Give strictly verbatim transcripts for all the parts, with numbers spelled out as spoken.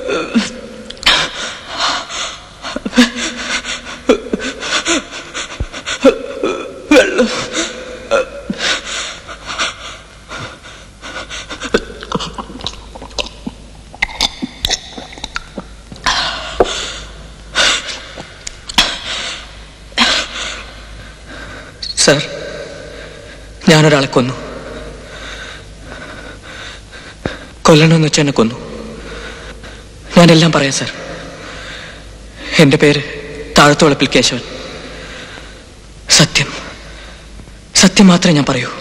വെള്ളം. സാർ, ഞാനൊരാളെ കൊന്നു. കൊല്ലണമെന്ന് വെച്ച് എന്നെ കൊന്നു. ഞാനെല്ലാം പറയാം സാർ. എൻ്റെ പേര് താഴത്തോളപ്പിൽ കേശവൻ. സത്യം സത്യം മാത്രമേ ഞാൻ പറയൂ.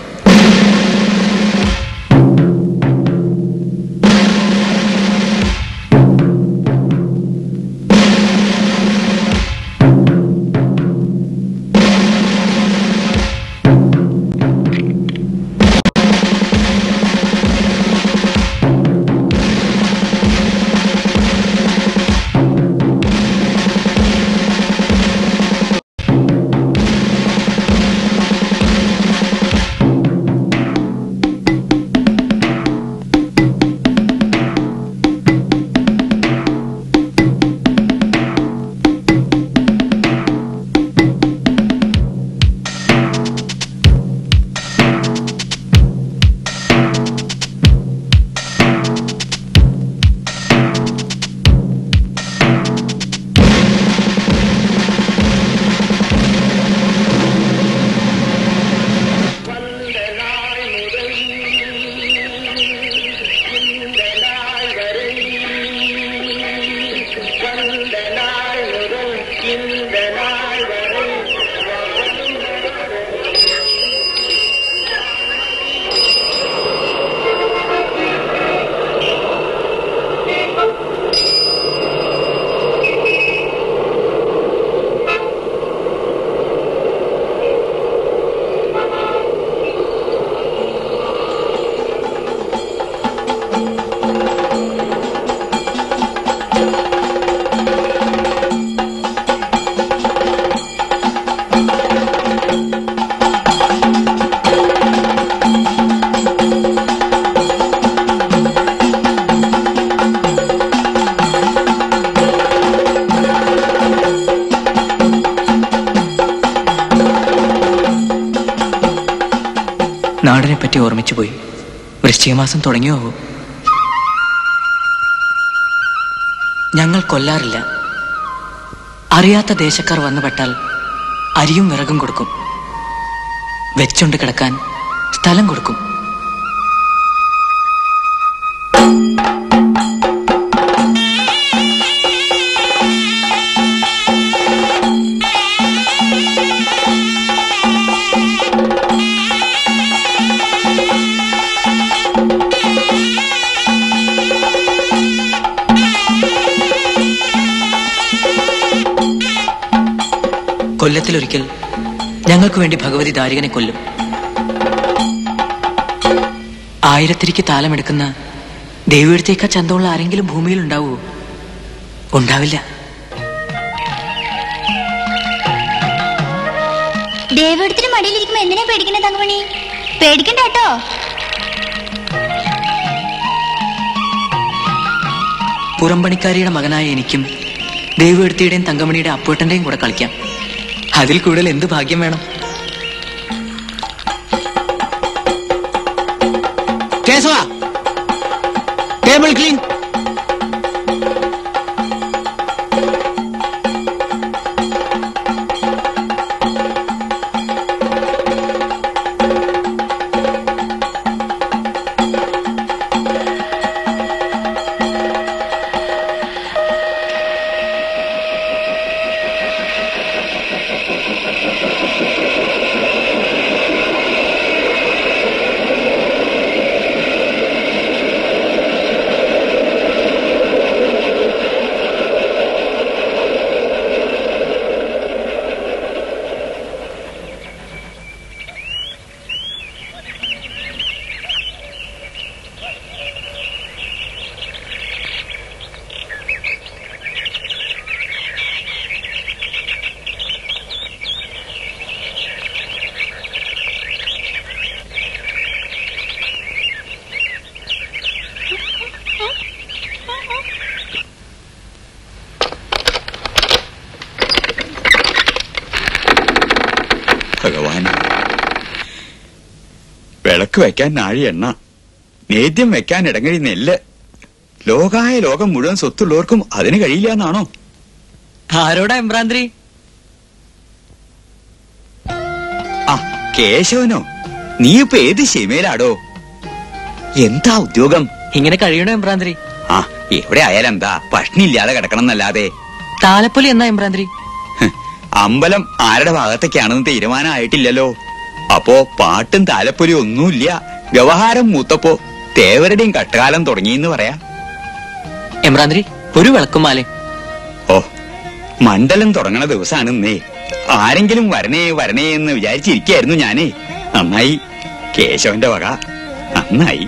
നാടിനെ പറ്റി ഓർമ്മിച്ചു പോയി. വൃശ്ചികമാസം തുടങ്ങിയോ? ഞങ്ങൾ കൊല്ലാറില്ല. അറിയാത്ത ദേശക്കാർ വന്നുപെട്ടാൽ അരിയും വിറകും കൊടുക്കും. വെച്ചുകൊണ്ട് കിടക്കാൻ സ്ഥലം കൊടുക്കും. കൊല്ലത്തിലൊരിക്കൽ ഞങ്ങൾക്ക് വേണ്ടി ഭഗവതി ദാരികനെ കൊല്ലും. ആയിരത്തിരിക്ക് താലമെടുക്കുന്ന ദേവിയെടുത്തേക്കാ ചന്തമുള്ള ആരെങ്കിലും ഭൂമിയിൽ ഉണ്ടാവുമോ? ഉണ്ടാവില്ല. ദേവിയെടുത്തിന് മടിയിലിരിക്കുമ്പോ എന്തിനാ പേടിക്കണേ തങ്കമണി? പേടിക്കണ്ട കേട്ടോ. പുറംപണിക്കാരിയുടെ മകനായ എനിക്കും ദേവിയെടുത്തിയുടെയും തങ്കമണിയുടെ അപ്പൂട്ടന്റെയും കൂടെ കളിക്കാം. അതിൽ കൂടുതൽ എന്ത് ഭാഗ്യം വേണം? Keshava, table clean. ഭഗവാൻ. വിളക്ക് വെക്കാൻ നാഴി എണ്ണ, നേദ്യം വെക്കാൻ ഇടങ്ങഴി നെല്ല്. ലോകായ ലോകം മുഴുവൻ സ്വത്തുള്ളവർക്കും അതിന് കഴിയില്ല എന്നാണോ? ആരോടാ എംബ്രാന്തിരി? ആ കേശവനോ? നീ ഇപ്പൊ ഏത് ശിമയിലാടോ? എന്താ ഉദ്യോഗം? ഇങ്ങനെ കഴിയണോ എംബ്രാന്തിരി? ആ എവിടെ ആയാലും എന്താ, പഷ്ണില്ലാതെ കിടക്കണം എന്നല്ലാതെ. താലപ്പൊലി എന്നാ എംബ്രാന്തിരി? അമ്പലം ആരുടെ ഭാഗത്തേക്കാണെന്ന് തീരുമാനമായിട്ടില്ലല്ലോ. അപ്പോ പാട്ടും താലപ്പൊലി ഒന്നുമില്ല. വ്യവഹാരം മൂത്തപ്പോ തേവരുടെയും കട്ടകാലം തുടങ്ങിയെന്ന് പറയാ. എംബ്രാന്തിരി, ഒരു വിളക്കുമാലേ. ഓ, മണ്ഡലം തുടങ്ങണ ദിവസമാണ് ഇന്നേ. ആരെങ്കിലും വരണേ വരണേ എന്ന് വിചാരിച്ചിരിക്കായിരുന്നു ഞാനേ. നന്നായി, കേശവന്റെ വക നന്നായി.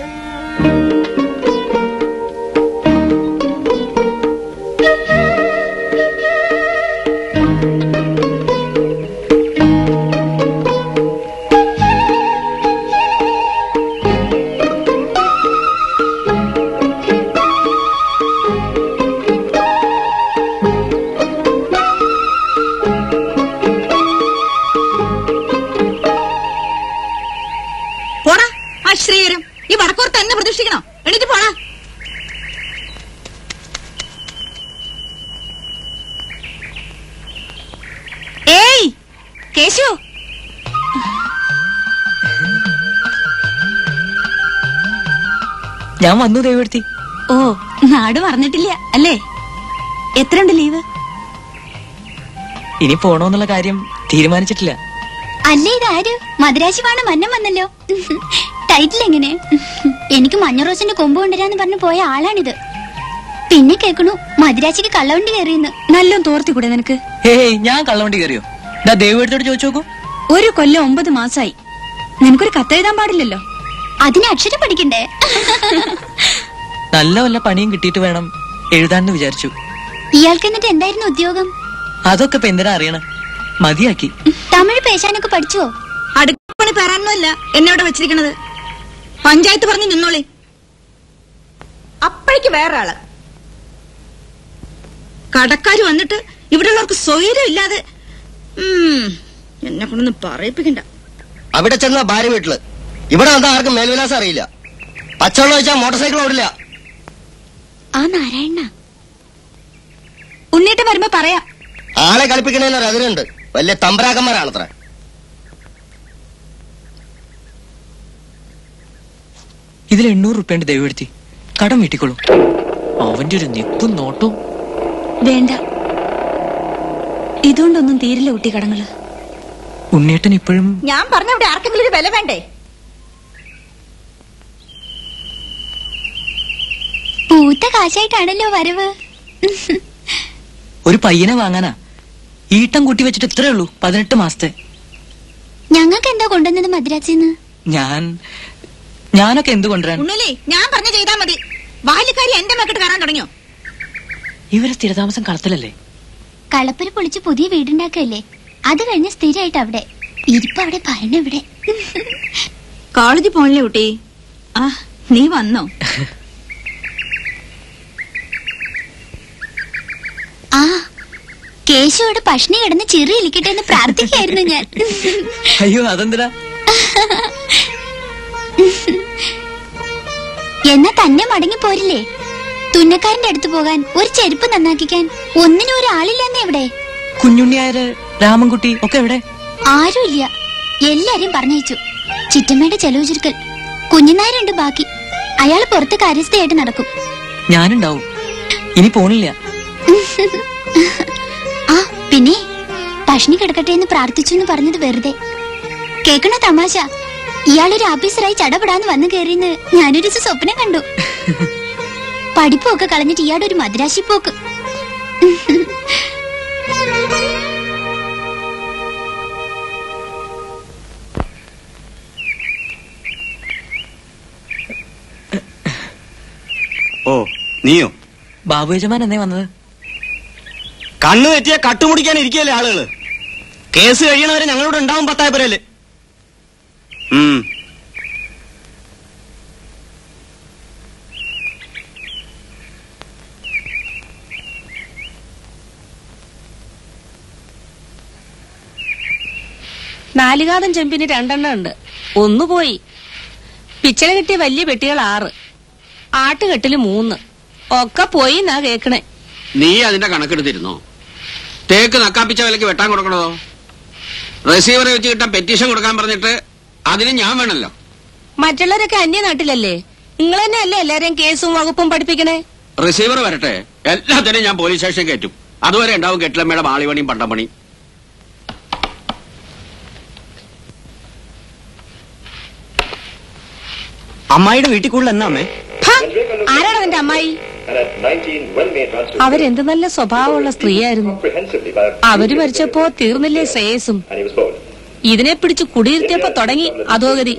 ശ്രീകരം ഈ വടക്കോർ തന്നെ പ്രതീക്ഷിക്കണോ? എണീറ്റ് പോണ. ഏയ് കേശു, ഞാൻ വന്നു ദേവെടുത്തി. ഓ, നാട് മറന്നിട്ടില്ല അല്ലേ? എത്രയുണ്ട് ലീവ്? ഇനി പോണോന്നുള്ള കാര്യം തീരുമാനിച്ചിട്ടില്ല. അല്ലേ ഇതാര്? മദ്രാശിവാണ് മന്നം വന്നല്ലോ. ടൈറ്റിൽ എങ്ങനെ? എനിക്ക് മഞ്ഞറോസിന്റെ കൊമ്പ് കൊണ്ടുവരാന്ന് പറഞ്ഞു പോയ ആളാണിത്. പിന്നെ കേൾക്കണു മദ്രാശിക്ക് കള്ളവണ്ടി കയറിയെന്ന്. നല്ലോം തോർത്തി കൂടെ നിനക്ക്? ഏയ്, ഞാൻ കള്ളവണ്ടി കയറിയോ? ദാ ദേവെടുത്തോട് ചോദിച്ചു നോക്കൂ. ഒരു കൊല്ലം ഒമ്പത് മാസായി. നിനക്കൊരു കത്തെഴുതാൻ പാടില്ലല്ലോ? അതിന് അക്ഷരം പഠിക്കണ്ടേ? നല്ല വല്ല പണിയും കിട്ടിയിട്ട് വേണം എഴുതാന്ന് വിചാരിച്ചു. ഇയാൾക്ക് എന്നിട്ട് എന്തായിരുന്നു ഉദ്യോഗം? അതൊക്കെ ഇപ്പൊ എന്തിനാ അറിയണം? മതിയാക്കി. തമിഴ് പേശാനൊക്കെ പഠിച്ചോ? അടുപ്പണി പറയാനൊന്നുമല്ല എന്നെ വെച്ചിരിക്കണത്. പഞ്ചായത്ത് പറഞ്ഞു നിന്നോളി. അപ്പോഴേക്ക് വേറെ ആള് കടക്കാര് വന്നിട്ട് ഇവിടെയുള്ളവർക്ക് സ്വൈര്യം ഇല്ലാതെ എന്നെ കൊണ്ടൊന്നും പറയിപ്പിക്കണ്ട. അവിടെ ചെന്ന ഭാര്യ വീട്ടില്, ഇവിടെ വന്നാ ആർക്കും മേൽവിലാസം അറിയില്ല. പച്ചവെള്ളം വെച്ചാൽ മോട്ടോർ സൈക്കിൾ ഓടില്ല. ആ നാരായണ ഉണ്ണീട്ട് വരുമ്പോ പറയാം. ആളെ കളിപ്പിക്കണേന്നൊരു അതിരുണ്ട്. വലിയ തമ്പരാക്കന്മാരാണത്ര. ഇതിൽ എണ്ണൂറ് റുപ്യണ്ട് ദയവെടുത്തി, കടം വീട്ടിക്കൊള്ളൂ. അവന്റെ ഒരു നിപ്പും നോട്ടും. വേണ്ട, ഇതുകൊണ്ടൊന്നും തീരില്ല കുട്ടി കടങ്ങള്. ഉണ്ണിയേട്ടൻ ഇപ്പോഴും ഞാൻ പറഞ്ഞ ഇവിടെ ആർക്കെങ്കിലും ഒരു വില വേണ്ടേ? പൂത്ത കാശായിട്ടാണല്ലോ വരവ്. ഒരു പയ്യനെ വാങ്ങാനാ. ഈട്ടം കൂട്ടി വെച്ചിട്ട് ഇത്രേ ഉള്ളൂ, പതിനെട്ട് മാസത്തെ. ഞങ്ങൾക്ക് എന്താ കൊണ്ടുവന്നത് മദ്രാസിന്ന്? ഞാൻ ഞാനൊക്കെ എന്ത് കൊണ്ടുവരാൻ? ഉണ്ണിലേ, ഞാൻ പറഞ്ഞ ചെയ്താ മതി. ബാല്യക്കാരി എന്റെ മക്കട്ട് കയറാൻ തുടങ്ങിയോ? ഇവരെ സ്ഥിരതാമസം കളത്തിലല്ലേ? കളപ്പുര പൊളിച്ച് പുതിയ വീടുണ്ടാക്കല്ലേ. അത് കഴിഞ്ഞ് സ്ഥിരമായിട്ട് അവിടെ ഇരിപ്പ്. അവിടെ പറഞ്ഞവിടെ കോളേജിൽ പോണില്ലേ കുട്ടി? ആ, നീ വന്നോ? ആ, കേശുവോട് പഷ്ണി കിടന്ന് ചിറി ഇരിക്കട്ടെ എന്ന് പ്രാർത്ഥിക്കായിരുന്നു ഞാൻ. അയ്യോ, അതെന്തിനാ? എന്നാ തന്നെ മടങ്ങി പോരില്ലേ? തുന്നക്കാരന്റെ അടുത്ത് പോകാൻ, ഒരു ചെരുപ്പ് നന്നാക്കിക്കാൻ ഒന്നിനും ഒരാളില്ലെന്ന് എവിടെ? കുഞ്ഞുണ്ണിയായര്, രാമൻകുട്ടി ഒക്കെ എവിടെ? ആരുമില്ല, എല്ലാരും പറഞ്ഞയച്ചു. ചിറ്റമ്മയുടെ ചെലവ് ചുരുക്കൽ. കുഞ്ഞുനായരുണ്ട് ബാക്കി. അയാള് പുറത്ത് കാര്യസ്ഥയായിട്ട് നടക്കും. ഞാനുണ്ടാവും. ഇനി പോണില്ല. ആ പിന്നെ പഷ്ണി കിടക്കട്ടെ എന്ന് പ്രാർത്ഥിച്ചു എന്ന് പറഞ്ഞത് വെറുതെ. കേക്കണ തമാശ. ഇയാളൊരു ഓഫീസറായി ചടപെടാന്ന് വന്നു കയറിയെന്ന് ഞാനൊരു ദിവസം സ്വപ്നം കണ്ടു. പഠിപ്പൊക്കെ കളഞ്ഞിട്ട് ഇയാളുടെ ഒരു മദ്രാശി പോക്ക്. ഓ, നീയോ? ബാബു യജമാൻ എന്നേ വന്നത്? കണ്ണു തെറ്റിയ കട്ടുമുടിക്കാൻ ഇരിക്കല്ലേ ആളുകള്. കേസ് കഴിയണവരെ ഞങ്ങളോട് ഉണ്ടാവും പത്തായപ്പുരല്ലേ. ഉം നാലുകാതം ചെമ്പിന് രണ്ടെണ്ണം ഉണ്ട്. ഒന്ന് പോയി. പിച്ചള കിട്ടിയ വലിയ പെട്ടികൾ ആറ്, ആട്ടുകെട്ടില് മൂന്ന്, ഒക്കെ പോയി എന്നാ കേക്കണേ. നീ അതിന്റെ കണക്കെടുത്തിരുന്നോ? തേക്ക് നക്കാപ്പിച്ച വിലക്ക് വെട്ടാൻ കൊടുക്കണതോ? റിസീവറെ വെച്ച് കിട്ടാൻ പെറ്റീഷൻ കൊടുക്കാൻ പറഞ്ഞിട്ട് അതിന് ഞാൻ വേണല്ലോ. മറ്റുള്ളവരൊക്കെ അന്യ നാട്ടിലല്ലേ, നിങ്ങൾ തന്നെ അല്ലേ എല്ലാരെയും കേസും വകുപ്പും പഠിപ്പിക്കണേ? റിസീവർ വരട്ടെ, എല്ലാത്തിനും ഞാൻ പോലീസ് സ്റ്റേഷൻ കയറ്റും. അതുവരെ ഉണ്ടാവും കെട്ടിലമ്മയുടെ മാളിപണിയും പണ്ടപ്പണിയും. അമ്മായിയുടെ വീട്ടിൽ കൂടുതൽ എന്നാ അമ്മേ? ആരാണ് നിന്റെ അമ്മായി? അവരെന്ത് നല്ല സ്വഭാവമുള്ള സ്ത്രീയായിരുന്നു. അവര് മരിച്ചപ്പോ തീർന്നില്ലേ ശ്രേയസും. ഇതിനെ പിടിച്ച് കുടിയിരുത്തിയപ്പോ തുടങ്ങി അധോഗതി.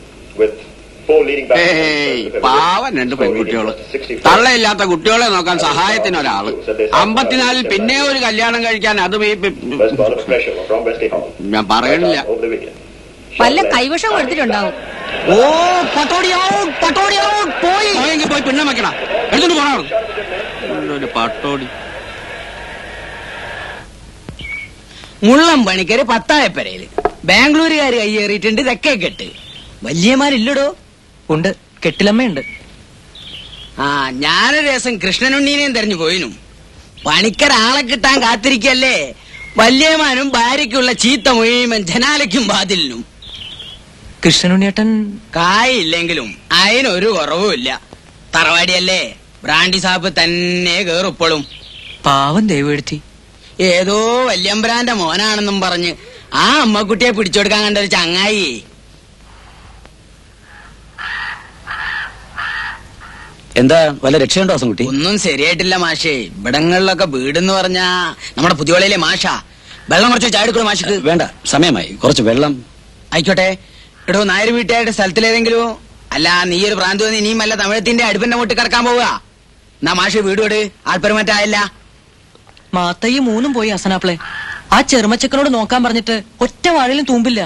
പാവൻ രണ്ട് പെൺകുട്ടികള്, തള്ളയില്ലാത്ത കുട്ടികളെ നോക്കാൻ സഹായത്തിന് ഒരാള്. അമ്പത്തിനാലിൽ പിന്നെ ഒരു കല്യാണം കഴിക്കാൻ അതും ഈ ഞാൻ പറയണില്ല. വല്ല കൈവശം കൊടുത്തിട്ടുണ്ടാവും. ഓ പട്ടോടിയാവും പട്ടോടിയാവും പോയി പോയി പിന്നെ വെക്കണ എടുത്തോണ്ട് പോണോ ഒരു പട്ടോടി. മുള്ളം പണിക്കര് പത്തായപ്പരയില് ബാംഗ്ലൂരുകാര് കയ്യേറിയിട്ടുണ്ട്. തെക്കേ കെട്ട് വല്യമാരില്ലടോ. ഉണ്ട്, കെട്ടിലമ്മയുണ്ട്. ആ ഞാനൊരു ദിവസം കൃഷ്ണനുണ്ണീനെയും തെരഞ്ഞു പോയിനും. പണിക്കർ ആളെ കിട്ടാൻ കാത്തിരിക്കല്ലേ. വല്യമാനും ഭാര്യയ്ക്കുള്ള ചീത്ത മുഴുവൻ ജനാലയ്ക്കും വാതിലിനും. കൃഷ്ണനുണ്ണിയേട്ടൻ കായില്ലെങ്കിലും അതിനൊരു കുറവുമില്ല. തറവാടിയല്ലേ, ബ്രാൻഡി സാപ്പ് തന്നെ കേറുപ്പോഴും. പാവം ദൈവമെടുത്തി. ഏതോ വല്യമ്പ്രാന്റെ മോനാണെന്നും പറഞ്ഞ് ആ അമ്മക്കുട്ടിയെ പിടിച്ചെടുക്കാൻ കണ്ട ഒരു ചങ്ങായി. എന്താ വല്ല രക്ഷയുണ്ടോ കുട്ടി? ഒന്നും ശരിയായിട്ടില്ല മാഷേ. ഇവിടങ്ങളിലൊക്കെ വീടെന്ന് പറഞ്ഞാ നമ്മുടെ പുതിയോളയിലെ മാഷ. വെള്ളം കുറച്ച് ചാടിക്കൂടെ മാഷക്ക്? വേണ്ട, സമയമായി. കുറച്ച് വെള്ളം ആയിക്കോട്ടെ. എടോ നായർ വീട്ടുകാരുടെ സ്ഥലത്തിലേതെങ്കിലും. അല്ല നീ ഒരു പ്രാന്ത് വന്ന് ഇനിയും അല്ല തമിഴത്തിന്റെ അടുപ്പിന്റെ മുട്ടി കിടക്കാൻ പോവുക. എന്നാ മാഷ് വീടോട് ആൾപ്പെരുമറ്റായില്ല. മാത്തയ്യ മൂന്നും പോയി അസനാപ്പിളെ. ആ ചെറുമച്ചക്കനോട് നോക്കാൻ പറഞ്ഞിട്ട് ഒറ്റ വാഴയിലും തൂമ്പില്ല.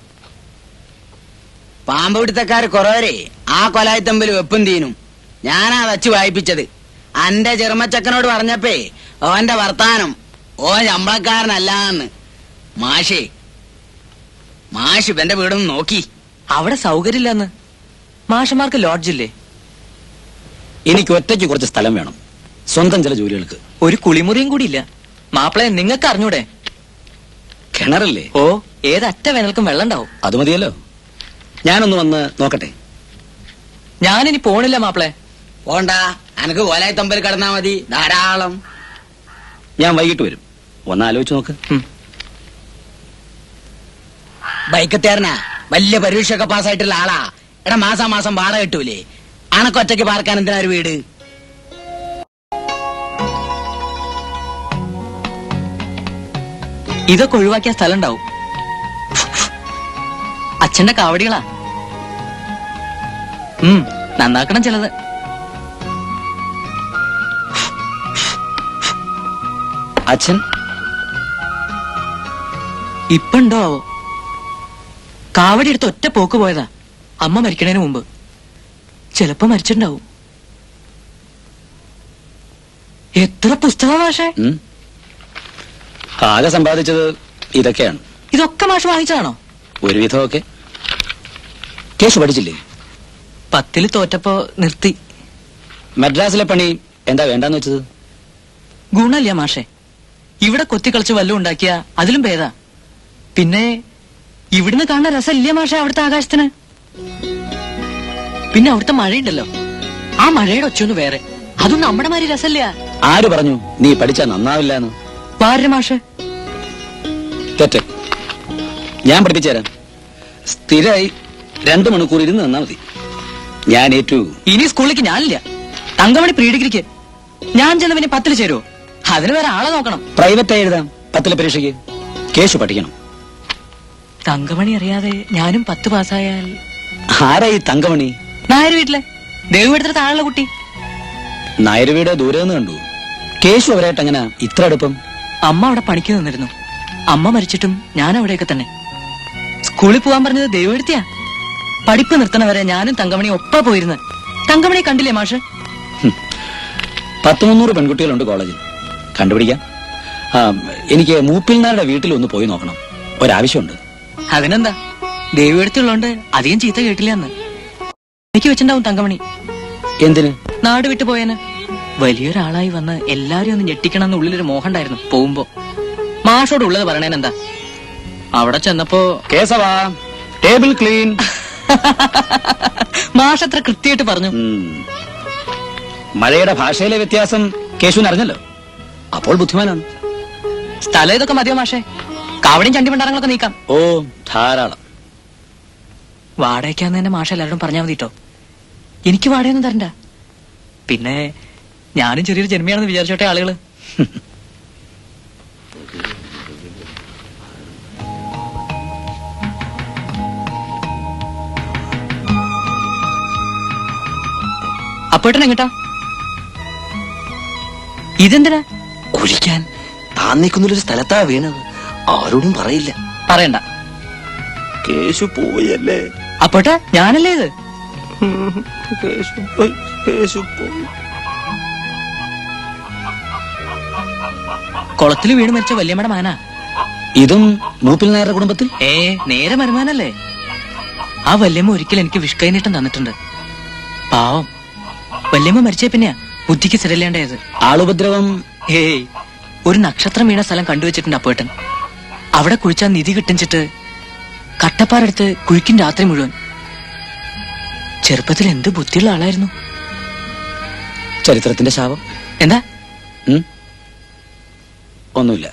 പാമ്പ് പിടുത്തക്കാര് കുറവരെ ആ കൊലായിത്തമ്പിൽ വെപ്പും തീനും. ഞാനാ വച്ച് വായിപ്പിച്ചത്. അന്റെ ചെറുമച്ചക്കനോട് പറഞ്ഞപ്പേ ഓന്റെ വർത്താനം ഓ ശമ്പളക്കാരനല്ലാന്ന്. മാഷേ മാഷ് ഇവന്റെ വീടൊന്ന് നോക്കി. അവിടെ സൗകര്യമില്ലെന്ന്. മാഷന്മാർക്ക് ലോഡ്ജില്ലേ? എനിക്ക് ഒറ്റയ്ക്ക് കുറച്ച് സ്ഥലം വേണം, സ്വന്തം ചില ജോലികൾക്ക്. ഒരു കുളിമുറിയും കൂടി ഇല്ല. മാപ്പിളെ നിങ്ങൾക്ക് അറിഞ്ഞൂടെ? കിണറല്ലേ? ഓ, ഏതറ്റ വേനൽക്കും വെള്ളം ഉണ്ടാവും. അത് മതിയല്ലോ. ഞാനൊന്ന് വന്ന് നോക്കട്ടെ. ഞാനിനി പോണില്ല മാപ്പിളെ. പോണ്ട, എനക്ക് കോലായിത്തമ്പിൽ കിടന്നാ മതി, ധാരാളം. ഞാൻ വൈകിട്ട് വരും, ഒന്ന് ആലോചിച്ച് നോക്ക്. ബൈക്കത്തേരനാ, വലിയ പരീക്ഷയൊക്കെ പാസ്സായിട്ടുള്ള ആളാ. എടാ മാസം മാസം വാടക കിട്ടൂലേ? അണക്കൊറ്റയ്ക്ക് പാർക്കാൻ എന്തിനാ ഒരു വീട്? ഇതൊക്കെ ഒഴിവാക്കിയ സ്ഥലം ഉണ്ടാവും. അച്ഛന്റെ കാവടികളാ. ഉം നന്നാക്കണം ചിലത്. അച്ഛൻ ഇപ്പുണ്ടോ ആവോ? കാവടി എടുത്ത് ഒറ്റ പോക്ക് പോയതാ അമ്മ മരിക്കണേന് മുമ്പ്. ചിലപ്പോ മരിച്ചിട്ടുണ്ടാവും. എത്ര പുസ്തകം മാഷേ? ആകെ സമ്പാദിച്ചത് ഇതൊക്കെയാണ്. ഇതൊക്കെ മാഷ് വാങ്ങിച്ചതാണോ? ഒരുവിധമൊക്കെ. കേസ് പഠിച്ചില്ലേ? പത്തില് തോറ്റപ്പോ നിർത്തി. മദ്രാസിലെ പണി എന്താ വേണ്ടാന്ന് വെച്ചത്? ഗുണല്ല മാഷേ. ഇവിടെ കൊത്തിക്കളിച്ച് വല്ലതും ഉണ്ടാക്കിയ അതിലും ഭേദാ. പിന്നെ ഇവിടുന്ന് കാണുന്ന രസമില്ല മാഷേ അവിടുത്തെ ആകാശത്തിന്. പിന്നെ അവിടുത്തെ മഴയുണ്ടല്ലോ, ആ മഴയുടെ ഒച്ചൊന്ന് വേറെ. അതും നമ്മുടെ മാതിരി രസമില്ല. ആര് പറഞ്ഞു നീ പഠിച്ചാ നന്നാവില്ലെന്ന്? പാര മാഷേ. തെറ്റ്. ഞാൻ പഠിപ്പിച്ചു തരാം. സ്ഥിരമായി രണ്ടു മണിക്കൂർ ഇരുന്ന് തന്നാ മതി. ഞാൻ ഏറ്റു. ഇനി സ്കൂളിലേക്ക് ഞാനില്ല. തങ്കമണി പ്രീ ഡിഗ്രിക്ക്. ഞാൻ ചെന്നവിനെ പത്തില് ചേരുവോ? അതിന് വേറെ ആളെ നോക്കണം. പ്രൈവറ്റായി എഴുതാം പത്തിലെ പരീക്ഷയ്ക്ക്. കേശു പഠിക്കണം. തങ്കമണി അറിയാതെ ഞാനും പത്ത് പാസ്സായാൽ. ആരായി തങ്കമണി? നായർ വീട്ടിലെ ദേവിയെടുത്ത താഴെയുള്ള കുട്ടി. നായർ വീട് ദൂരെ നിന്ന് കണ്ടു. കേശു അവരായിട്ട് എങ്ങനെ ഇത്ര അടുപ്പം? അമ്മ അവിടെ പണിക്ക് നിന്നിരുന്നു. അമ്മ മരിച്ചിട്ടും ഞാൻ അവിടെയൊക്കെ തന്നെ. സ്കൂളിൽ പോകാൻ പറഞ്ഞത് ദേവിയെടുത്തിയാ. പഠിപ്പ് നിർത്തണവരെ ഞാനും തങ്കമണി ഒപ്പ പോയിരുന്നു. തങ്കമണി കണ്ടില്ലേ മാഷ്? പത്ത് മുന്നൂറ് പെൺകുട്ടികളുണ്ട് കോളേജിൽ. കണ്ടുപിടിക്കാം. എനിക്ക് മൂപ്പിൽനാരുടെ വീട്ടിൽ ഒന്ന് പോയി നോക്കണം, ഒരാവശ്യമുണ്ട്. അതിനെന്താ, ദേവിയെടുത്തുള്ളോണ്ട് അധികം ചീത്ത കേട്ടില്ല എന്ന്. എനിക്ക് വെച്ചിണ്ടാവും തങ്കമണി. എന്തിന്? നാട് വിട്ടു പോയന്. വലിയൊരാളായി വന്ന് എല്ലാരും ഒന്ന് ഞെട്ടിക്കണം എന്ന് ഉള്ളിലൊരു മോഹം ഉണ്ടായിരുന്നു. പോകുമ്പോ മാഷോട് ഉള്ളത് പറയണേനെന്താ. അവിടെ ചെന്നപ്പോ കേസവാ ടേബിൾ ക്ലീൻ. മാഷ് അത്ര കൃത്യമായിട്ട് പറഞ്ഞു. മഴയുടെ ഭാഷയിലെ വ്യത്യാസം കേശുവിന് അറിഞ്ഞല്ലോ. അപ്പോൾ ബുദ്ധിമാനാണ്. സ്ഥലം ഇതൊക്കെ മതിയോ മാഷേ? കാവടിയും ചണ്ടി ഭണ്ഡാരങ്ങളൊക്കെ നീക്കാം. ഓ ധാരാളം. വാടകയ്ക്കാന്ന് തന്നെ മാഷ എല്ലാവരും പറഞ്ഞാൽ മതി കേട്ടോ. എനിക്ക് വാടകയൊന്നും തരണ്ട. പിന്നെ ഞാനും ചെറിയൊരു ജന്മിയാണെന്ന് വിചാരിച്ചോട്ടെ ആളുകള്. അപ്പോട്ടൻ എങ്ങട്ടാ? ഇതെന്തിനാ? കുഴിക്കാൻ താൻ നിൽക്കുന്നൊരു സ്ഥലത്താ വീണത്. ആരോടും പറയില്ല. പറയണ്ട. കേശു പോയല്ലേ? അപ്പോട്ട ഞാനല്ലേ ഇത്? കേശു പോയി, കേശു പോയി. കുളത്തിൽ വീണ് മരിച്ച വല്യമ്മയുടെ മാനാ. ഇതും മൂപ്പിൽ നായരുടെ കുടുംബത്തിൽ? ഏ നേരെ മരുമാനല്ലേ. ആ വല്യമ്മ ഒരിക്കൽ എനിക്ക് വിഷ്കൈനീട്ടം തന്നിട്ടുണ്ട്. പാവം വല്യമ്മ മരിച്ചേ പിന്നെയാ ബുദ്ധിക്ക് സ്ഥിരല്ലേണ്ടത്. ആളുപദ്രവം? ഏയ്, ഒരു നക്ഷത്രം വീണ സ്ഥലം കണ്ടുവച്ചിട്ടുണ്ട് അപ്പോട്ടൻ. അവിടെ കുഴിച്ചാൽ നിധി കിട്ടിച്ചിട്ട് കട്ടപ്പാറെടുത്ത് കുഴിക്കും രാത്രി മുഴുവൻ. ചെറുപ്പത്തിൽ എന്ത് ബുദ്ധിയുള്ള ആളായിരുന്നു. ചരിത്രത്തിന്റെ ശാപം. എന്താ? ഒന്നുമില്ല.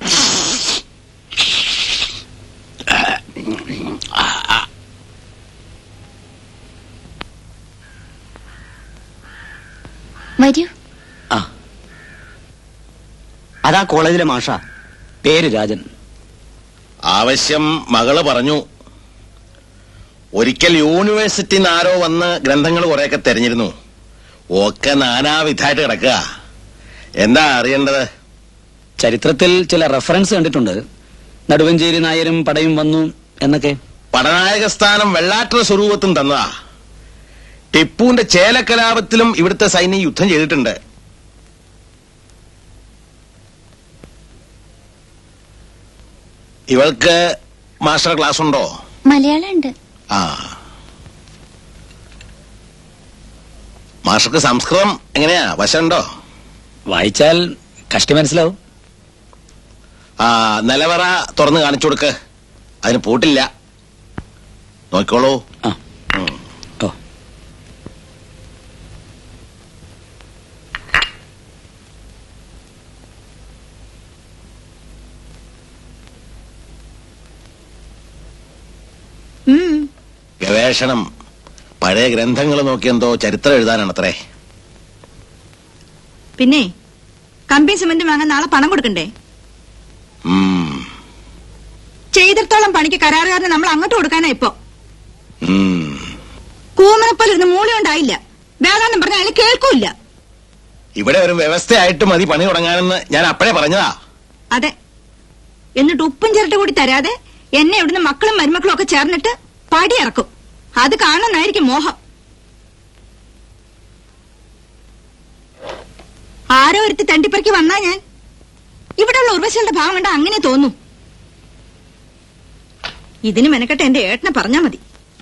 വരൂ. ആ, അതാ കോളേജിലെ മാഷ. പേര് രാജൻ. ആവശ്യം മകള് പറഞ്ഞു. ഒരിക്കൽ യൂണിവേഴ്സിറ്റിന്ന് ആരോ വന്ന് ഗ്രന്ഥങ്ങൾ കുറെയൊക്കെ തെരഞ്ഞിരുന്നു. ഒക്കെ നാനാവിധായിട്ട് കിടക്കുക. എന്താ അറിയേണ്ടത്? ചരിത്രത്തിൽ ചില റെഫറൻസ് കണ്ടിട്ടുണ്ട്. നടുവഞ്ചേരി നായരും പടയും വന്നു എന്നൊക്കെ. പടനായക സ്ഥാനം വെള്ളാട്ട സ്വരൂപത്തും തന്നതാ. ടിപ്പുവിന്റെ ചേലക്കലാപത്തിലും ഇവിടുത്തെ സൈന്യം യുദ്ധം ചെയ്തിട്ടുണ്ട്. ഇവൾക്ക് മാസ്റ്റർ ക്ലാസ് ഉണ്ടോ? മലയാളം ഉണ്ട്. ആ, മാസ്റ്റർക്ക് സംസ്കൃതം എങ്ങനെയാ, വശമുണ്ടോ? വായിച്ചാൽ കഷ്ടി മനസ്സിലാവും. ആ, നിലവറ തുറന്ന് കാണിച്ചു കൊടുക്ക്. അതിന് പൂട്ടില്ല. നോക്കിക്കോളൂ. ആ, ഓ. ഗവേഷണം. പഴയ ഗ്രന്ഥങ്ങൾ നോക്കി എന്തോ ചരിത്രം എഴുതാനാണത്രേ. പിന്നെ കമ്പി സിമന്റ് വാങ്ങാൻ നാളെ പണം കൊടുക്കണ്ടേ? ചെയ്തിടത്തോളം പണിക്ക് കരാറുകാരനെ നമ്മൾ അങ്ങോട്ട് കൊടുക്കാനാ ഇപ്പൊ. കൂമനപ്പോലിരുന്ന് മൂളി ഉണ്ടായില്ല. വേദാന്തം പറഞ്ഞ അയാൾ കേൾക്കൂല്ല. ഇവിടെ ഒരു വ്യവസ്ഥയായിട്ട് മതി പണി തുടങ്ങാനെന്ന് ഞാൻ അപ്പഴേ പറഞ്ഞതാ. അതെ, എന്നിട്ട് ഉപ്പും ചിരട്ട കൂടി തരാതെ എന്നെ ഇവിടുന്ന് മക്കളും മരുമക്കളും ഒക്കെ ചേർന്നിട്ട് പടി ഇറക്കും. അത് കാണുന്നായിരിക്കും മോഹം. ആരോ ഒരുത്തി തണ്ടിപ്പറിക്ക് വന്നാ ഞാൻ ഇവിടെയുള്ള ഉർവശികളുടെ ഭാവം കണ്ട അങ്ങനെ തോന്നും. ഇതിന് മെനക്കെട്ട് എന്റെ ഏട്ടനെ പറഞ്ഞാ മതി.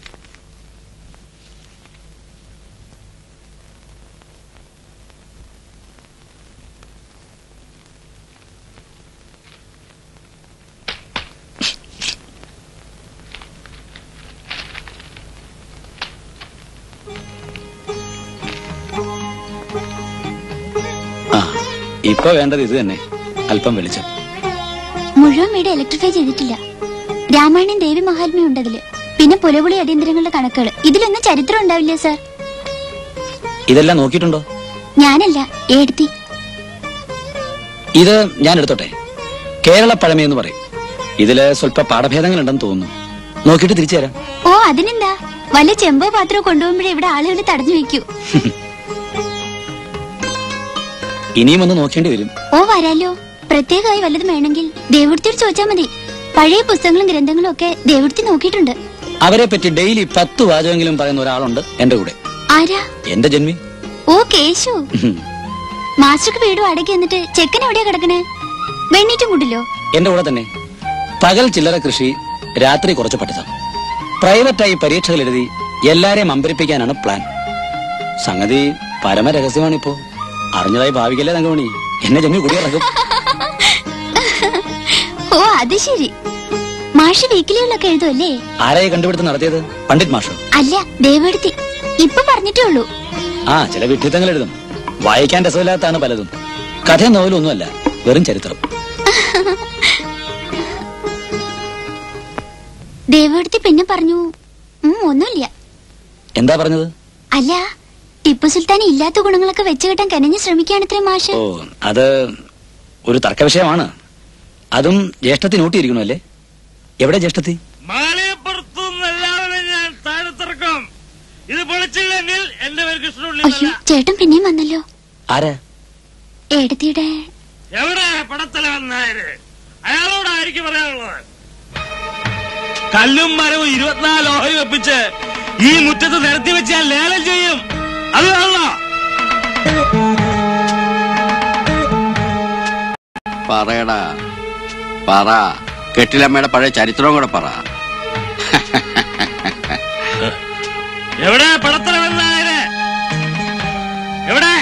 ഇപ്പൊ വേണ്ടത് ഇത് തന്നെ. അല്പം വെളിച്ചം. മുഴുവൻ വീട് ഇലക്ട്രിഫൈ ചെയ്തിട്ടില്ല. രാമായണം ദേവി മഹാത്മ്യം ഉണ്ടതില്. പിന്നെ പുലപുളി അടിയന്തരങ്ങളുടെ കണക്കുകൾ. ഇതിലൊന്നും ചരിത്രം ഉണ്ടാവില്ലേ സാർ? ഇതെല്ലാം നോക്കിയിട്ടുണ്ടോ? ഞാനല്ല, ഏടത്തി. ഇത് ഞാൻ എടുത്തോട്ടെ. കേരള പഴമയെന്ന് പറയും. ഇതില് സ്വല്പ പാഠഭേദങ്ങൾ ഉണ്ടെന്ന് തോന്നുന്നു. നോക്കിയിട്ട് തിരിച്ചു തരാം. ഓ, അതിനെന്താ? വല്ല ചെമ്പോ പാത്രമോ കൊണ്ടുപോകുമ്പോഴേ ഇവിടെ ആളുകൾ തടഞ്ഞു വെക്കൂ. ഇനിയും ഒന്ന് നോക്കേണ്ടി വരും. ഓ, വരാലോ. പ്രത്യേകമായി വല്ലതും വേണമെങ്കിൽ ദേവുടുത്തിയോട് ചോദിച്ചാൽ മതി. പഴയ പുസ്തകങ്ങളും ഗ്രന്ഥങ്ങളും ഒക്കെ ദേവുടുത്തി നോക്കിയിട്ടുണ്ട്. അവരെ പറ്റി ഡെയിലി പത്ത് വാചകമെങ്കിലും പറയുന്ന ഒരാളുണ്ട് എന്റെ കൂടെ. ആരാ? എന്റെ ജന്മി. ഓ, കേശു. മാസ്റ്റർക്ക് വീട് വാടക എന്നിട്ട് ചെക്കൻ എവിടെയാ കിടക്കണേ? വെണ്ണീറ്റും കൂട്ടില്ലോ? എന്റെ കൂടെ തന്നെ. പകൽ ചില്ലറ കൃഷി, രാത്രി കുറച്ച് പഠിത്തം, പ്രൈവറ്റായി പരീക്ഷകൾ എഴുതി എല്ലാരെയും അമ്പരിപ്പിക്കാനാണ് പ്ലാൻ. സംഗതി പരമരഹസ്യമാണിപ്പോ. അറിഞ്ഞതായി ഭാവിക്കല്ലേ തങ്കമണി, എന്നെ ജമ്മി കുടിയിറക്കും. ഓ അത് ശരി. മാഷ് വീക്കിലികളൊക്കെ എഴുതുമല്ലേ? ആരായി കണ്ടുപിടുത്തം നടത്തിയത്? പണ്ഡിറ്റ് മാഷോ? അല്ല, ദേവെടുത്തി. ഇപ്പൊ പറഞ്ഞിട്ടേ ഉള്ളൂ. ആ, ചില വിഡ്ഢിത്തങ്ങൾ എഴുതും. വായിക്കാൻ രസമില്ലാത്തതാണ് പലതും. കഥയും നോവലും ഒന്നുമല്ല, വെറും ചരിത്രം. ദേവെടുത്തി പിന്നെ പറഞ്ഞു ഒന്നുമില്ല. എന്താ പറഞ്ഞത്? അല്ല, ടിപ്പു സുൽത്താൻ ഇല്ലാത്ത ഗുണങ്ങളൊക്കെ വെച്ച് കെട്ടാൻ കനഞ്ഞ് ശ്രമിക്കുകയാണത്രേ മാഷ്. ഓ, അത് ഒരു തർക്ക വിഷയമാണ്. അതും ജ്യേഷ്ഠത്തി നോട്ടിയിരിക്കണോ അല്ലേ? എവിടെ ജ്യേഷ്ഠത്തി? അയ്യോ, ചേട്ടൻ പിന്നെയും വന്നല്ലോ. ആരാ? ഏടത്തിയുടെ. എവിടെ പടത്തലവന്നായത്? അയാളോടായിരിക്കും പറയാനുള്ളത്. കല്ലും മരവും ഇരുപത്തിനാല് ഓഹരി വെപ്പിച്ച് ഈ മുറ്റത്ത് നിരത്തി വെച്ച് ഞാൻ ലേലം ചെയ്യും. അത് കാണണോ? പറയടാ, പറ. കെട്ടിലമ്മയുടെ പഴയ ചരിത്രവും കൂടെ പറ. എവിടെ പടത്തലവന്നായത്? എവിടെ?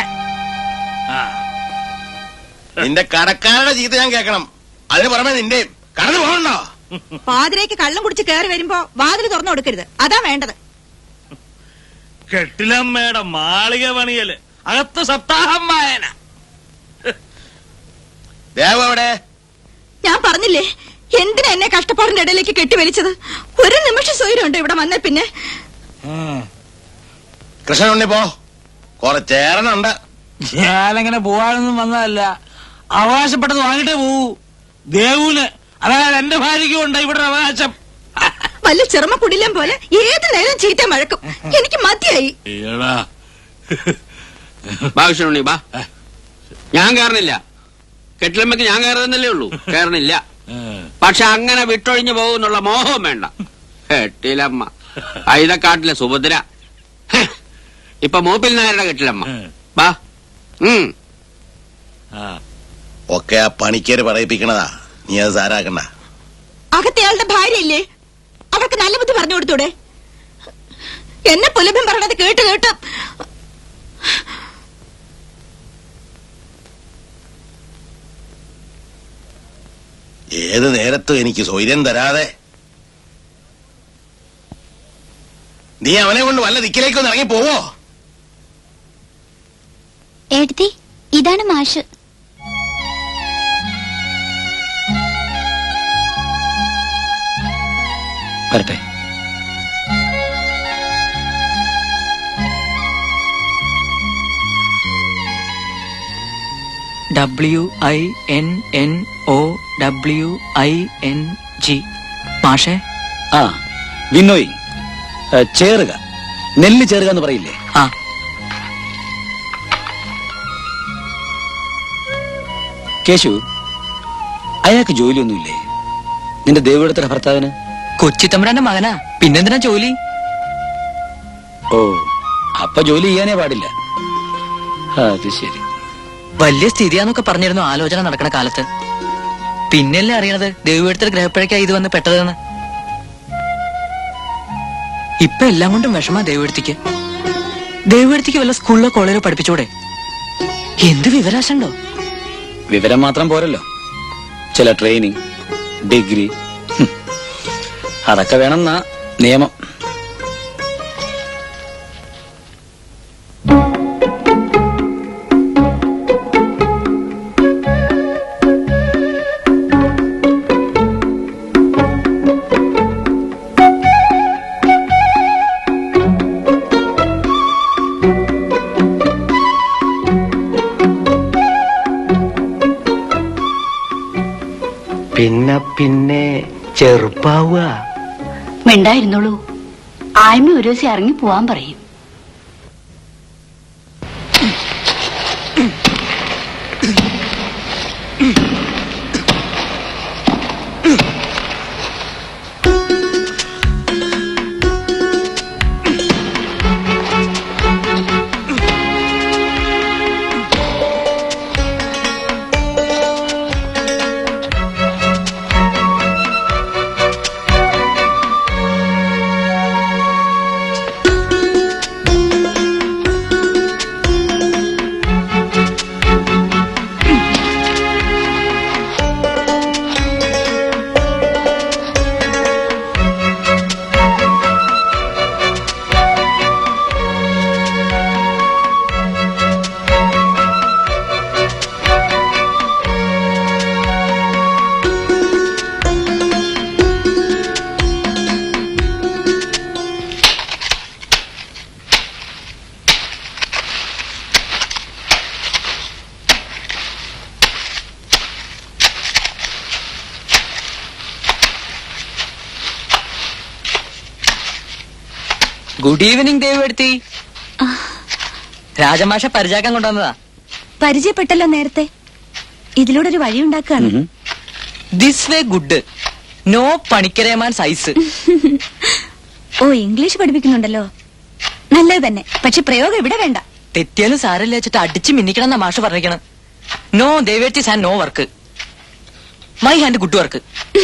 നിന്റെ കടക്കാരുടെ ചീത്ത ഞാൻ കേൾക്കണം. അതിന് പുറമെ നിന്റെ കടന്നു പോകണ്ടോ? പാതിരേക്ക് കള്ളം കുടിച്ച് കയറി വരുമ്പോ വാതിൽ തുറന്നു കൊടുക്കരുത്. അതാ വേണ്ടത്. കെട്ടിലമ്മയുടെ മാളിക പണിയല്, അകത്ത് സപ്താഹം വായന. ദേവ എവിടെ? ഞാൻ പറഞ്ഞില്ലേ എന്തിനാ എന്നെ കഷ്ടപ്പാടിന്റെ ഇടയിലേക്ക് കെട്ടിവലിച്ചത്? ഒരു നിമിഷം സ്വൈരമുണ്ട് ഇവിടെ വന്നേ. പിന്നെ കൃഷ്ണനുണ്ണി പോ, കുറച്ചേറനുണ്ട്. ഞാനങ്ങനെ പോവാനൊന്നും വന്നതല്ല. അവകാശപ്പെട്ടത് വാങ്ങിട്ടേ പോവൂ. ദേവൂന്, അതായത് എന്റെ ഭാര്യയ്ക്കും ഉണ്ട് ഇവിടെ അവകാശം. വല്ല ചെറുമ കുടിലം പോലെ ഏത് നേരം ചീത്ത മഴക്കും. എനിക്ക് മതിയായി. ബാബുഷനുണ്ണി ബാ. ഞാൻ കയറണില്ല. കെട്ടിലമ്മക്ക് ഞാൻ കയറുന്നല്ലേ ഉള്ളൂ, കയറണില്ല. പക്ഷെ അങ്ങനെ വിട്ടൊഴിഞ്ഞു പോകുന്നുള്ള മോഹവും വേണ്ട. കെട്ടിലമ്മ ഐതക്കാട്ടിലെ സുഭദ്ര, ഇപ്പൊ മൂപ്പിൽ നായരുടെ കെട്ടിലമ്മ. ബാ. ഉം ഒക്കെ ആ പണിക്കേര് പറയിപ്പിക്കണതാ. നീ അത് സാരാക്കണ്ട. അകത്തയാളുടെ ഭാര്യയില്ലേ, അവർക്ക് നല്ല ബുദ്ധി പറഞ്ഞു കൊടുത്തൂടെ? എന്നെ പുലഭ്യം പറയണത് കേട്ട് കേട്ട് ഏത് നേരത്തും എനിക്ക് സ്വൈര്യം തരാതെ നീ അവനെ കൊണ്ട് വല്ല ദിക്കിലേക്കൊന്ന് ഇറങ്ങി പോവോ? ഏടത്തി, ഇതാണ് മാഷ്. വരട്ടെ. W I N N O W I N G. മാഷേ? ആ, വിന്നോയിങ്. ചേറുക, നെല്ല് ചേറുക എന്ന് പറയില്ലേ? ആ. കേശു, അയാൾക്ക് ജോലിയൊന്നുമില്ലേ നിന്റെ ദേവിടത്തിന്റെ ഭർത്താവിന്? കൊച്ചിത്തമ്പുരാന്റെ മകനാ, പിന്നെന്തിനാ ജോലി? ഓ, അപ്പൊ ജോലി ചെയ്യാനേ പാടില്ല. അത് ശരി. വലിയ സ്ഥിതിയാന്നൊക്കെ പറഞ്ഞിരുന്നു ആലോചന നടക്കണ കാലത്ത്. പിന്നല്ലേ അറിയണത് ദേവിയെടുത്ത ഗ്രഹപ്പഴക്കായി ഇത് വന്ന് പെട്ടതെന്ന്. ഇപ്പൊ എല്ലാം കൊണ്ടും വിഷമാ ദേവിയെടുത്തിക്ക്. ദേവിയെടുത്തിക്ക് വല്ല സ്കൂളിലോ കോളേജിലോ പഠിപ്പിച്ചൂടെ? എന്ത് വിവരാശുണ്ടോ? വിവരം മാത്രം പോരല്ലോ, ചില ട്രെയിനിങ്, ഡിഗ്രി, അതൊക്കെ വേണമെന്നാ നിയമം. പിന്നെ പിന്നെ ചെറുപ്പാവുക. മിണ്ടായിരുന്നുള്ളൂ. ആയ്മ ഒരു ദിവസം ഇറങ്ങി പോവാൻ പറയും. Good evening ദേവെടുത്തി. രാജമാഷ പരിചാക്കാൻ കൊണ്ടുവന്നതാ. പരിചയപ്പെട്ടല്ലോ നേരത്തെ. ഇതിലൂടെ ഒരു വഴി ഉണ്ടാക്കുകയാണ്. ദിസ് വേ ഗുഡ്, നോ പണിക്കരേമാൻ സൈസ്. ഓ, ഇംഗ്ലീഷ് പഠിപ്പിക്കുന്നുണ്ടല്ലോ, നല്ലത് തന്നെ. പക്ഷെ പ്രയോഗം ഇവിടെ വേണ്ട. തെറ്റിയാലും സാരല്ല വെച്ചിട്ട് അടിച്ച് മിന്നിക്കണം എന്നാ മാഷ് പറഞ്ഞിരിക്കണം. നോ ദേവേഴ്ത്തി and no work. My hand good work.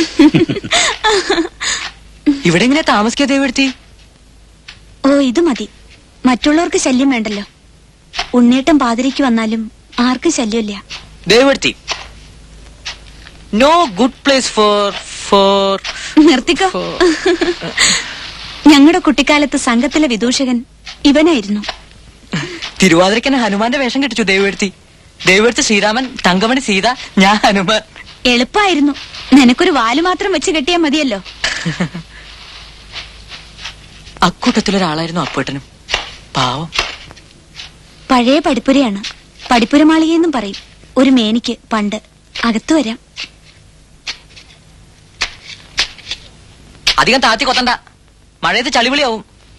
ഇവിടെ എങ്ങനെ താമസിക്കാ ദേവേഴ്ത്തി? ഓ, ഇത് മതി. മറ്റുള്ളവർക്ക് ശല്യം വേണ്ടല്ലോ. ഉണ്ണേട്ടം പാതിരയ്ക്ക് വന്നാലും ആർക്കും ശല്യമില്ല. ദേവേഴ്ത്തി, no good place for for നിർത്തിക്കോ. ഞങ്ങളുടെ കുട്ടിക്കാലത്ത് സംഘത്തിലെ വിദൂഷകൻ ഇവനായിരുന്നു. തിരുവാതിരക്കന്നെ ഹനുമാന്റെ വേഷം കെട്ടിച്ചു ദേവേഴ്ത്തി. ദേവേഴ്ത്തി ശ്രീരാമൻ, തങ്കമണി സീത, ഞാൻ ഹനുമാൻ. എളുപ്പമായിരുന്നു. നിനക്കൊരു വാല് മാത്രം വെച്ച് കെട്ടിയാൽ മതിയല്ലോ. അക്കൂട്ടത്തിലൊരാളായിരുന്നു അപ്പേട്ടനും. പാവം. പഴയ പഠിപ്പുരയാണ്. പഠിപ്പുരമാളികയെന്നും പറയും. ഒരു മേനിക്ക് പണ്ട്. അകത്തു വരാം. അധികം താത്തി കൊത്തണ്ട, മഴയത്ത് ചളിവിളിയാവും.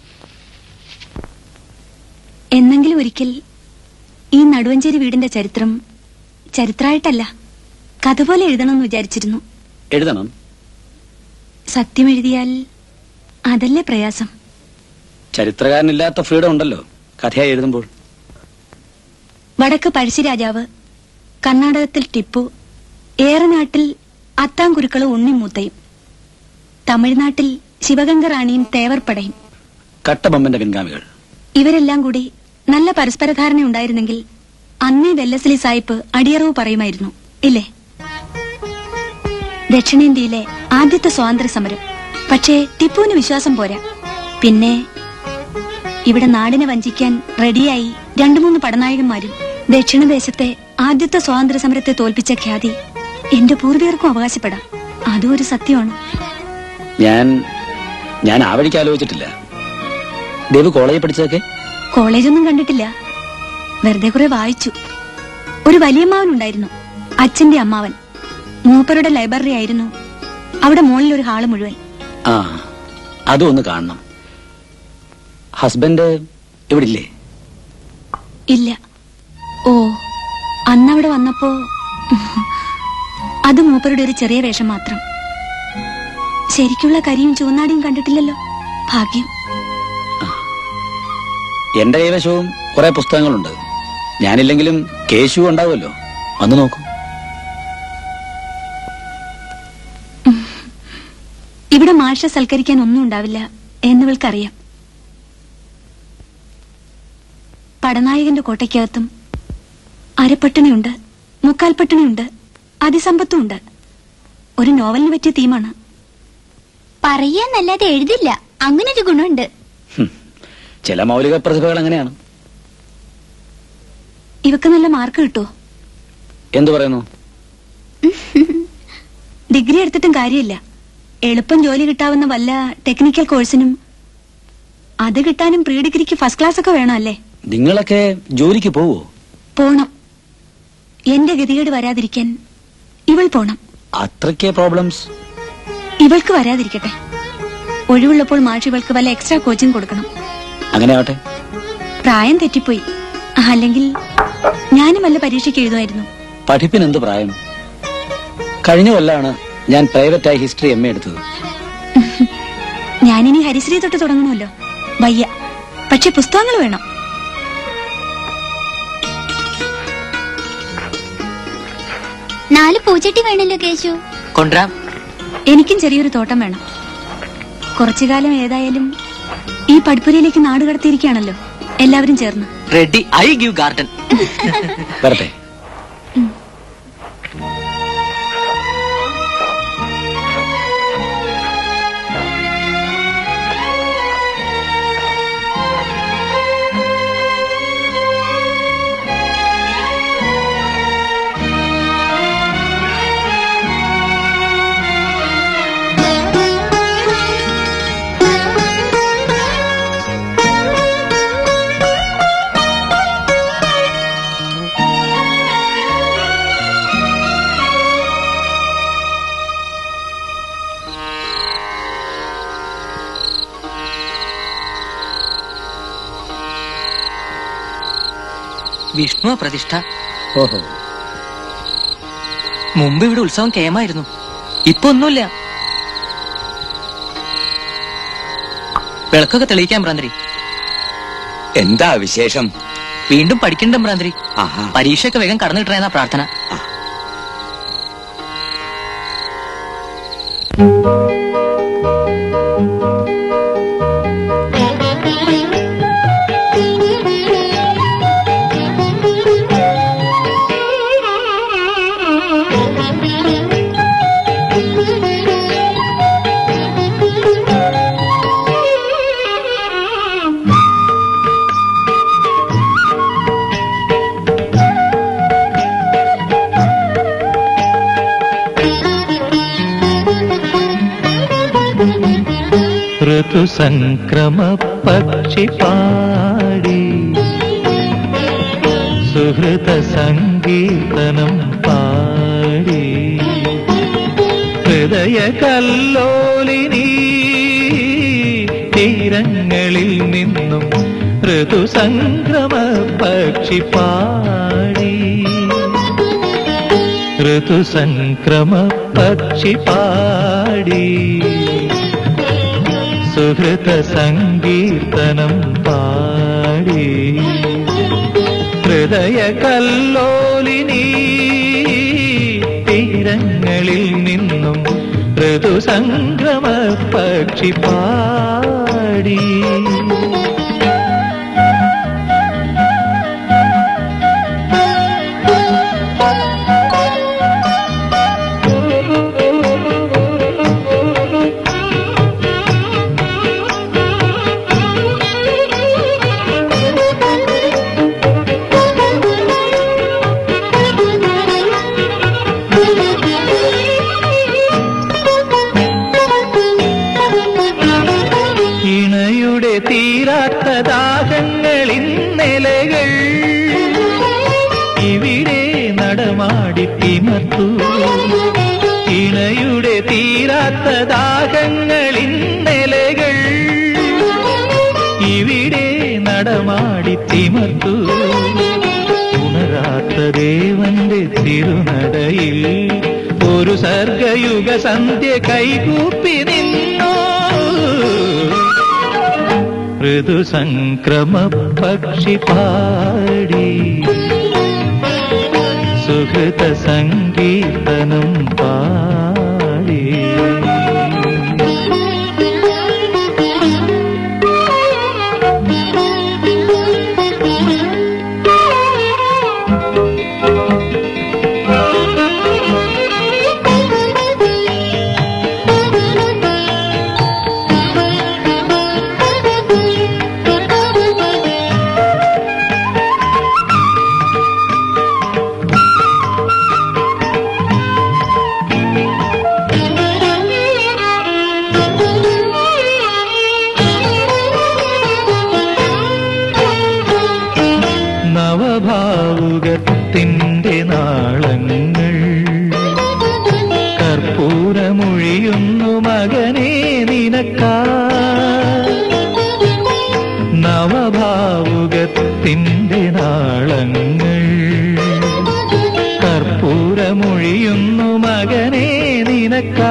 എന്നെങ്കിലും ഒരിക്കൽ ഈ നടുവഞ്ചേരി വീടിന്റെ ചരിത്രം ചരിത്രമായിട്ടല്ല, കഥ പോലെ എഴുതണമെന്ന് വിചാരിച്ചിരുന്നു. എഴുതണം. സത്യം എഴുതിയാൽ അതല്ലേ പ്രയാസം. ചരിത്രകാരനില്ലാത്ത ഫ്രീഡം ഉണ്ടല്ലോ കഥയായി എഴുതുമ്പോൾ. വടക്ക് പഴശ്ശിരാജാവ്, കർണാടകത്തിൽ ടിപ്പു, ഏറനാട്ടിൽ അത്താംകുരുക്കളും ഉണ്ണിമൂത്തയും, തമിഴ്നാട്ടിൽ ശിവഗംഗ റാണിയും തേവർപ്പടയും, കട്ടബൊമ്മന്റെ പിൻഗാമികൾ, ഇവരെല്ലാം കൂടി നല്ല പരസ്പരധാരണ ഉണ്ടായിരുന്നെങ്കിൽ അന്നേ വെല്ലസ്ലി സായിപ്പ് അടിയറവ് പറയുമായിരുന്നു, ഇല്ലേ? ദക്ഷിണേന്ത്യയിലെ ആദ്യത്തെ സ്വാതന്ത്ര്യ സമരം. പക്ഷേ ടിപ്പുവിന് വിശ്വാസം പോരാ. പിന്നെ ഇവിടെ നാടിനെ വഞ്ചിക്കാൻ റെഡിയായി രണ്ടു മൂന്ന് പടനായകന്മാരും. ദക്ഷിണദേശത്തെ ആദ്യത്തെ സ്വാതന്ത്ര്യ സമരത്തെ തോൽപ്പിച്ച ഖ്യാതി എന്റെ പൂർവികർക്കും അവകാശപ്പെടാം. അതും ഒരു സത്യമാണ്. ഞാൻ ഞാൻ ആ വഴിക്ക് ആലോചിച്ചിട്ടില്ല. ദേവ് കോളേജിൽ പഠിച്ചതൊക്കെ? കോളേജൊന്നും കണ്ടിട്ടില്ല, വെറുതെ കുറെ വായിച്ചു. ഒരു വലിയമ്മാവനുണ്ടായിരുന്നു, അച്ഛന്റെ അമ്മാവൻ. മൂപ്പരുടെ ലൈബ്രറി ആയിരുന്നു. അവിടെ മുകളിൽ ഒരു ഹാള് മുഴുവൻ. ആ, അതും ഒന്ന് കാണണം. ഹസ്ബൻഡ് ഇവിടെ ഇല്ലേ? ഇല്ല. ഓ, അന്നവിടെ വന്നപ്പോ അത് മൂപ്പരുടെ ഒരു ചെറിയ വേഷം മാത്രം. ശരിക്കുള്ള കരിയും ചുവന്നാടിയും കണ്ടിട്ടില്ലല്ലോ. ഭാഗ്യം. എന്റെ കൈവശവും കുറെ പുസ്തകങ്ങളുണ്ട്. ഞാനില്ലെങ്കിലും കേശു ഉണ്ടാവുമല്ലോ, വന്നു നോക്കൂ. ഇവിടെ മാഷ സൽക്കരിക്കാൻ ഒന്നും ഉണ്ടാവില്ല എന്നിവൾക്കറിയാം. പടനായകന്റെ കോട്ടയ്ക്കകത്തും അരപ്പട്ടിണിയുണ്ട്, മുക്കാൽപ്പട്ടിണിയുണ്ട്, അതിസമ്പത്തും ഉണ്ട്. ഒരു നോവലിന് പറ്റിയ തീമാണ്. പറയാന്നല്ലാതെ എഴുതില്ല, അങ്ങനൊരു ഗുണമുണ്ട്. ചില മൗലിക പ്രതിഭകൾ അങ്ങനെയാണ്. ഇവക്ക് നല്ല മാർക്ക് കിട്ടുമോ? എന്തു പറയുന്നു? ഡിഗ്രി എടുത്തിട്ടും കാര്യമില്ല. എളുപ്പം ജോലി കിട്ടാവുന്ന വല്ല ടെക്നിക്കൽ കോഴ്സിനും. അത് കിട്ടാനും പ്രീ ഡിഗ്രിക്ക് ഫസ്റ്റ് ക്ലാസ് ഒക്കെ വേണം അല്ലേ? നിങ്ങളൊക്കെ ജോലിക്ക് പോവോ? പോണം. എന്റെ ഗതികേട് വരാതിരിക്കാൻ ഇവൾ പോണം. അത്രയ്ക്ക് പ്രോബ്ലംസ്? ഇവൾക്ക് വരാതിരിക്കട്ടെ. ഒഴിവുള്ളപ്പോൾ മാഷ് ഇവൾക്ക് വല്ല എക്സ്ട്രാ കോച്ചിങ് കൊടുക്കണം. അങ്ങനെ ആവട്ടെ. പ്രായം തെറ്റിപ്പോയി. അല്ലെങ്കിൽ ഞാനും വല്ല പരീക്ഷയ്ക്ക് എഴുതുമായിരുന്നു. പഠിപ്പിന് എന്ത് പ്രായം? കഴിഞ്ഞ കൊല്ലാണ് ഞാൻ പ്രൈവറ്റായി ഹിസ്റ്ററി എം എ എടുത്തത്. ഞാനിനി ഹരിശ്രീ തൊട്ട് തുടങ്ങണമല്ലോ. വയ്യ. പക്ഷെ പുസ്തകങ്ങൾ വേണം. നാല് പൂച്ചട്ടി വേണല്ലോ കേശു. കൊണ്ടുവരാം. എനിക്കും ചെറിയൊരു തോട്ടം വേണം. കുറച്ചു കാലം ഏതായാലും ഈ പഠിപ്പുരയിലേക്ക് നാട് കടത്തിയിരിക്കുകയാണല്ലോ എല്ലാവരും ചേർന്ന്. Ready, I give garden. വരട്ടെ. വിഷ്ണു പ്രതിഷ്ഠ. ഓഹോ. മുമ്പ് ഇവിടെ ഉത്സവം കേമായിരുന്നു, ഇപ്പൊ ഒന്നുമില്ല. വിളക്കൊക്കെ തെളിയിക്കാൻ ഭ്രാന്തരി. എന്താ വിശേഷം? വീണ്ടും പഠിക്കണ്ട ഭ്രാന്തരി. പരീക്ഷയൊക്കെ വേഗം കടന്നിട്ടെന്നാ പ്രാർത്ഥന. ഋതുസംക്രമ പക്ഷി പാടി സുഹൃത സംഗീതനം പാടി ഹൃദയ കല്ലോലിനി തീരങ്ങളിൽ നിന്നും ഋതുസംക്രമ പക്ഷി പാടി ഋതുസംക്രമ പക്ഷി പാടി സുഹൃത സംഗീതനം പാടി ഹൃദയ കല്ലോലിനി തീരങ്ങളിൽ നിന്നും ഋതുസംക്രമ പക്ഷി പാടി. തീരാത്ത ദാഹങ്ങളിന്നലകൾ ഇവിടെ നടമാടി തിമർത്തു. ഇണയുടെ തീരാത്ത ദാഹങ്ങളിന്നലകൾ ഇവിടെ നടമാടി തിമർത്തു. ഉണരാത്ത ദേവന്റെ തിരുനടയിൽ ഒരു സർഗയുഗ സന്ധ്യ കൈകൂപ്പി നിന്നു. ഋതുസംക്രമ പക്ഷി പാടി സുഹൃത സംഗീതനം പാടി. നവഭാവുകത്തിന്റെ നാളങ്ങൾ കർപ്പൂരമൊഴിയുന്നു മകനേ നിനക്കാ. നവഭാവുകത്തിന്റെ നാളങ്ങൾ കർപ്പൂരമൊഴിയുന്നു മകനേ നിനക്കാ.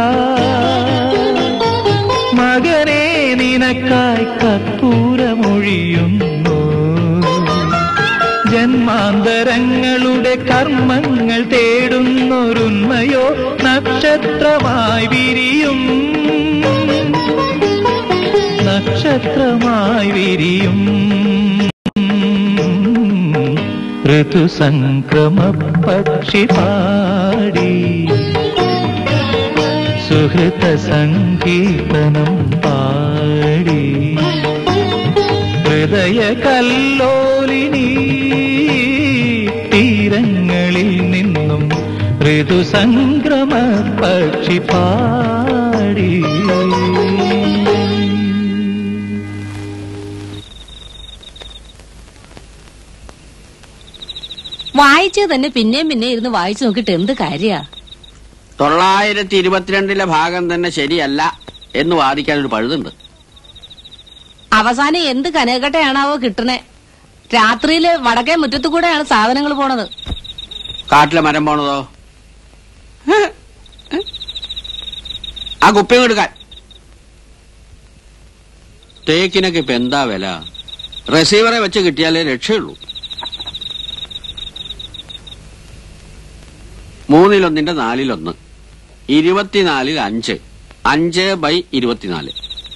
മകനേ നിനക്കായി കർപ്പൂരമൊഴിയുന്നു. ജന്മാന്തരങ്ങളുടെ കർമ്മങ്ങൾ തേടുന്നൊരുന്മയോ നക്ഷത്രമായി വിരിയും. നക്ഷത്രമായി വിരിയും. ഋതുസംക്രമ പക്ഷി പാടി സുഹൃത സംഗീതനം പാടി ഹൃദയ കല്ലോലിനി തീരങ്ങളിൽ നിന്നും ഋതുസംക്രമ പക്ഷി പാടി. വായിച്ചത് തന്നെ പിന്നെയും പിന്നെ ഇരുന്ന് വായിച്ചു നോക്കിട്ട് എന്ത് കാര്യ? തൊള്ളായിരത്തി ഇരുപത്തിരണ്ടിലെ ഭാഗം തന്നെ ശരിയല്ല എന്ന് വാദിക്കാൻ ഒരു പഴുതുണ്ട്. അവസാനം എന്ത് കനകട്ടയാണാവോ കിട്ടണേ? രാത്രിയില് വടക്കേ മുറ്റത്തു കൂടെയാണ് സാധനങ്ങൾ പോണത്. കാട്ടിലെ മരം പോണതോ? ആ കുപ്പിയും എടുക്കാൻ. തേക്കിനൊക്കെ ഇപ്പൊ എന്താ വില? റിസീവറെ വെച്ച് കിട്ടിയാലേ രക്ഷയുള്ളൂ. മൂന്നിലൊന്നിന്റെ നാലിലൊന്ന്, ഇരുപത്തിനാലിൽ അഞ്ച്, അഞ്ച് ബൈ ഇരുപത്തിനാല്.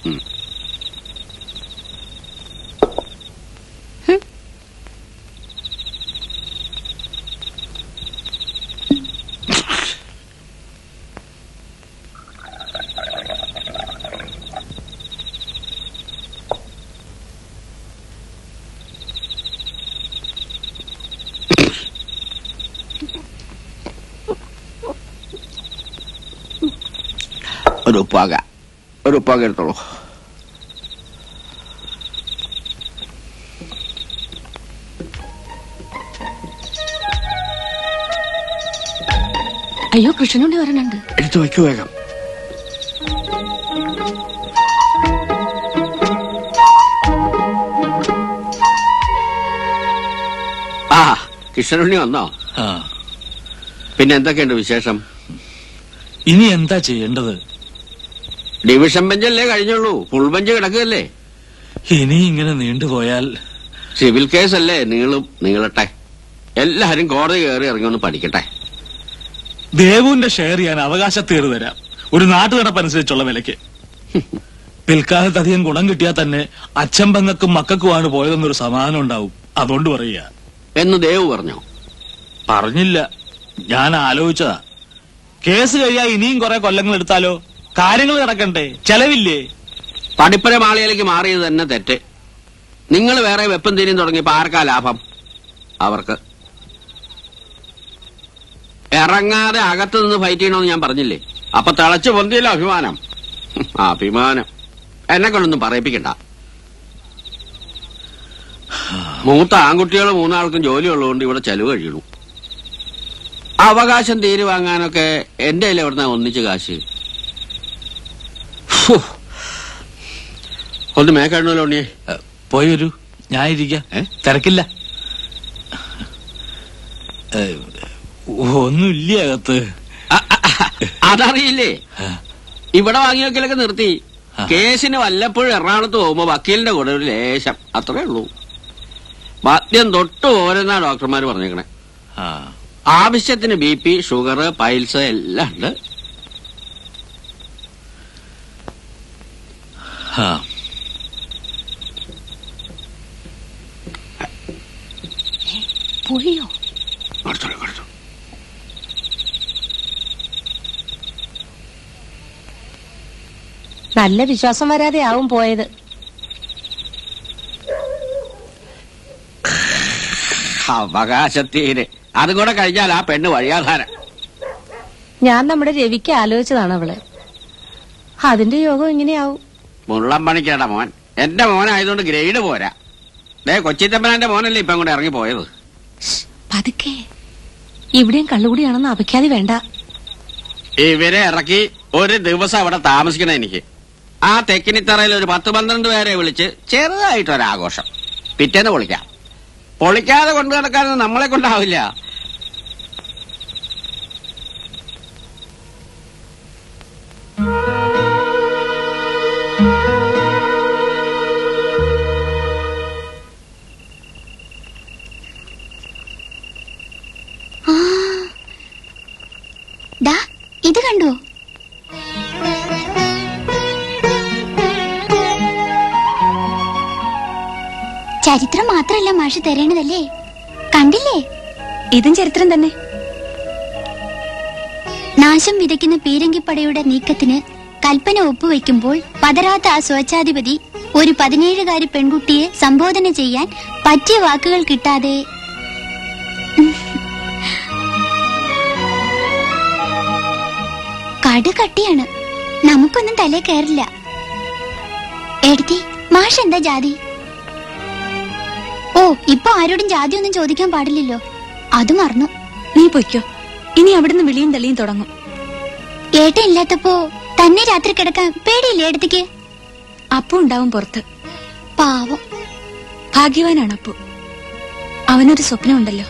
ഒരു ഉപ്പാക ഒരു ഉപ്പാക എടുത്തോളൂ. അയ്യോ, കൃഷ്ണനുണ്ടി വരണുണ്ട്. എടുത്തു വയ്ക്കൂ വേഗം. ആ കൃഷ്ണനുണ്ണി വന്നോ? പിന്നെ എന്തൊക്കെയുണ്ട് വിശേഷം? ഇനി എന്താ ചെയ്യേണ്ടത്? ഡിവിഷൻ ബെഞ്ചല്ലേ കഴിഞ്ഞുള്ളൂ, ഫുൾ ബെഞ്ച് കിടക്കുകയല്ലേ. ഇനി ഇങ്ങനെ നീണ്ടുപോയാൽ സിവിൽ കേസല്ലേ, നീളും നീളട്ടെ. എല്ലാരും കോടതി കയറി ഇറങ്ങി ഒന്ന് പഠിക്കട്ടെ. ദേവുവിന്റെ ഷെയർ ചെയ്യാൻ അവകാശത്തേറ് തരാം, ഒരു നാട്ടുനടപ്പനുസരിച്ചുള്ള വിലക്ക്. പിൽക്കാലത്ത് അധികം ഗുണം കിട്ടിയാൽ തന്നെ അച്ഛൻ പെങ്ങൾക്കും മക്കൾക്കുമാണ് പോയതെന്നൊരു സമാധാനം ഉണ്ടാവും. അതുകൊണ്ട് പറയുക എന്ന് ദേവു പറഞ്ഞോ? പറഞ്ഞില്ല, ഞാൻ ആലോചിച്ചതാ. കേസ് കഴിയാ ഇനിയും കുറെ കൊല്ലങ്ങൾ എടുത്താലോ? കാര്യങ്ങൾ നടക്കണ്ടേ, ചെലവില്ലേ? പഠിപ്പര മാളികയിലേക്ക് മാറിയത് തന്നെ തെറ്റ്. നിങ്ങൾ വേറെ വെപ്പും തീരും തുടങ്ങിയപ്പോ ആർക്കാ ലാഭം? അവർക്ക്. ഇറങ്ങാതെ അകത്ത് നിന്ന് ഫൈറ്റ് ചെയ്യണമെന്ന് ഞാൻ പറഞ്ഞില്ലേ? അപ്പൊ തിളച്ചു പൊന്തിയല്ലോ അഭിമാനം. അഭിമാനം എന്നെ കൊണ്ടൊന്നും പറയിപ്പിക്കണ്ട. മൂത്ത ആൺകുട്ടികൾ മൂന്നാൾക്കും ജോലി ഉള്ളതുകൊണ്ട് ഇവിടെ ചെലവ് കഴിയണു. അവകാശം തീരു വാങ്ങാനൊക്കെ എന്റെ കയ്യിൽ എവിടുന്ന ഒന്നിച്ച് കാശ്? ഒന്ന് മേക്കണല്ലോ ഉണ്ണിയെ. പോയി വരൂ, ഞാൻ ഇരിക്കാം, തിരക്കില്ല. ഒന്നുമില്ല അകത്ത്. അതറിയില്ലേ? ഇവിടെ വാങ്ങി വെക്കലൊക്കെ നിർത്തി. കേസിന് വല്ലപ്പോഴും എറണാകുളത്ത് പോകുമ്പോ വക്കീലിന്റെ കൂടെ ഒരു ലേശം, അത്രേ ഉള്ളൂ. മദ്യം തൊട്ട് പോരെന്നാ ഡോക്ടർമാര് പറഞ്ഞേക്കണേ. ആവശ്യത്തിന് ബി പി, ഷുഗർ, പൈൽസ് എല്ലാം ഉണ്ട്. പോയോ? നല്ല വിശ്വാസം വരാതെ ആവും പോയത്. അവകാശത്തീര് അതും കൂടെ കഴിഞ്ഞാൽ ആ പെണ്ണ് വഴിയാധാരം. ഞാൻ നമ്മുടെ രവിക്ക് ആലോചിച്ചതാണ് അവള്. അതിന്റെ യോഗം ഇങ്ങനെയാവും. മുള്ളം പണിക്കേണ്ട മോൻ എന്റെ മോനായതുകൊണ്ട് ഗ്രേഡ് പോരാ. ദേ കൊച്ചിത്തപ്പനാന്റെ മോനല്ലേ ഇപ്പം കൂടെ ഇറങ്ങി പോയത്. പതുക്കെ, ഇവിടെയും കള്ളുകൂടിയാണെന്ന് അപഖ്യാതി വേണ്ട. ഇവരെ ഇറക്കി ഒരു ദിവസം അവിടെ താമസിക്കണം എനിക്ക്. ആ തെക്കിനിത്തറയിൽ ഒരു പത്ത് പന്ത്രണ്ട് പേരെ വിളിച്ച് ചെറുതായിട്ടൊരാഘോഷം. പിറ്റേന്ന് പൊളിക്കാം. പൊളിക്കാതെ കൊണ്ടു നടക്കാനൊന്നും നമ്മളെ കൊണ്ടാവില്ല. ഇത് കണ്ടോ? ചരിത്രം മാത്രല്ല മാഷ് തരേണ്ടതല്ലേ, കണ്ടില്ലേ? ഇതും ചരിത്രം തന്നെ. നാശം വിതയ്ക്കുന്ന പീരങ്കിപ്പടയുടെ നീക്കത്തിന് കൽപ്പന ഒപ്പുവെക്കുമ്പോൾ പതരാത്ത ആ സ്വച്ഛാധിപതി ഒരു പതിനേഴുകാരി പെൺകുട്ടിയെ സംബോധന ചെയ്യാൻ പറ്റിയ വാക്കുകൾ കിട്ടാതെ കടുകട്ടിയാണ്. നമുക്കൊന്നും തലേ കയറില്ല. എഴുതി മാഷ് എന്താ ജാതി? ഓ, ഇപ്പൊ ആരോടും ജാതി ഒന്നും ചോദിക്കാൻ പാടില്ലല്ലോ, അത് മറന്നു. നീ പൊയ്ക്കോ, ഇനി അവിടുന്ന് വിളിയും തള്ളിയും തുടങ്ങും. ഏട്ടൻ ഇല്ലാത്തപ്പോ തന്നെ രാത്രി കിടക്കാൻ പേടിയില്ലേ ഏടത്തേക്ക്? അപ്പു ഉണ്ടാവും പുറത്ത്. പാവം. ഭാഗ്യവാനാണ് അപ്പു. അവനൊരു സ്വപ്നമുണ്ടല്ലോ.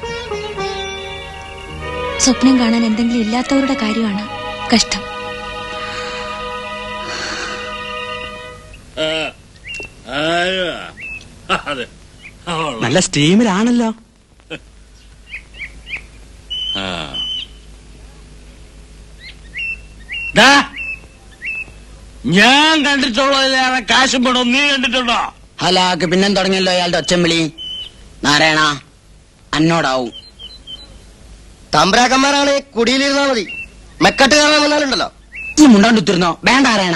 സ്വപ്നം കാണാൻ എന്തെങ്കിലും ഇല്ലാത്തവരുടെ കാര്യമാണ് കഷ്ടം. നല്ല സ്റ്റീമിലാണല്ലോ. ഞാൻ കണ്ടിട്ടുള്ളതിലേറെ കാശും പണവും നീ കണ്ടിട്ടുണ്ടോ? ഹലാക്ക് പിന്നെ തുടങ്ങിയല്ലോ അയാളുടെ ഒച്ചമ്പിളി. നാരായണ അന്നോടാവും. തമ്പ്രാക്കന്മാരാണ് കുടിയിലിരുന്നാ മതി. മെക്കട്ട് കയറാൻ വന്നാലുണ്ടല്ലോ. ഈ മുണ്ടാണ്ടിത്തിരുന്നോ? വേണ്ട നാരായണ.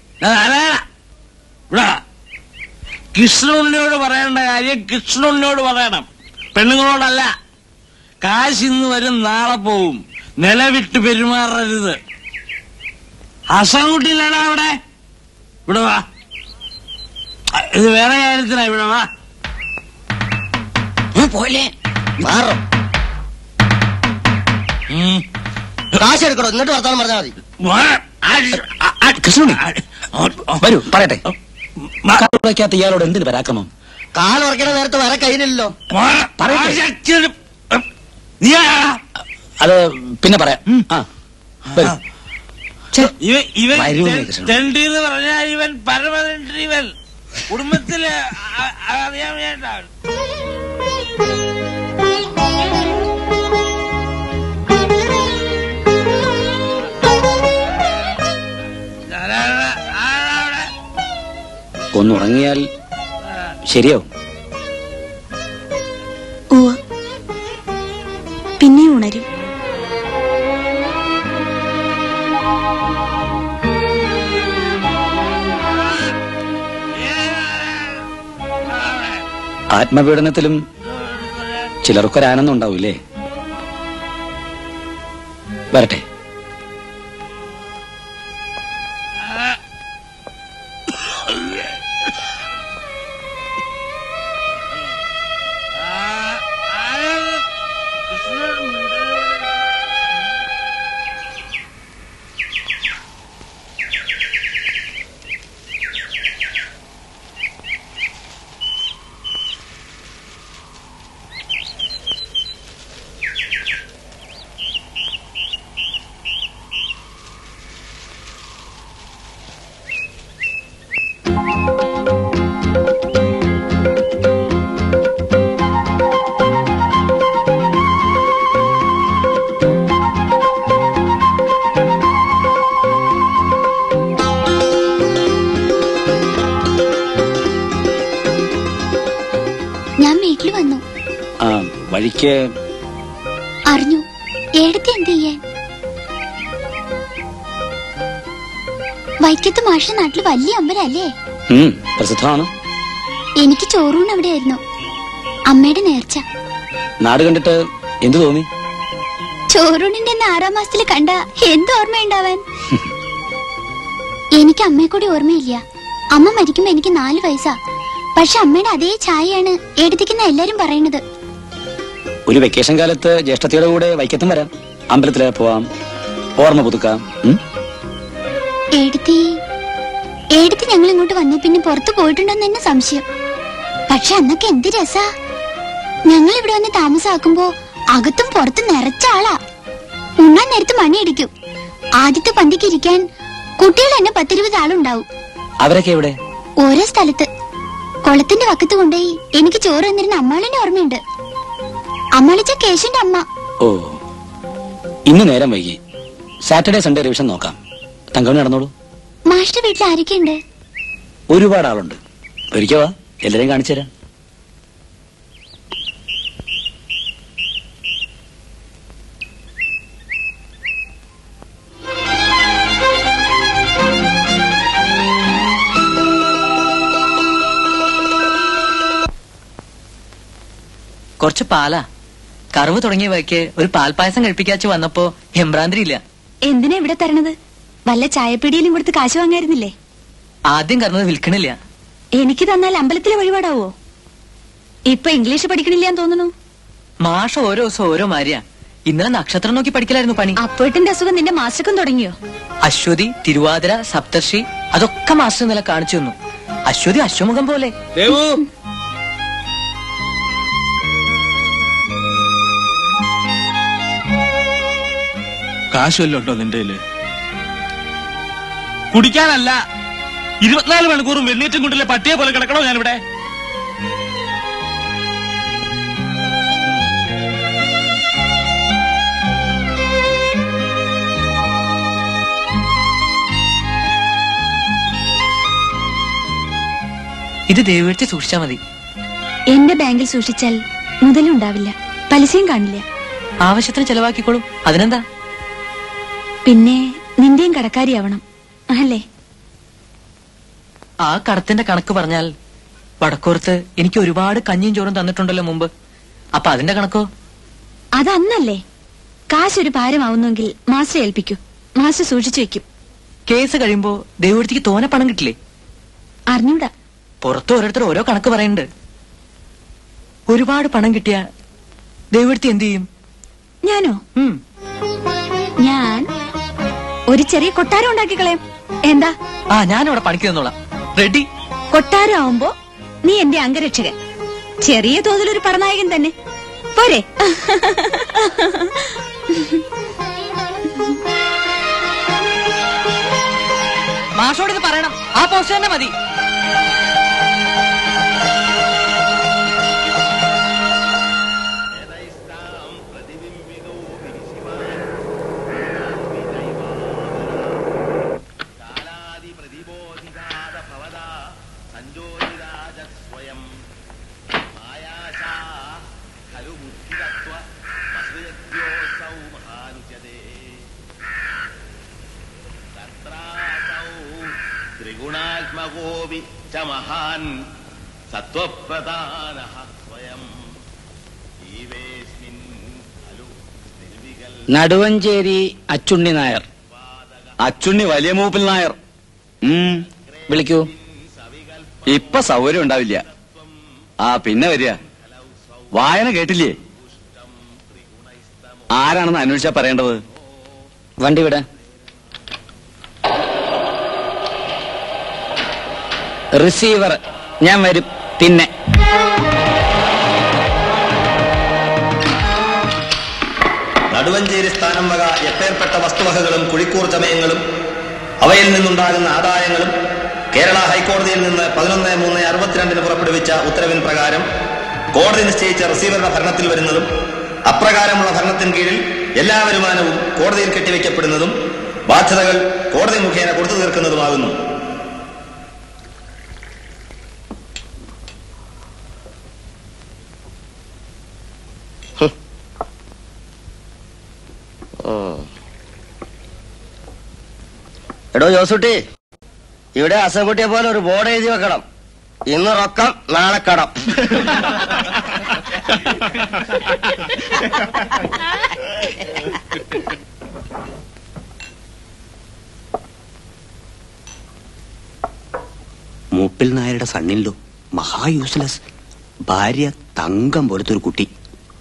കൃഷ്ണുണ്ണിയോട് പറയേണ്ട കാര്യം കൃഷ്ണുണ്ണിയോട് പറയണം, പെണ്ണുങ്ങളോടല്ല. കാശ് ഇന്ന് വരും, നാളെ പോവും. നിലവിട്ട് പെരുമാറരുത്. ഹസൻകുട്ടിയിലാണ് അവിടെ. ഇവിടെ വാ, ഇത് വേറെ കാര്യത്തിനാ. ഇവിടെ വാ. പോലെ മാറും. കാശ് എടുക്കണോ? എന്നിട്ട് വർത്താനം പറഞ്ഞാൽ മതി. കൃഷ്ണുണ്ണി വരൂ, പറയട്ടെ. കാലത്ത് ഇയാളോട് എന്തിന് പരാക്രമം? കാൽ ഉറക്കണ നേരത്തെ വരെ കയ്യിലില്ലല്ലോ. അത് പിന്നെ പറയാം. ആ വരൂ. ഇവൻ തെണ്ടീന്ന് പറഞ്ഞാൽ ഇവൻ പരമതണ്ടി. ഇവൻ കുടുംബത്തില് അറിയാൻ വേണ്ടാണ്. ഒന്നുറങ്ങിയാൽ ശരിയാവും. പിന്നെ ഉണരും. ആത്മപീഡനത്തിലും ചിലർക്കൊരാനന്ദം ഉണ്ടാവൂലേ? വരട്ടെ. വഴിക്ക് അറിഞ്ഞു. ഏടത്തി എന്ത് ചെയ്യാൻ? വൈക്കത്ത് മാഷ നാട്ടില് വലിയ അമ്പലല്ലേ? പ്രസിദ്ധമാണ്. എനിക്ക് ചോറൂണ് അവിടെയായിരുന്നു. അമ്മയുടെ നേർച്ച. നാട് കണ്ടിട്ട് എന്തു തോന്നി? ചോറൂണിന്റെ ആറാം മാസത്തില് കണ്ട എന്ത് ഓർമ്മയുണ്ടാവാൻ? എനിക്ക് അമ്മയെ കൂടി ഓർമ്മയില്ല. അമ്മ മരിക്കുമ്പോ എനിക്ക് നാല് വയസ്സാ. പക്ഷെ അമ്മയുടെ അതേ ചായയാണ് എടുത്തിക്കുന്ന എല്ലാരും പറയുന്നത്. ഒരു വെക്കേഷൻ കാലത്ത് ജ്യേഷ്ഠത്തിയുടെ കൂടെ വൈക്കത്തും വരാം. അമ്പലത്തിലെ പോവാം, ഓർമ്മ പുതുക്കാം. എടുത്തി എടുത്തി ഞങ്ങൾ ഇങ്ങോട്ട് വന്ന പിന്നെ പുറത്തു പോയിട്ടുണ്ടോന്ന് തന്നെ സംശയം. പക്ഷെ അന്നൊക്കെ എന്ത് രസാ. ഞങ്ങൾ ഇവിടെ വന്ന് താമസാക്കുമ്പോ അകത്തും പുറത്തും നിറച്ച ആളാ. ഉണ്ണാൻ നേരത്ത് മണിയടിക്കും. ആദ്യത്തെ പന്തിക്ക് ഇരിക്കാൻ കുട്ടികൾ തന്നെ പത്തിരുപത് ആളുണ്ടാവും. അവരൊക്കെ എവിടെ? ഓരോ സ്ഥലത്ത്. കുളത്തിന്റെ വക്കത്ത് കൊണ്ടുപോയി എനിക്ക് ചോറ് തന്നിരുന്ന അമ്മാളിന്റെ ഓർമ്മയുണ്ട്. അമ്മാളിച്ച കേശുന്റെ അമ്മ. ഓ, ഇന്ന് നേരം വൈകി. സാറ്റർഡേ സൺഡേ റിവിഷൻ നോക്കാം. തങ്കമണി നടന്നോളൂ. മാഷിന്റെ വീട്ടിൽ ആരൊക്കെയുണ്ട്? ഒരുപാട് ആളുണ്ട്. ഒരിക്കവാ, എല്ലാരെയും കാണിച്ചു തരാം. കുറച്ച് പാലാ. കറവ് തുടങ്ങിയ വയ്ക്ക് ഒരു പാൽപ്പായസം കഴിപ്പിക്കാച്ചു വന്നപ്പോ എംബ്രാന്തിരിയില്ല. എന്തിനാ ഇവിടെ തരണത്? വല്ല ചായപ്പീടിയിലും കൊടുത്ത് കാശ് വാങ്ങായിരുന്നില്ലേ? ആദ്യം കറന്നത് വിൽക്കണില്ല. എനിക്ക് തന്നാൽ അമ്പലത്തിലെ വഴിപാടാവോ? ഇപ്പൊ ഇംഗ്ലീഷ് പഠിക്കണില്ലാന്ന് തോന്നുന്നു. മാഷ ഓരോ ദിവസം ഓരോ മാര്യ. ഇന്നലെ നക്ഷത്രം നോക്കി പഠിക്കലായിരുന്നു പണി. അപ്പോഴത്തിന്റെ അസുഖം നിന്റെ മാസ്റ്റർക്കും തുടങ്ങിയോ? അശ്വതി, തിരുവാതിര, സപ്തർഷി അതൊക്കെ മാസ്റ്റർ ഇന്നലെ കാണിച്ചു തന്നു. അശ്വതി അശ്വമുഖം പോലെ. കാശ് വല്ലതും ഉണ്ടോ നിന്റെ കയ്യില്? കുടിക്കാനല്ല, ഇരുപത്തിനാല് മണിക്കൂറും വെണ്ണീറ്റും കൊണ്ടിലെ പട്ടിയെ പോലെ കിടക്കണോ ഞാനിവിടെ? ഇത് ദൈവത്തെ സൂക്ഷിച്ചാ മതി. എന്റെ ബാങ്കിൽ സൂക്ഷിച്ചാൽ മുതലുണ്ടാവില്ല, പലിശയും കാണില്ല. ആവശ്യത്തിന് ചെലവാക്കിക്കോളും, അതിനെന്താ? പിന്നെ നിന്റെയും കടക്കാരിയാവണം അല്ലേ? ആ കടത്തിന്റെ കണക്ക് പറഞ്ഞാൽ വടക്കോർത്ത് എനിക്ക് ഒരുപാട് കഞ്ഞിയും ചോറും തന്നിട്ടുണ്ടല്ലോ മുമ്പ്. അപ്പൊ അതിന്റെ കണക്കോ? അതന്നല്ലേ. കാശൊരു ഭാരമാവുന്നെങ്കിൽ മാസ്റ്റർ ഏൽപ്പിക്കൂ, മാസ്റ്റർ സൂക്ഷിച്ചു വെക്കും. കേസ് കഴിയുമ്പോ ദൈവത്തിക്ക് തോനെ പണം കിട്ടില്ലേ? അറിഞ്ഞൂടാ. പുറത്ത് ഓരോരുത്തർ ഓരോ കണക്ക് പറയുന്നുണ്ട്. ഒരുപാട് പണം കിട്ടിയ ദൈവത്തി എന്ത് ചെയ്യും? ഞാനോ? ഞാൻ ഒരു ചെറിയ കൊട്ടാരം ഉണ്ടാക്കി കളയാം. എന്താ? ആ, ഞാനവിടെ പണിക്ക് തന്നോളാം. റെഡി? കൊട്ടാരം ആവുമ്പോ നീ എന്റെ അംഗരക്ഷകൻ, ചെറിയ തോതിലൊരു പടനായകൻ തന്നെ പോരെ? മാഷോട് ഇത് പറയണം, ആ പോസ്റ്റ് തന്നെ മതി. ത്രിഗുണാത്മകോപി ച മഹാൻ സത്വപ്രധാനഃ സ്വയം ജീവേസ്മിൻ ഖലു നിർവികൽ. നടുവഞ്ചേരി അച്ചുണ്ണി നായർ. അച്ചുണ്ണി വലിയ മൂപ്പിൽ നായർ. ഉം, വിളിക്കൂ. ഇപ്പൊ സൗകര്യം ഉണ്ടാവില്ല. ആ, പിന്നെ വരിക. വായന കേട്ടില്ലേ? ആരാണെന്ന് അന്വേഷിച്ചാ പറയേണ്ടത്? വണ്ടി വിട. റിസീവർ ഞാൻ വരും. പിന്നെ നടുവഞ്ചേരി സ്ഥാനം വക എപ്പേർപ്പെട്ട വസ്തുവകകളും കുഴിക്കൂർ ചമയങ്ങളും അവയിൽ നിന്നുണ്ടാകുന്ന ആദായങ്ങളും കേരള ഹൈക്കോടതിയിൽ നിന്ന് പതിനൊന്ന് മൂന്ന് അറുപത്തിരണ്ടിന് പുറപ്പെടുവിച്ച ഉത്തരവിൻ പ്രകാരം കോടതി നിശ്ചയിച്ച റിസീവറുടെ ഭരണത്തിൽ വരുന്നതും അപ്രകാരമുള്ള ഭരണത്തിന് കീഴിൽ എല്ലാ വരുമാനവും കോടതിയിൽ കെട്ടിവെക്കപ്പെടുന്നതും ബാധ്യതകൾ കോടതി മുഖേന കൊടുത്തു തീർക്കുന്നതുമാകുന്നു. എടോ ജോസൂട്ടി, ഇവിടെ അസംകുട്ടിയെ പോലെ ഒരു ബോർഡ് എഴുതി വെക്കണം. ഇന്ന് റൊക്കം, നാളെ കടം. മൂപ്പിൽ നായരുടെ സണ്ണിലോ മഹാ യൂസ്ലെസ്. ഭാര്യ തങ്കം പോലത്തെ ഒരു കുട്ടി.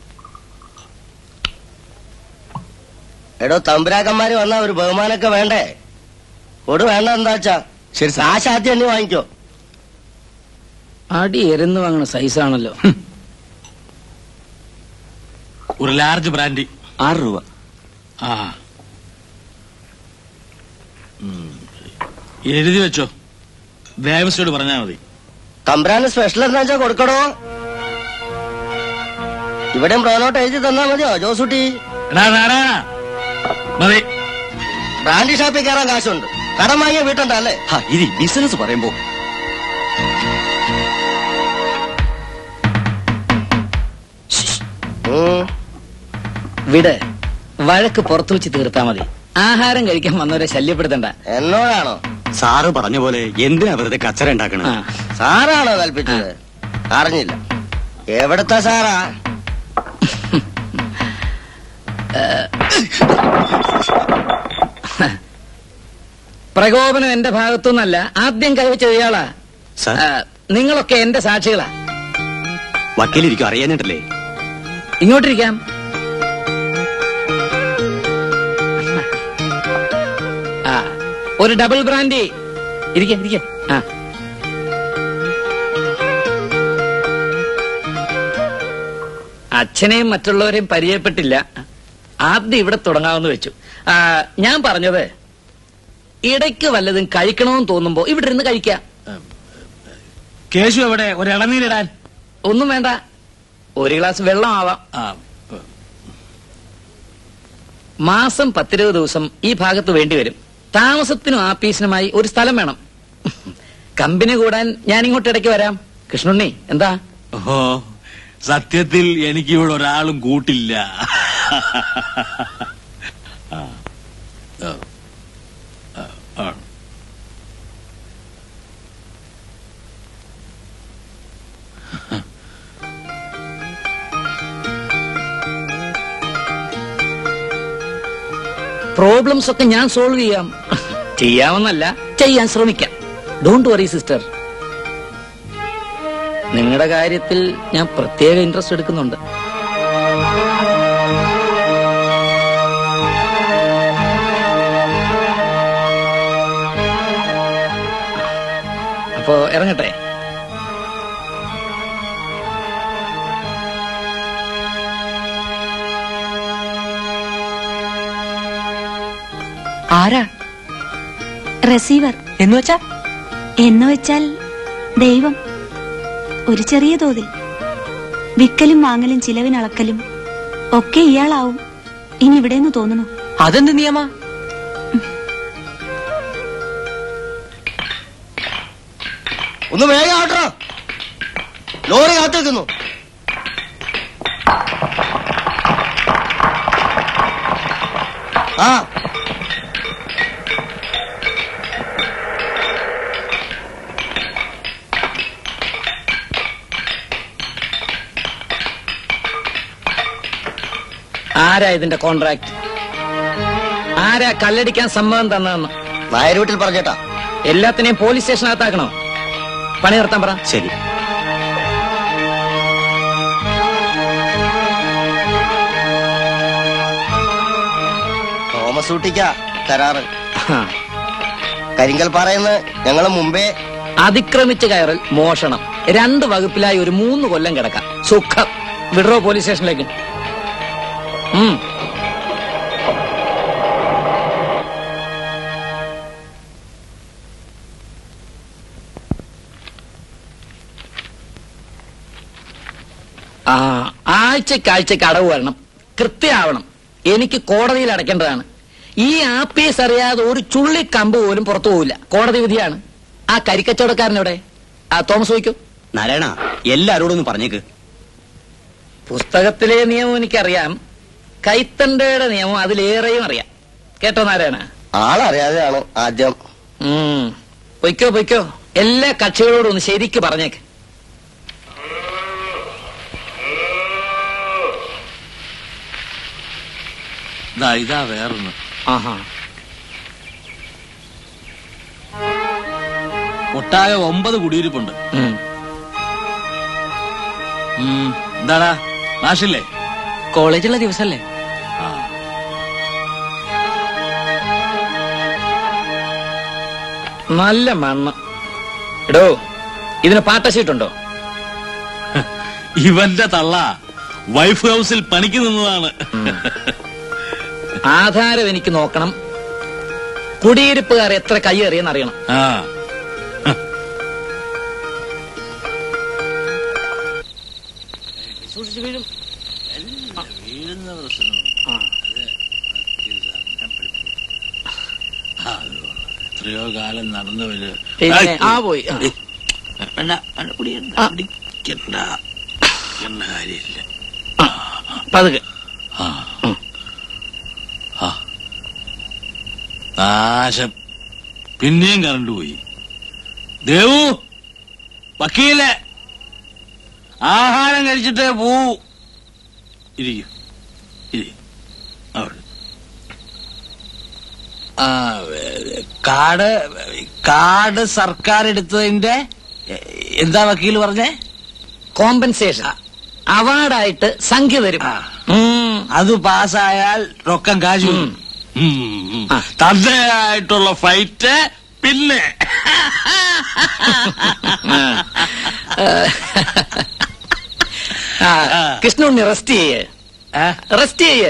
എടോ തമ്പുരാക്കന്മാര് വന്നാ ഒരു ബഹുമാനൊക്കെ വേണ്ടേ? ഒട് വേണ്ട എന്താച്ചാ ശരി, സാശാദ്യം എണ്ണി വാങ്ങിക്കോ. അടി എരുന്ന് വാങ്ങണ സൈസാണല്ലോ. ഒരു ലാർജ് ബ്രാൻഡി ആറ് രൂപ. ആ, എഴുതി വെച്ചോ, ദേവസ്വയോട് പറഞ്ഞാ മതി. തമ്പുരാന് സ്പെഷ്യൽ എന്താ വെച്ചാ കൊടുക്കണോ? ഇവിടെയും പ്രോനോട്ട് എഴുതി തന്നാ മതിയോ ജോസൂട്ടി? മതി. ബ്രാൻഡി ഷാപ്പിൽ കയറാൻ കാശുണ്ട്, കടം വാങ്ങിയ വീട്ടുണ്ടല്ലേ? ഇത് ബിസിനസ് പറയുമ്പോ വിട്. വഴക്ക് പുറത്തു വെച്ച് തീർത്താ മതി. ആഹാരം കഴിക്കാൻ വന്നവരെ ശല്യപ്പെടുത്തണ്ട. എന്നോടാണോ? സാറ് പറഞ്ഞ പോലെ എന്തിനാ വെറുതെ കച്ചറ ഉണ്ടാക്കണം? സാറാണോ കൽപ്പിച്ചത്? അറിഞ്ഞില്ല. എവിടത്തെ സാറാ? പ്രകോപനം എന്റെ ഭാഗത്തുനിന്നല്ല, ആദ്യം കൈവച്ചത് ഇയാളാ. നിങ്ങളൊക്കെ എന്റെ സാക്ഷികളാ. വക്കീലിരിക്കും, അറിയാനിട്ടല്ലേ? ഇങ്ങോട്ടിരിക്കാം. ആ, ഒരു ഡബിൾ ബ്രാൻഡി. ഇരിക്കാം ഇരിക്കാം. ആ, അച്ഛനെയും മറ്റുള്ളവരെയും പരിചയപ്പെട്ടില്ല. ആദ്യം ഇവിടെ തുടങ്ങാമെന്ന് വെച്ചു. ആ, ഞാൻ പറഞ്ഞത് ഇടയ്ക്ക് വല്ലതും കഴിക്കണമെന്ന് തോന്നുമ്പോ ഇവിടെ ഇരുന്ന് കഴിക്കാം. കേശു എവിടെ? ഒരു ഇളനീരിടാൻ. ഒന്നും വേണ്ട, ഒരു ഗ്ലാസ് വെള്ളം ആവാം. മാസം പത്തിരുപത് ദിവസം ഈ ഭാഗത്ത് വേണ്ടിവരും. താമസത്തിനും ആപ്പീസിനുമായി ഒരു സ്ഥലം വേണം. കമ്പനി കൂടാൻ ഞാൻ ഇങ്ങോട്ട് ഇടയ്ക്ക് വരാം. കൃഷ്ണുണ്ണി എന്താ? ഓ, സത്യത്തിൽ എനിക്കിവിടെ ഒരാളും കൂട്ടില്ല. പ്രോബ്ലംസ് ഒക്കെ ഞാൻ സോൾവ് ചെയ്യാം. ചെയ്യാമെന്നല്ല, ചെയ്യാൻ ശ്രമിക്കാം. Don't worry sister. നിങ്ങളുടെ കാര്യത്തിൽ ഞാൻ പ്രത്യേക ഇൻട്രസ്റ്റ് എടുക്കുന്നുണ്ട്. അപ്പോ ഇറങ്ങട്ടെ. ആരാ? റിസീവർ. എന്ന് വെച്ചാ? എന്ന് വെച്ചാൽ ദൈവം. ഒരു ചെറിയ തോതിൽ വിക്കലും വാങ്ങലും ചിലവിനളക്കലും ഒക്കെ ഇയാളാവും ഇനി ഇവിടെന്ന് തോന്നുന്നു. അതെന്ത് നിയമ? ഒന്ന് വേഗം ആട്ടോ, ലോറി കാത്തിരിക്കുന്നു. ആ ആരാ ഇതിന്റെ കോൺട്രാക്ട്? ആരാ കല്ലടിക്കാൻ സമ്മതം തന്നതെന്ന്? നായർ വീട്ടിൽ പറഞ്ഞേട്ടാ. എല്ലാത്തിനെയും പോലീസ് സ്റ്റേഷനകത്താക്കണോ? പണി നിർത്താൻ പറ. ശരി. തോമസ് ഊട്ടിക്കാ കരാറ്. കരിങ്കൽ പാറയെന്ന് ഞങ്ങൾ മുമ്പേ. അതിക്രമിച്ച് കയറൽ, മോഷണം, രണ്ട് വകുപ്പിലായി ഒരു മൂന്ന് കൊല്ലം കിടക്കാം. സുഖം. വിഡ്രോ പോലീസ് സ്റ്റേഷനിലേക്ക്. ഉം ആ ആഴ്ചക്ക് ആഴ്ചക്ക് അടവ് വരണം, കൃത്യമാവണം. എനിക്ക് കോടതിയിൽ അടയ്ക്കേണ്ടതാണ്. ഈ ആപ്പീസ് അറിയാതെ ഒരു ചുള്ളിക്കമ്പ് പോലും പുറത്തു പോവില്ല. കോടതി വിധിയാണ്. ആ കരിക്കച്ചവടക്കാരനെവിടെ? ആ തോമസ് ചോദിക്കൂ. നാരായണ, എല്ലാരോടൊന്നും പറഞ്ഞേക്ക്. പുസ്തകത്തിലെ നിയമം എനിക്കറിയാം, കൈത്തണ്ടയുടെ നിയമം അതിലേറെയും അറിയാം. കേട്ടോ നാരായണ? ആളറിയാതെയാണ് ആദ്യം. ഉം പൊയ്ക്കോ പൊയ്ക്കോ. എല്ലാ കക്ഷികളോടും ഒന്ന് ശരിക്ക് പറഞ്ഞേക്ക്. ഇതാ വേറൊന്ന്. ആഹാ, ഒട്ടാകെ ഒമ്പത് കുടിയിരിപ്പുണ്ട്. എന്താടാ, മാഷില്ലേ? കോളേജുള്ള ദിവസല്ലേ? നല്ല മണ്ണ്. എടോ, ഇതിന് പാട്ടശീട്ടുണ്ടോ? ഇവന്റെ തള്ള വൈഫ് ഹൗസിൽ പണിക്ക് നിന്നതാണ്. ആധാരം എനിക്ക് നോക്കണം. കുടിയിരിപ്പുകാർ എത്ര കൈയേറിയെന്ന് അറിയണം. ആ സൂക്ഷിച്ചു വീഴും. എത്രയോ കാലം നടന്നു വരും. ആ പോയി. കാര്യമില്ല. പതുക്കെ. നാശം. പിന്നെയും കറണ്ട് പോയി. ദേവു, വക്കീലെ, ആഹാരം കഴിച്ചിട്ടേ പോവൂ. ഇരിക്കും. കാട് കാട് സർക്കാർ എടുത്തതിന്റെ എന്താ വക്കീൽ പറഞ്ഞേ? കോമ്പൻസേഷൻ അവാർഡായിട്ട് സംഖ്യ തരും. അത് പാസ്സായാൽ റൊക്കം കാശു. തദ്ദയായിട്ടുള്ള ഫൈറ്റ് പിന്നെ. കൃഷ്ണുണ്ണി റെസ്റ്റ് ചെയ്യേ. റെസ്റ്റ് ചെയ്യേ.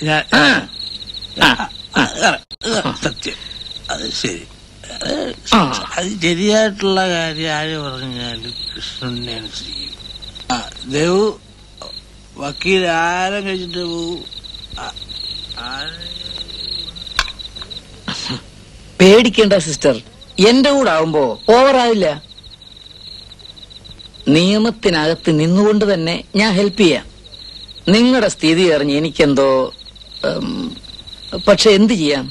സത്യം, അത് ശരി. അത് ശരിയായിട്ടുള്ള കാര്യം ആര് പറഞ്ഞാലും കൃഷ്ണനെ ചെയ്യും. ആ ദേവു വക്കീൽ ആരം കഴിച്ചിട്ട് പോവും. പേടിക്കേണ്ട സിസ്റ്റർ, എന്റെ കൂടെ ആവുമ്പോ ഓവറാവില്ല. നിയമത്തിനകത്ത് നിന്നുകൊണ്ട് തന്നെ ഞാൻ ഹെൽപ്പ് ചെയ്യാം. നിങ്ങളുടെ സ്ഥിതി അറിഞ്ഞ് എനിക്കെന്തോ, പക്ഷെ എന്ത് ചെയ്യാം,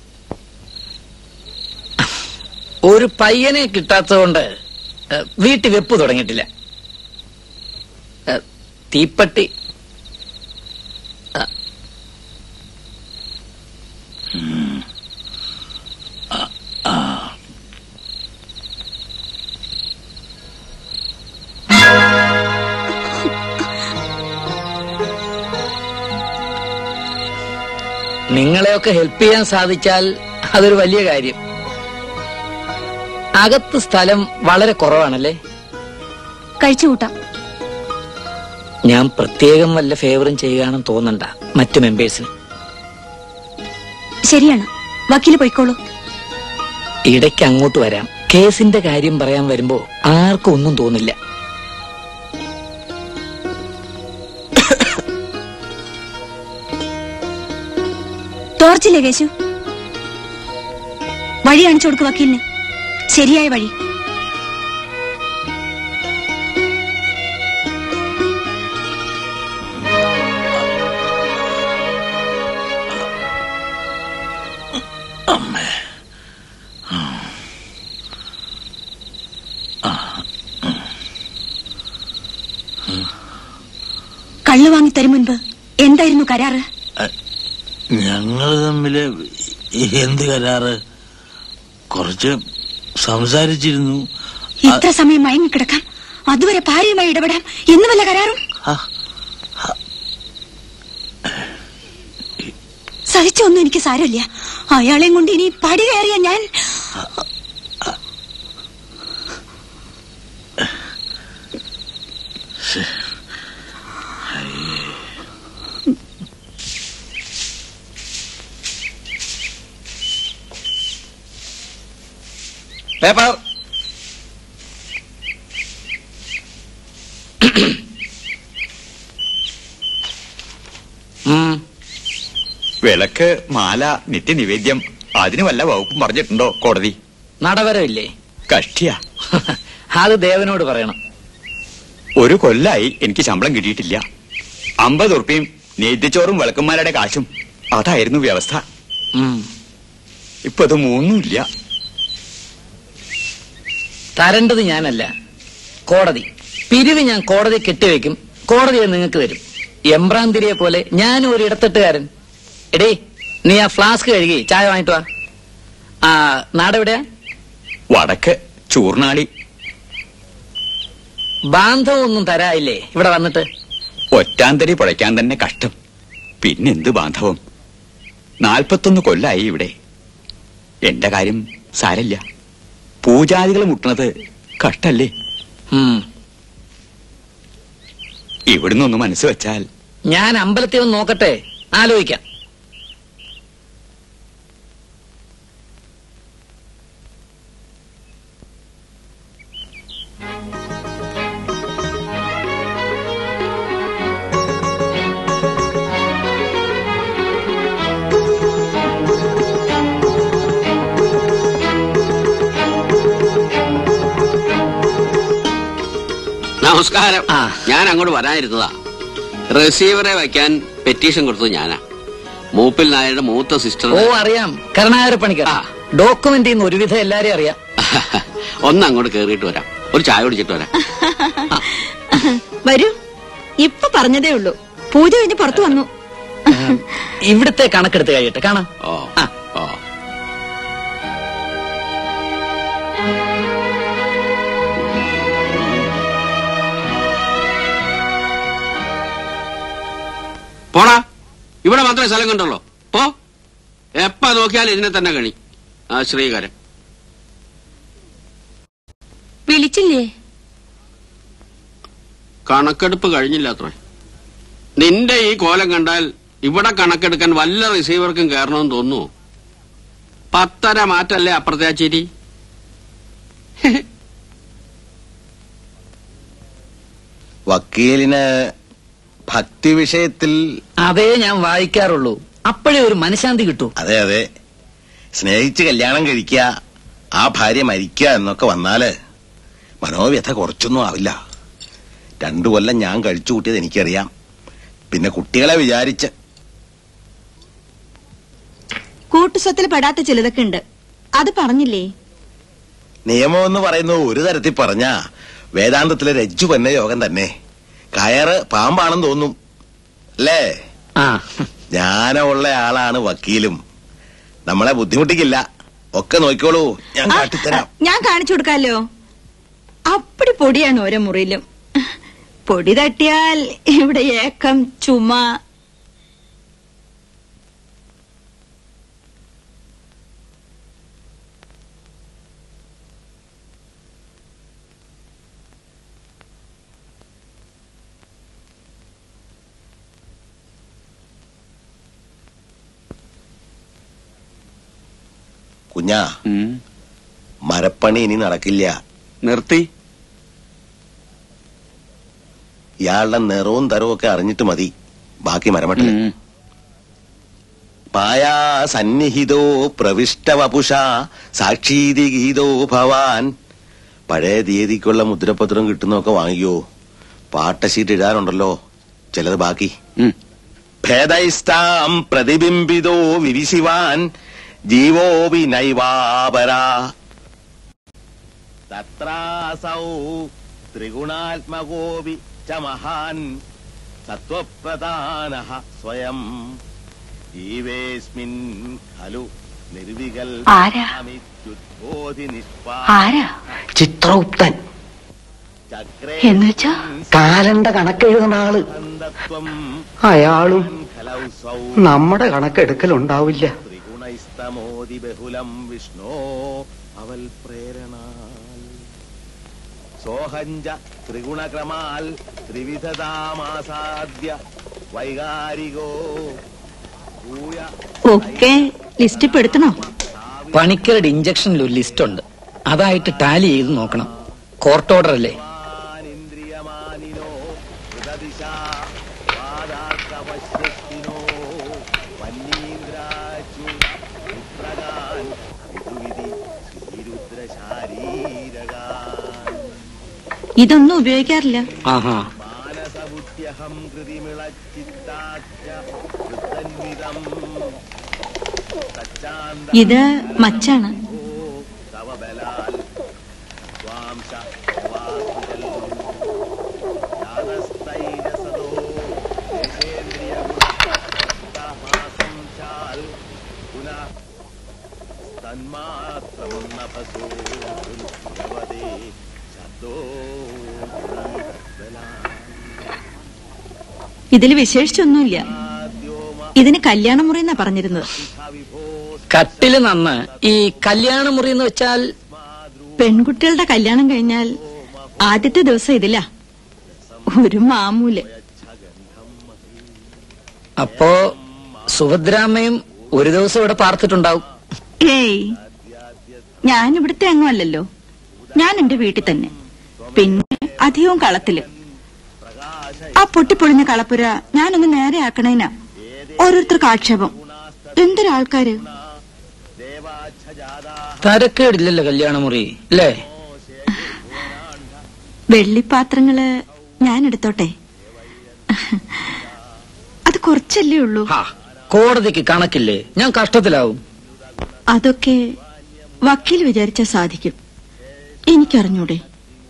ഒരു പയ്യനെ കിട്ടാത്തതുകൊണ്ട് വീട്ടിൽ വെപ്പ് തുടങ്ങിയിട്ടില്ല. തീപ്പട്ടി നിങ്ങളെയൊക്കെ ഹെൽപ്പ് ചെയ്യാൻ സാധിച്ചാൽ അതൊരു വലിയ കാര്യം. അകത്ത് സ്ഥലം വളരെ കുറവാണല്ലേ? കഴിച്ചുകൂട്ടാം. ഞാൻ പ്രത്യേകം വല്ല ഫേവറും ചെയ്യുകയാണെന്ന് തോന്നണ്ട മറ്റു മെമ്പേഴ്സിന്. ശരിയാണ്, വക്കീല് പോയിക്കോളൂ. ഇടയ്ക്ക് അങ്ങോട്ട് വരാം. കേസിന്റെ കാര്യം പറയാൻ വരുമ്പോ ആർക്കും ഒന്നും തോന്നില്ല. ടോർച്ചില്ലേ കേശു? വഴി കാണിച്ചു കൊടുക്ക് വക്കീലിന്, ശരിയായ വഴി. കള്ളു വാങ്ങി തരും മുൻപ് എന്തായിരുന്നു കരാറ്? ഞങ്ങള് തമ്മില് എന്ത് കരാറ്? കുറച്ച് സംസാരിച്ചിരുന്നു. ഇത്ര സമയം മയങ്ങിക്കിടക്കാം, അതുവരെ ഭാര്യയുമായി ഇടപെടാം എന്ന് വല്ല കരാറും? സഹിച്ചൊന്നും എനിക്ക് സാരമില്ല. അയാളെയും കൊണ്ട് ഇനി പടി കയറിയ ഞാൻ പേപ്പർ. വിളക്ക്, മാല, നിത്യനിവേദ്യം, അതിന് വല്ല വകുപ്പും പറഞ്ഞിട്ടുണ്ടോ കോടതി? നടവരമില്ലേ? കഷ്ടിയാ. അത് ദേവനോട് പറയണം. ഒരു കൊല്ലായി എനിക്ക് ശമ്പളം കിട്ടിയിട്ടില്ല. അമ്പത് ഉറുപ്പിയും നെയ്തിച്ചോറും വിളക്കുമാരുടെ കാശും, അതായിരുന്നു വ്യവസ്ഥ. ഇപ്പൊ അത് മൂന്നുമില്ല. തരേണ്ടത് ഞാനല്ല, കോടതി. പിരിവ് ഞാൻ കോടതി കെട്ടിവെക്കും, കോടതിയെ നിങ്ങൾക്ക് തരും. എംബ്രാന്തിരിയെ പോലെ ഞാനും ഒരു ഇടത്തട്ടുകാരൻ. എടേ, നീ ആ ഫ്ലാസ്ക് കഴുകി ചായ വാങ്ങിട്ട് വാ. ആ നാടെവിടെയാ? വടക്ക് ചൂർണാളി. ബാന്ധവം ഒന്നും തരായില്ലേ ഇവിടെ വന്നിട്ട്? ഒറ്റാന്തരി പൊഴയ്ക്കാൻ തന്നെ കഷ്ടം, പിന്നെന്ത് ബാന്ധവം. നാൽപ്പത്തൊന്ന് കൊല്ലായി ഇവിടെ. എന്റെ കാര്യം സാരല്ല, പൂജാദികൾ മുട്ടണത് കഷ്ടല്ലേ? ഇവിടുന്ന് ഒന്ന് മനസ്സ് വെച്ചാൽ. ഞാൻ അമ്പലത്തിൽ ഒന്ന് നോക്കട്ടെ, ആലോചിക്കാം. നമസ്കാരം. ഞാൻ അങ്ങോട്ട് വരാനിരുന്നതാ. റിസീവറെ വയ്ക്കാൻ പെറ്റീഷൻ കൊടുത്തത് ഞാനാ. മൂപ്പിൽ നായരുടെ മൂത്ത സിസ്റ്റർ. ഓ അറിയാം, കരുണാകര പണിക്കർ. ഡോക്യുമെന്റ് ചെയ്യുന്ന ഒരുവിധം എല്ലാരെയും അറിയാം. ഒന്ന് അങ്ങോട്ട് കേറിയിട്ട് വരാം, ഒരു ചായ കുടിച്ചിട്ട് വരാം. വരൂ. ഇപ്പൊ പറഞ്ഞതേ ഉള്ളൂ, പൂജ കഴിഞ്ഞ് പുറത്തു വന്നു. ഇവിടുത്തെ കണക്കെടുത്ത് കഴിയട്ടെ, കാണാം. ഓ ഓ പോടാ, ഇവിടെ മാത്രമേ സ്ഥലം കണ്ടുള്ളൂ. പോ, എപ്പ നോക്കിയാലും ഇതിനെ തന്നെ കണി. ആ ശ്രീകരൻ വിളിച്ചില്ലേ? കണക്കെടുപ്പ് കഴിഞ്ഞില്ല അത്രേ. നിന്റെ ഈ കോലം കണ്ടാൽ ഇവിടെ കണക്കെടുക്കാൻ വല്ല റിസീവർക്കും കയറണമെന്ന് തോന്നുന്നു. പത്തര മാറ്റല്ലേ അപ്പുറത്തെ ചിരി. വക്കീലിന് ഭക്തി വിഷയത്തിൽ അതേ ഞാൻ വായിക്കാറുള്ളൂ. അപ്പോഴേ ഒരു മനഃശാന്തി കിട്ടൂ. അതെ അതെ, സ്നേഹിച്ച് കല്യാണം കഴിക്കുക, ആ ഭാര്യ മരിക്കുക എന്നൊക്കെ വന്നാല് മനോവ്യഥ കുറച്ചൊന്നും ആവില്ല. രണ്ടു കൊല്ലം ഞാൻ കഴിച്ചു കൂട്ടിയത് എനിക്കറിയാം. പിന്നെ കുട്ടികളെ വിചാരിച്ച് കൂട്ടുസ്വത്തിൽ പെടാത്ത ചിലതൊക്കെ ഉണ്ട്, അത് പറഞ്ഞില്ലേ? നിയമം എന്ന് പറയുന്നത് ഒരു തരത്തിൽ പറഞ്ഞ വേദാന്തത്തിലെ രജ്ജു പന്ന യോഗം തന്നെ. കയറ് പാമ്പാണെന്ന് തോന്നും അല്ലേ? ജ്ഞാനമുള്ള ആളാണ് വക്കീലും. നമ്മളെ ബുദ്ധിമുട്ടിക്കില്ല. ഒക്കെ നോക്കിക്കോളൂ, ഞാൻ കാട്ടിത്തരാം. ഞാൻ കാണിച്ചു കൊടുക്കാലോ. അപ്പടി പൊടിയാണ് ഓരോ മുറിയിലും. പൊടി തട്ടിയാൽ ഇവിടെ ഏക്കം ചുമ. കുഞ്ഞാ, മരപ്പണി ഇനി നടക്കില്ല. നിർത്തി. ഇയാളുടെ നിറവും തരവും ഒക്കെ അറിഞ്ഞിട്ട് മതി ബാക്കി മരമട്ടില്. പായാ സന്നിഹിതോ പ്രവിഷ്ടവപുഷ സാക്ഷീതി ഗീതോ ഭവാൻ. പഴയ തീയതിക്കുള്ള മുദ്രപത്രം കിട്ടുന്നൊക്കെ വാങ്ങിയോ. പാട്ടശീറ്റ് ഇടാറുണ്ടല്ലോ ചിലത് ബാക്കി. ഭേദൈസ്താം പ്രതിബിംബിതോ വിവിശിവാൻ ജീവോപി നൈവാപരാ തത്രാസൗ ത്രിഗുണാത്മകോപി ച മഹാൻ സത്വപ്രധാനഃ സ്വയം ജീവേസ്മിൻ ഖലു നിർവികൽപമിത്യുദ്ബോധി നിഷ്പാ. ചിത്രഗുപ്തൻ എന്നുവെച്ചാ കാലന്റെ കണക്കെഴുതുന്ന ആള്. അയാളും നമ്മുടെ കണക്കെടുക്കലുണ്ടാവില്ല. ത്രിഗുണൈസ്തമോദി ബഹുലം വിഷ്ണോ അവൽ പ്രേരണ സോഹഞ്ച ത്രിഗുണക്രമാൽ ത്രിവിധതാമാസാദ്യ വൈകാരികോ. ഒക്കെ ലിസ്റ്റ് പെടുത്തണോ? പണിക്കരുടെ ഇഞ്ചക്ഷനിൽ ഒരു ലിസ്റ്റ് ഉണ്ട്, അതായിട്ട് ടാലി ചെയ്ത് നോക്കണം. കോർട്ട് ഓർഡർ അല്ലേ? ഇതൊന്നും ഉപയോഗിക്കാറില്ല. ഇത് മച്ചാണ്. ഇതില് വിശേഷിച്ചൊന്നുമില്ല. ഇതിന് കല്യാണമുറി എന്നാ പറഞ്ഞിരുന്നത്. കട്ടില് നന്ന്. ഈ കല്യാണമുറി എന്ന് വെച്ചാൽ പെൺകുട്ടികളുടെ കല്യാണം കഴിഞ്ഞാൽ ആദ്യത്തെ ദിവസം ഇതില്ല, ഒരു മാമൂല്. അപ്പോ സുഭദ്രാമ്മയും ഒരു ദിവസം ഇവിടെ പാർത്തിട്ടുണ്ടാവും. ഏയ്, ഞാൻ ഇവിടുത്തെ അങ്ങും അല്ലല്ലോ. ഞാൻ എന്റെ വീട്ടിൽ തന്നെ. പിന്നെ അധികവും കളത്തില്. ആ പൊട്ടിപ്പൊളിഞ്ഞ കളപ്പുര ഞാനൊന്ന് നേരെ ആക്കണേനാ ഓരോരുത്തർക്ക് ആക്ഷേപം. എന്തൊരാൾക്കാര്. തരക്കേടില്ലല്ലോ കല്യാണമുറി അല്ലേ? വെള്ളിപ്പാത്രങ്ങള് ഞാൻ എടുത്തോട്ടെ? അത് കുറച്ചല്ലേ ഉള്ളൂ. കോടതിക്ക് കണക്കില്ലേ? ഞാൻ കഷ്ടത്തിലാവും. അതൊക്കെ വക്കീൽ വിചാരിച്ചാ സാധിക്കും. എനിക്കറിഞ്ഞൂടെ?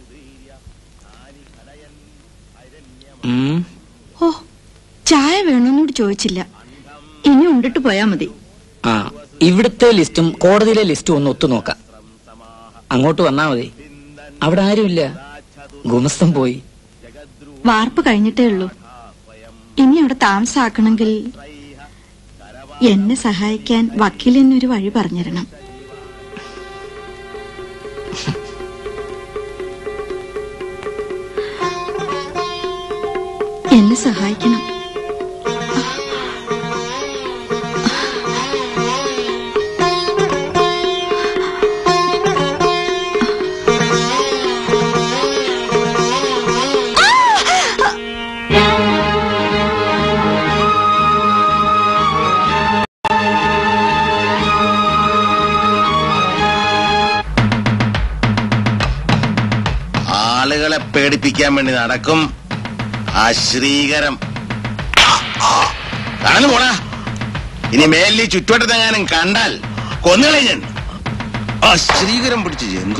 ഓ, ചായ വേണമെന്നോട് ചോദിച്ചില്ല. ഇനി ഉണ്ടിട്ട് പോയാ മതി. ആ, ഇവിടുത്തെ ലിസ്റ്റും കോടതിയിലെ ലിസ്റ്റും ഒന്ന് ഒത്തു നോക്കാം. അങ്ങോട്ട് വന്നാ മതി. അവിടെ ആരുമില്ല, ഗുമസ്തം പോയി. വാർപ്പ് കഴിഞ്ഞിട്ടേ ഉള്ളൂ. ഇനി അവിടെ താമസാക്കണമെങ്കിൽ എന്നെ സഹായിക്കാൻ വക്കീലിനൊരു വഴി പറഞ്ഞുതരണം. എന്നെ സഹായിക്കണം. പേടിപ്പിക്കാൻ വേണ്ടി നടക്കും അശ്രീകരം. കടന്നു പോടാ. ഇനി മേലിൽ ചുറ്റുവട്ടത്തെങ്ങാനും കണ്ടാൽ കൊന്നുകളെ ഞാൻ. അശ്രീകരം പിടിച്ച് ജന്തു.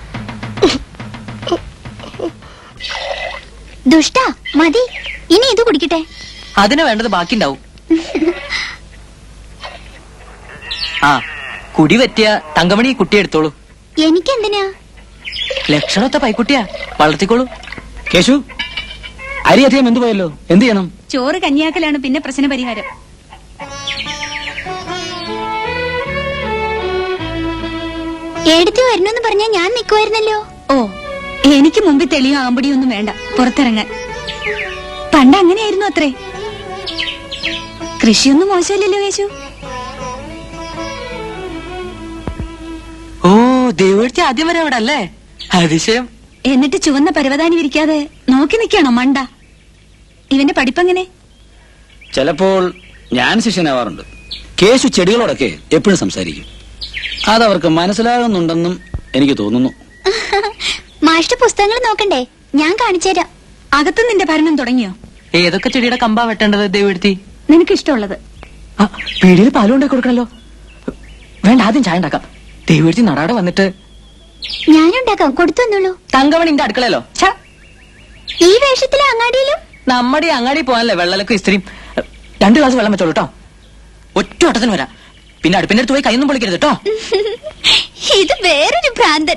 ദുഷ്ട മതി, ഇനി ഇത് കുടിക്കട്ടെ. അതിന് വേണ്ടത് ബാക്കിണ്ടാവും. ആ കുടി പറ്റിയ തങ്കമണി കുട്ടി എടുത്തോളൂ. എനിക്കെന്തിനാ? ലക്ഷണത്തെ പൈക്കുട്ടിയാ, വളർത്തിക്കോളൂ. കേശു, അരി അധികം എന്തു പോയല്ലോ, എന്ത് ചെയ്യണം? ചോറ് കന്യാക്കലാണ് പിന്നെ പ്രശ്ന പരിഹാരം. എടുത്തു വരണമെന്ന് പറഞ്ഞാ ഞാൻ നിക്കുവായിരുന്നല്ലോ. ഓ, എനിക്ക് മുമ്പിൽ തെളിയോ ആമ്പടിയൊന്നും വേണ്ട പുറത്തിറങ്ങാൻ. പണ്ട് അങ്ങനെയായിരുന്നു അത്രേ. കൃഷിയൊന്നും മോശമല്ലല്ലോ കേശു. ഓ ദൈവത്തി ആദ്യം വരെ അവിടെ അല്ലേ? അതിശയം. എന്നിട്ട് ചുവന്ന പരവതാനി വിരിക്കാതെ നോക്കി നിൽക്കണോ മണ്ട? ഇവന്റെ പഠിപ്പെങ്ങനെ? ചിലപ്പോൾ ഞാൻ ശിഷ്യനാവാറുണ്ട്. കേശു ചെടികളോടൊക്കെ എപ്പോഴും സംസാരിക്കും. അതവർക്ക് മനസ്സിലാകുന്നുണ്ടെന്നും എനിക്ക് തോന്നുന്നു. മാഷ്ട പുസ്തകങ്ങൾ നോക്കണ്ടേ? ഞാൻ കാണിച്ചുതരാം. അകത്ത് നിന്റെ ഭരണം തുടങ്ങിയോ? ഏതൊക്കെ ചെടിയുടെ കമ്പാ വെട്ടേണ്ടത് ദൈവത്തി? നിനക്ക് ഇഷ്ടമുള്ളത്. പീടിയിൽ പാലും ഉണ്ടാക്കി കൊടുക്കണല്ലോ. വേണ്ട, ആദ്യം ചായ ഉണ്ടാക്കാം. ദൈവത്തി നടാടെ വന്നിട്ട് ഞാനുണ്ടാക്കാം, കൊടുത്തു വന്നോളൂ. തങ്കമണിന്റെ അടുക്കളയല്ലോ. ഈ വേഷത്തിലെ അങ്ങാടിയിലും? നമ്മുടെ അങ്ങാടി പോകാനല്ലേ വെള്ളലക്കും ഇസ്ത്രീയും. രണ്ടു ഗ്ലാസ് വെള്ളം വെച്ചോളൂ കേട്ടോ. ഒറ്റ ഓട്ടത്തിന് വരാം. പിന്നെ അടുപ്പിന്റെ അടുത്ത് പോയി കൈയൊന്നും പൊളിക്കരുത് കേട്ടോ. ഇത് വേറൊരു ഭ്രാന്തൻ.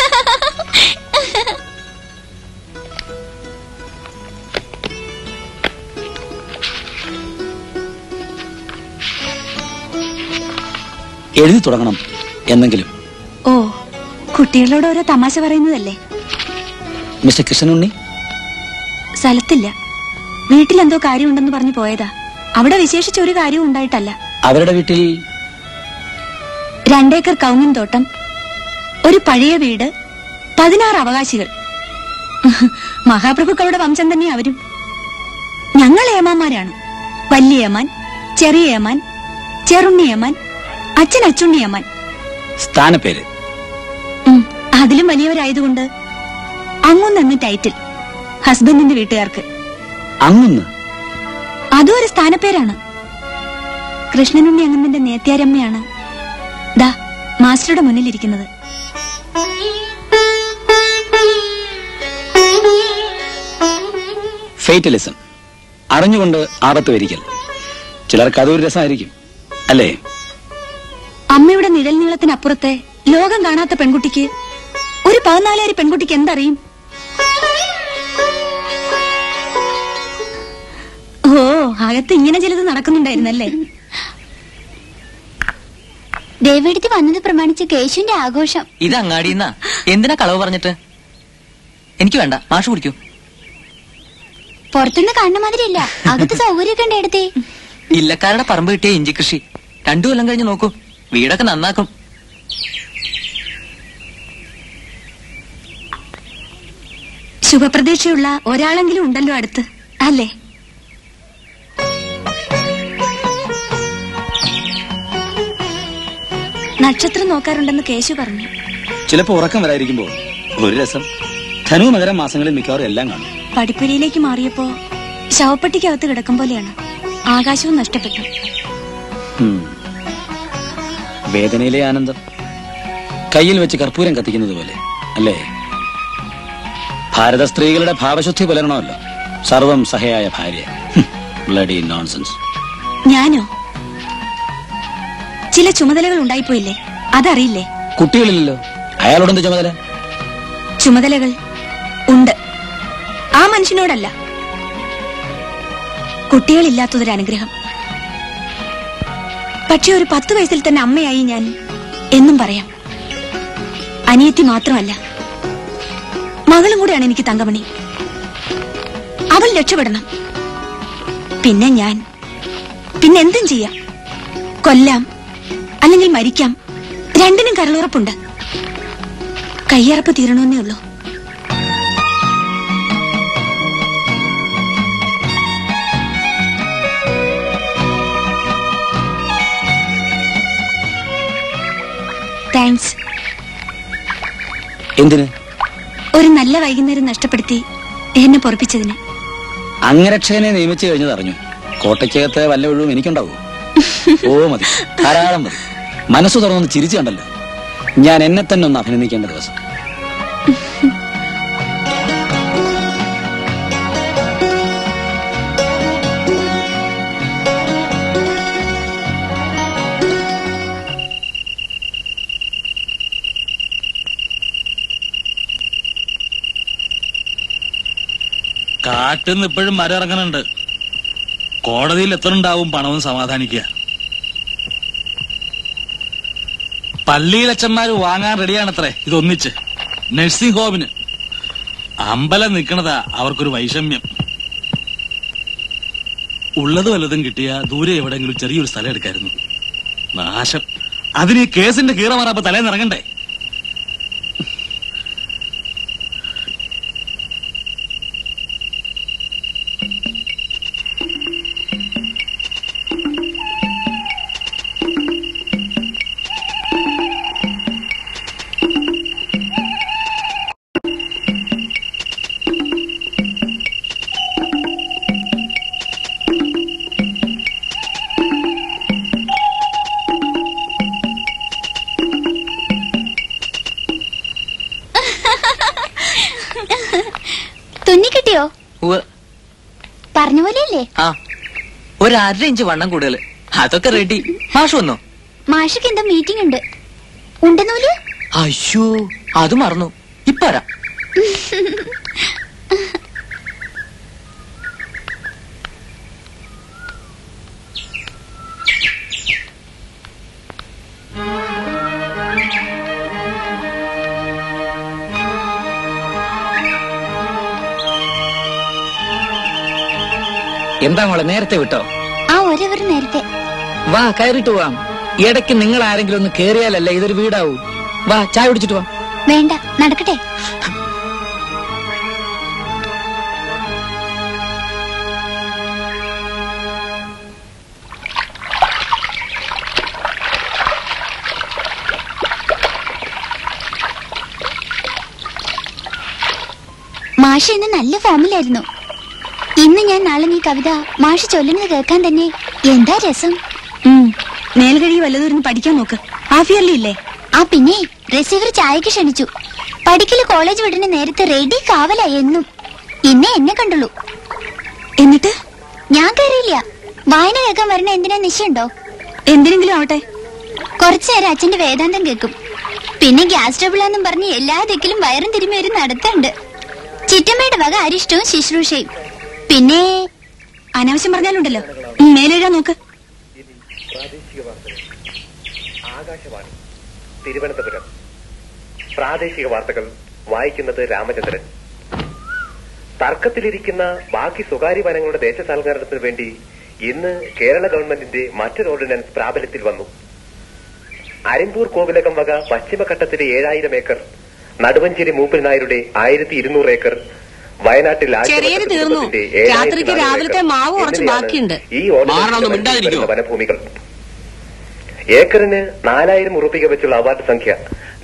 എഴുതി തുടങ്ങണം എന്തെങ്കിലും. ഓ, കുട്ടികളോട് ഓരോ തമാശ പറയുന്നതല്ലേ? മിസ്റ്റർ കൃഷ്ണനുണ്ണി സ്ഥലത്തില്ല. വീട്ടിലെന്തോ കാര്യമുണ്ടെന്ന് പറഞ്ഞു പോയതാ. അവിടെ വിശേഷിച്ച ഒരു കാര്യവും ഉണ്ടായിട്ടല്ല. അവരുടെ വീട്ടിൽ രണ്ടേക്കർ കൗങ്ങിൻ തോട്ടം, ഒരു പഴയ വീട്, പതിനാറ് അവകാശികൾ. മഹാപ്രഭുക്കളുടെ വംശം തന്നെ അവരും. ഞങ്ങൾ ഏമാന്മാരാണ്. വലിയ ഏമാൻ, ചെറിയ ഏമാൻ, ചെറുണ്ണി ഏമാൻ, അച്ഛൻ അച്ചുണ്ണി ഏമാൻ. സ്ഥാനപ്പേര് അതിലും വലിയവരായതുകൊണ്ട് അങ്ങുന്നെന്ന് ടൈറ്റിൽ. ഹസ്ബൻഡിന്റെ വീട്ടുകാർക്ക് അങ്ങുന്ന് അതും ഒരു സ്ഥാനപ്പേരാണ്. കൃഷ്ണനുണ്ണി അങ്ങന്നിന്റെ നേത്യാരമ്മയാണ് ദാ മാസ്റ്ററുടെ മുന്നിലിരിക്കുന്നത്. ഫേറ്റലിസം, അറിഞ്ഞുകൊണ്ട് ആപത്ത് വരിക്കൽ. ചിലർക്ക് അതൊരു രസമായിരിക്കും അല്ലേ? അമ്മയുടെ നിഴൽ നീളത്തിനപ്പുറത്തെ ലോകം കാണാത്ത പെൺകുട്ടിക്ക്, ഒരു പതിനാലുകാരി പെൺകുട്ടിക്ക് എന്തറിയും? ഓ, അകത്ത് ഇങ്ങനെ ചിലത് നടക്കുന്നുണ്ടായിരുന്നല്ലേ? ദേവെടുത്ത് വന്നത് പ്രമാണിച്ച് കേശുവിന്റെ ആഘോഷം. ഇത് അങ്ങാടിന്നാ. എന്തിനാ കളവ് പറഞ്ഞിട്ട്? എനിക്ക് വേണ്ട, മാഷ് കുടിക്കൂ. പുറത്തുനിന്ന് കാണുന്ന മാതിരിയല്ല, അകത്ത് സൗകര്യമൊക്കെ ഉണ്ട്. എടുത്തേ. ഇല്ലക്കാരുടെ പറമ്പ് കിട്ടിയ ഇഞ്ചി കൃഷി രണ്ടു കൊല്ലം കഴിഞ്ഞ് നോക്കൂ, വീടൊക്കെ നന്നാക്കും. ശുഭപ്രതീക്ഷയുള്ള ഒരാളെങ്കിലും ഉണ്ടല്ലോ അടുത്ത്, അല്ലേ? നക്ഷത്രം നോക്കാറുണ്ടെന്ന് കേശു പറഞ്ഞു. ചിലപ്പോ ഉറക്കം വരായിരിക്കുമ്പോ ഒരു രസം. ധനു മകരം മാസങ്ങളിൽ മിക്കവാറും എല്ലാം കാണും. പഠിപ്പുരയിലേക്ക് മാറിയപ്പോ ശവപ്പെട്ടിക്കകത്ത് കിടക്കും പോലെയാണ്. ആകാശവും നഷ്ടപ്പെട്ടു. വേദനയിലെ ആനന്ദം കയ്യിൽ വെച്ച് കർപ്പൂരം കത്തിക്കുന്നത് പോലെ അല്ലേ? ഭാരത സ്ത്രീകളുടെ ഭാവശുദ്ധി പുലരണമല്ലോ. സർവം സഹയായ ഭാര്യ. Bloody nonsense. ഞാനോ? ചില ചുമതലകൾ ഉണ്ടായിപ്പോയില്ലേ, അതറിയില്ലേ? കുട്ടികളില്ലല്ലോ, അയാളോടെന്ത് ചുമതല? ചുമതലകൾ ഉണ്ട്, ആ മനുഷ്യനോടല്ല. കുട്ടികളില്ലാത്തതൊരു അനുഗ്രഹം. പക്ഷെ ഒരു പത്ത് വയസ്സിൽ തന്നെ അമ്മയായി ഞാൻ എന്നും പറയാം. അനിയത്തി മാത്രമല്ല, മകളും കൂടെയാണ് എനിക്ക് തങ്കമണി. അവൾ രക്ഷപ്പെടണം. പിന്നെ ഞാൻ പിന്നെ എന്തും ചെയ്യാം. കൊല്ലാം, അല്ലെങ്കിൽ മരിക്കാം. രണ്ടിനും കരളുറപ്പുണ്ട്. കയ്യറപ്പ് തീരണമെന്നേ ഉള്ളൂ. താങ്ക്സ്. എന്തിന്? ഒരു നല്ല വൈകുന്നേരം നഷ്ടപ്പെടുത്തി എന്നെ പൊറപ്പിച്ചതിന്. അംഗരക്ഷകനെ നിയമിച്ചു കഴിഞ്ഞത് അറിഞ്ഞു. കോട്ടയ്ക്കകത്ത് വല്ല ഒഴിവും എനിക്കുണ്ടാവൂ? ഓ മതി, ധാരാളം മതി. മനസ്സു തുറന്നൊന്ന് ചിരിച്ചു കണ്ടല്ലോ. ഞാൻ എന്നെ തന്നെ ഒന്ന് അഭിനന്ദിക്കേണ്ട ദിവസം. കാട്ടിന്ന് ഇപ്പോഴും മരം ഇറങ്ങണുണ്ട്. കോടതിയിൽ എത്രണ്ടാവും പണവും സമാധാനിക്കുക. പള്ളിയിലച്ചന്മാര് വാങ്ങാൻ റെഡിയാണത്രേ ഇതൊന്നിച്ച്. നഴ്സിംഗ് ഹോമിന് അമ്പലം നിൽക്കണതാ അവർക്കൊരു വൈഷമ്യം. ഉള്ളത് വല്ലതും കിട്ടിയ ദൂരെ എവിടെങ്കിലും ചെറിയൊരു സ്ഥലം എടുക്കായിരുന്നു. നാശം. അതിന് ഈ കേസിന്റെ കീറ മാറാപ്പ തലേന്ന് ഇറങ്ങണ്ടേ? തുന്നിക്കിട്ടിയോ? പറഞ്ഞ പോലെയല്ലേ? ആ, ഒരു അര ഇഞ്ച് വണ്ണം കൂടുതൽ. അതൊക്കെ റെഡി. മാഷ് വന്നോ? മാഷക്ക് എന്താ മീറ്റിംഗ് ഉണ്ട്. ഉണ്ടെന്നൂല്? അയ്യോ, അത് മറന്നു. ഇപ്പൊ വരാം. എന്താ മോളെ, നേരത്തെ വിട്ടോ? ആ, ഒരവർ നേരത്തെ. വാ, കയറിട്ട് പോവാം. ഇടയ്ക്ക് നിങ്ങൾ ആരെങ്കിലും ഒന്ന് കേറിയാലല്ലേ ഇതൊരു വീടാവൂ. വാ, ചായ കുടിച്ചിട്ട് പോവാം. വേണ്ട, നടക്കട്ടെ. മാഷ് ഇന്ന് നല്ല ഫോമിലായിരുന്നു. ഇന്ന് ഞാൻ നാളെ ഈ കവിത മാഷ് ചൊല്ലുന്നത് കേൾക്കാൻ തന്നെ എന്താ രസം. മേൽകഴി വല്ലതൂരിന്ന് പഠിക്കാൻ നോക്ക്. ഹാഫിയർലി ഇല്ലേ? ആ, പിന്നെ റിസീവർ ചായക്ക് ക്ഷണിച്ചു. പഠിക്കല് കോളേജ് വിടുന്ന നേരത്തെ റെഡി കാവല എന്നും. ഇന്നേ എന്നെ കണ്ടുള്ളൂ. എന്നിട്ട് ഞാൻ കയറിയില്ല. വായന കേൾക്കാൻ വരണ എന്തിനാ നിശ്ചയുണ്ടോ? എന്തിനെങ്കിലും ആവട്ടെ. കുറച്ചു നേരം അച്ഛന്റെ വേദാന്തം കേൾക്കും. പിന്നെ ഗ്യാസ് ട്രബിളാന്നും പറഞ്ഞ് എല്ലാ ദിക്കിലും വയറും തിരുമ്മി ഒരു നടത്തുണ്ട്. ചിറ്റമ്മയുടെ വക അരിഷ്ടവും ശുശ്രൂഷയും. പിന്നെ അനാവശ്യം പറഞ്ഞാലുണ്ടല്ലോ. മേലെഴുതാൻ നോക്ക്. ആകാശവാണി തിരുവനന്തപുരം. പ്രാദേശിക വാർത്തകൾ വായിക്കുന്നത് രാമചന്ദ്രൻ. തർക്കത്തിലിരിക്കുന്ന ബാക്കി സ്വകാര്യ വനങ്ങളുടെ ദേശസാൽക്കരണത്തിന് വേണ്ടി ഇന്ന് കേരള ഗവൺമെന്റിന്റെ മറ്റൊരു ഓർഡിനൻസ് പ്രാബല്യത്തിൽ വന്നു. അരിമ്പൂർ കോവിലകം വക പശ്ചിമഘട്ടത്തിലെ ഏഴായിരം ഏക്കർ, നടുവഞ്ചേരി മൂപ്പൻ നായരുടെ ആയിരത്തി ഇരുന്നൂറ് ഏക്കർ, വയനാട്ടിൽ ചെറിയത് തീർന്നു. രാത്രിക്ക് രാവിലത്തെ മാവ് കുറച്ച് ബാക്കിയുണ്ട്. ഈ ഓർഡിനൻസ് വനഭൂമികൾ ഏക്കറിന് നാലായിരം ഉറുപ്പിക വെച്ചുള്ള അവാർഡ് സംഖ്യ.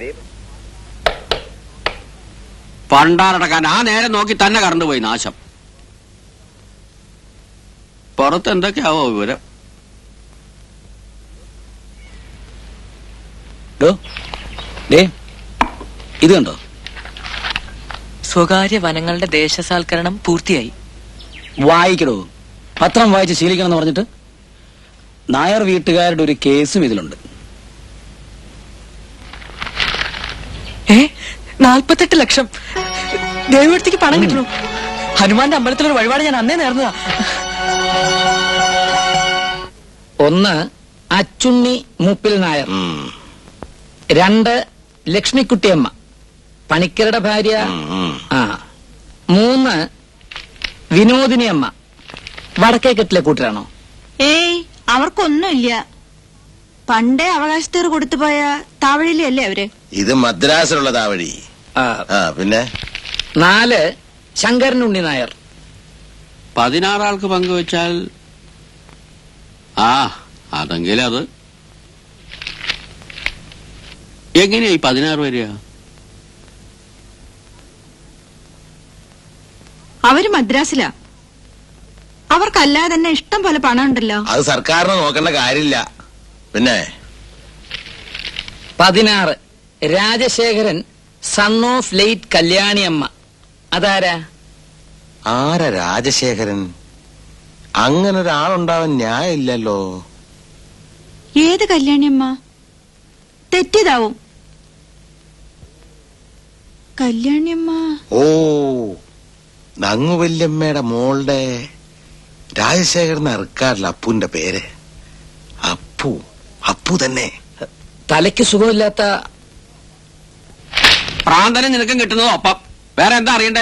പണ്ടാറടക്കാൻ ആ നേരം നോക്കി തന്നെ കറണ്ടുപോയി. നാശം. പുറത്ത് എന്തൊക്കെയാവോ വിവരം. ഇത് കണ്ടോ? സ്വകാര്യ വനങ്ങളുടെ ദേശസാൽക്കരണം പൂർത്തിയായി. വായിക്കടോ, പത്രം വായിച്ച് ശീലിക്കണം എന്ന് പറഞ്ഞിട്ട്. നായർ വീട്ടുകാരുടെ ഒരു കേസും ഇതിലുണ്ട്. ഏ നാൽപ്പത്തെട്ട് ലക്ഷം ദേവീടത്തേക്ക് പണം കിട്ടണു. ഹനുമാന്റെ അമ്പലത്തിലൊരു വഴിപാട് ഞാൻ അന്നേ നേർന്നതാ. ഒന്ന് അച്ചുണ്ണി മൂപ്പിൽ നായർ, രണ്ട് ലക്ഷ്മിക്കുട്ടിയമ്മ പണിക്കരുടെ ഭാര്യ, ആ മൂന്ന് വിനോദിനി അമ്മ വടക്കേക്കെട്ടിലെ കൂട്ടരാണോ? ഏയ്, അവർക്കൊന്നുമില്ല. പണ്ടേ അവകാശത്തേർ കൊടുത്തുപോയ താവഴിയിലെ അല്ലേ അവര്? ഇത് മദ്രാസിലുള്ള താവഴി. പിന്നെ നാല് ശങ്കരനുണ്ണി നായർ. പതിനാറാൾക്ക് പങ്കുവെച്ചാൽ ആ അതെങ്കിലും അത് എങ്ങനെയാ ഈ പതിനാറ് വരിക? അവര് മദ്രാസിലാ. അവർക്കല്ലാതെ തന്നെ ഇഷ്ടം പോലെ പണം ഉണ്ടല്ലോ. അത് സർക്കാരിന് നോക്കേണ്ട കാര്യമില്ല. പിന്നെ പതിനാറ് Rajasekharan son of late Kalyani അമ്മ. അതാരാ? ആരാ രാജശേഖരൻ? അങ്ങനെ ഒരാളുണ്ടാവാൻ ന്യായമില്ലല്ലോ. ഏത് കല്യാണിയമ്മ? തെറ്റിയതാവും. കല്യാണിയമ്മ ഓ, നങ്ങുവല്യമ്മയുടെ മോളുടെ രാജശേഖരൻ ഇറക്കാറില്ല അപ്പുവിന്റെ പേര്. അപ്പു അപ്പു തന്നെ. തലയ്ക്ക് സുഖമില്ലാത്ത പ്രാന്തനം നിനക്കും കിട്ടുന്നതോ അപ്പം വേറെ എന്താ അറിയണ്ടേ?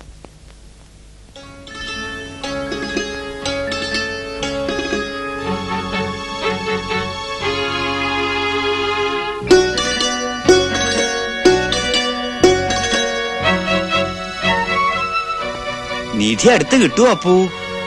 നിധി അടുത്ത് കിട്ടുവോ അപ്പു?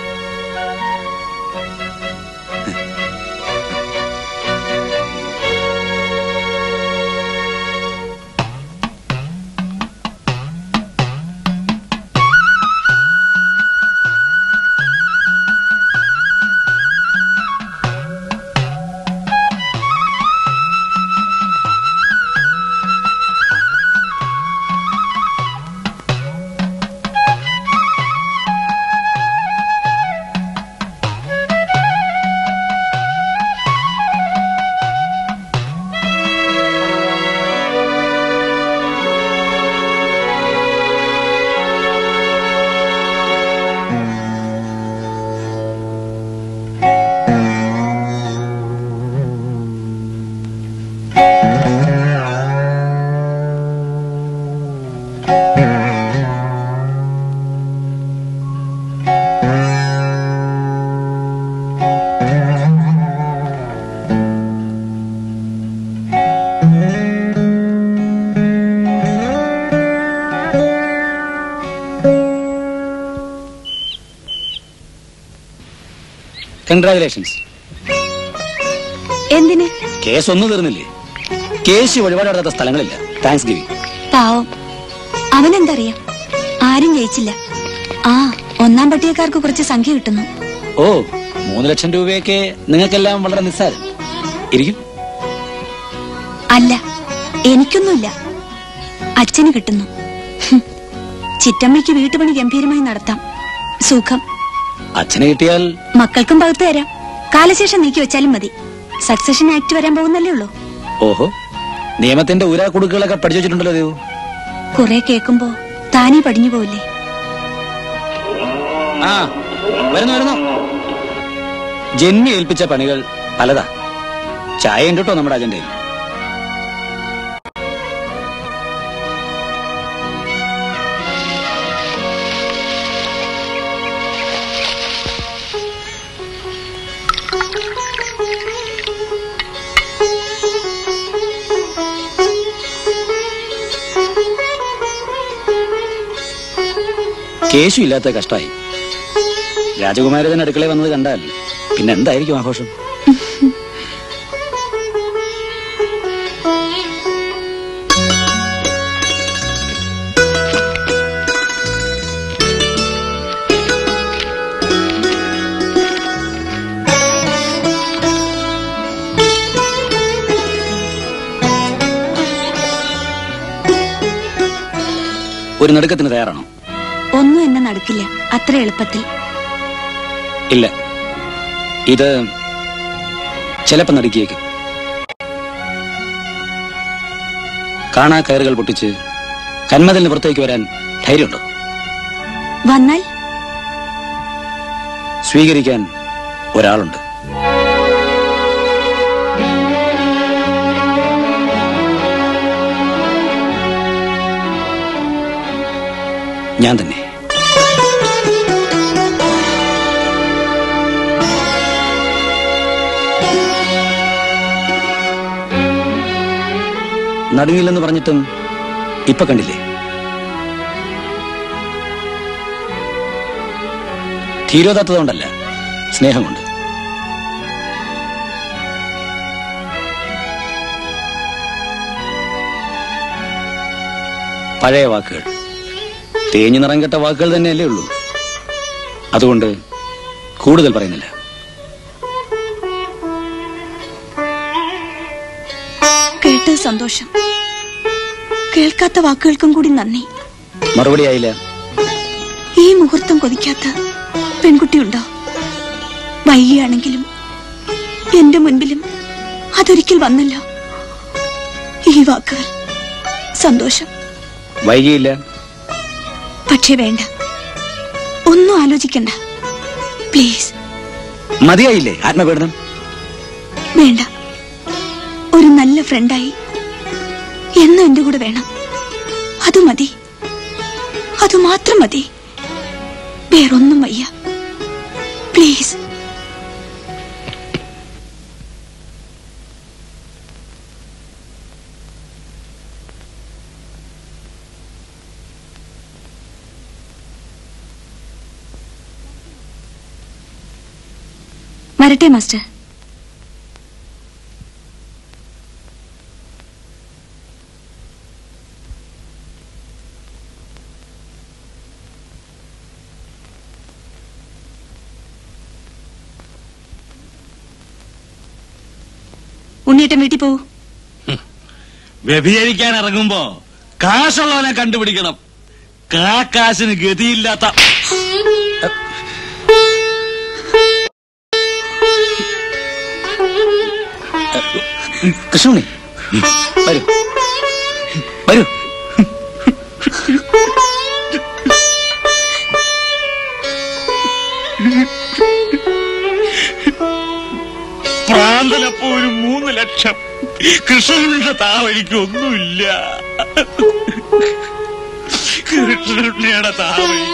കൺഗ്രാജുലേഷൻസ്. എന്തിന്? കേസ് ഒന്നും തീർന്നില്ലേ? കേസ് വഴിപാടല്ലാത്ത സ്ഥലങ്ങളില്ല. Thanksgiving. പാവം, അവനെന്തറിയാം, ആരും ജയിച്ചില്ല. ആ, ഒന്നാം പട്ടികക്കാർക്ക് കുറച്ച് സംഖ്യ കിട്ടുന്നു. ഓ, മൂന്ന് ലക്ഷം രൂപയൊക്കെ നിങ്ങൾക്കെല്ലാം വളരെ നിസ്സാരം. ഇരിക്കും. അല്ല, എനിക്കൊന്നുമില്ല, അച്ഛന് കിട്ടുന്നു. ചിറ്റമ്മയ്ക്ക് വീട്ടുപണി ഗംഭീരമായി നടത്താം. സുഖം. അച്ഛനെ കിട്ടിയാൽ മക്കൾക്കും പകുത്തു തരാം. കാലശേഷം നീക്കി വെച്ചാലും മതി. സക്സഷൻ ആക്ട് വരാൻ പോകുന്നല്ലേ ഉള്ളൂ. ഓഹോ, നിയമത്തിന്റെ ഊരാ കുടുക്കുകളൊക്കെ പഠിച്ചു വെച്ചിട്ടുണ്ടല്ലോ ദേവു. കുറെ കേൾക്കുമ്പോ താനേ പടിഞ്ഞു പോവില്ലേ? ആ, വരുന്നു വരുന്നു. ജന്മി ഏൽപ്പിച്ച പണികൾ പലതാ. ചായ ഉണ്ട് കേട്ടോ നമ്മുടെ അജണ്ടയിൽ. കേശു ഇല്ലാത്ത കഷ്ടായി. രാജകുമാരി തന്നെ അടുക്കളയിൽ വന്നത് കണ്ടാൽ പിന്നെ എന്തായിരിക്കും ആഘോഷം? ഒരു നടുക്കത്തിന് തയ്യാറാണോ? ഒന്നും എന്നെ നടക്കില്ല അത്ര എളുപ്പത്തിൽ. ഇല്ല, ഇത് ചിലപ്പോ നടുക്കിയേക്കും. കാണാ കയറുകൾ പൊട്ടിച്ച് കന്മതിലിന് പുറത്തേക്ക് വരാൻ ധൈര്യമുണ്ടോ? വന്നാൽ സ്വീകരിക്കാൻ ഒരാളുണ്ട്. ഞാൻ തന്നെ. നടുങ്ങില്ലെന്ന് പറഞ്ഞിട്ടും ഇപ്പൊ കണ്ടില്ലേ? ധീരോദാത്തതുകൊണ്ടല്ല, സ്നേഹം കൊണ്ട്. പഴയ വാക്കുകൾ, തേഞ്ഞു നിറം കെട്ട വാക്കുകൾ തന്നെയല്ലേ ഉള്ളൂ. അതുകൊണ്ട് കൂടുതൽ പറയുന്നില്ല. കേട്ടത് സന്തോഷം. കേൾക്കാത്ത വാക്കുകൾക്കും കൂടി നന്ദി. മറുപടി ആയില്ല. ഈ മുഹൂർത്തം കൊതിക്കാത്ത പെൺകുട്ടിയുണ്ടോ? വൈകിയാണെങ്കിലും എന്റെ മുൻപിലും അതൊരിക്കൽ വന്നല്ലോ. ഈ വാക്കുകൾ സന്തോഷം. വൈകിയില്ല. പക്ഷേ വേണ്ട, ഒന്നും ആലോചിക്കണ്ട പ്ലീസ്. മതിയായില്ലേ ആത്മപീഡനം? വേണ്ട, ഒരു നല്ല ഫ്രണ്ടായി എന്നും എന്റെ കൂടെ വേണം. അത് മതി, അത് മാത്രം മതി. വേറൊന്നും വയ്യ പ്ലീസ്. വരട്ടെ മാസ്റ്റർ. ഉണ്ണിയേട്ടൻ വീട്ടിൽ പോവൂ. വ്യഭിചരിക്കാൻ ഇറങ്ങുമ്പോ കാശുള്ളവനെ കണ്ടുപിടിക്കണം. കാശിന് ഗതിയില്ലാത്ത കൃഷ്ണമണി വരൂ വരൂ. പ്രാന്തലപ്പോ ഒരു മൂന്ന് ലക്ഷം. കൃഷ്ണനുണ്ണിയുടെ താവഴിക്ക് ഒന്നുമില്ല. കൃഷ്ണനുണ്ണിയുടെ താവഴിക്ക്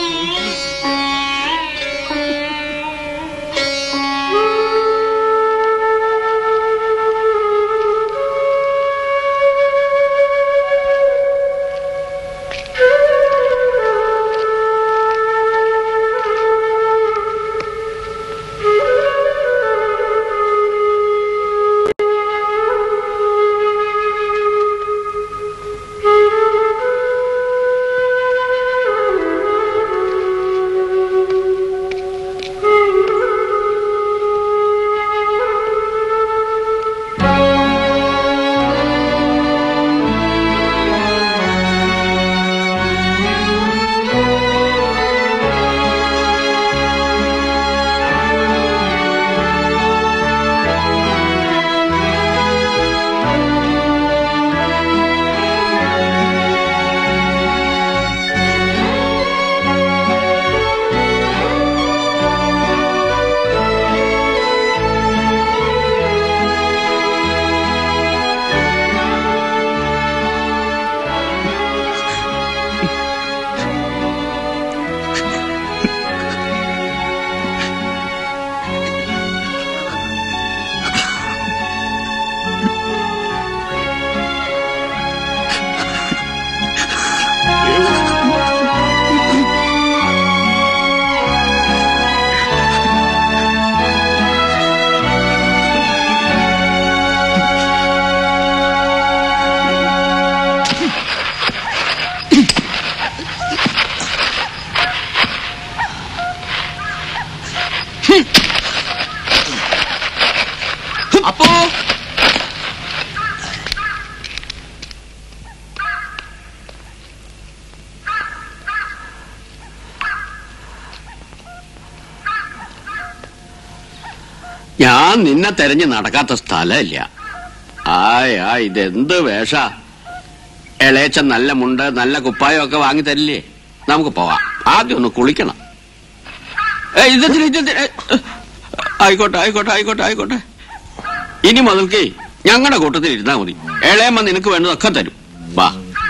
അപ്പോ ഞാൻ നിന്നെ തെരഞ്ഞു നടക്കാത്ത സ്ഥലമില്ല. ആയ് ആ ഇതെന്ത് വേഷ. ഇളയച്ചൻ നല്ല മുണ്ട് നല്ല കുപ്പായമൊക്കെ വാങ്ങി തരില്ലേ? നമുക്ക് പോവാം. ആദ്യം ഒന്ന് കുളിക്കണം. ഏ ഇതെന്തിന് ഇതെന്തിന് ആയിക്കോട്ടെ ആയിക്കോട്ടെ ആയിക്കോട്ടെ ആയിക്കോട്ടെ. ഇനി മുതൽക്കേ ഞങ്ങളുടെ കൂട്ടത്തിൽ ഇരുന്നാ മതി. ഇളയമ്മ നിനക്ക് വേണ്ടതൊക്കെ തരും. വാ.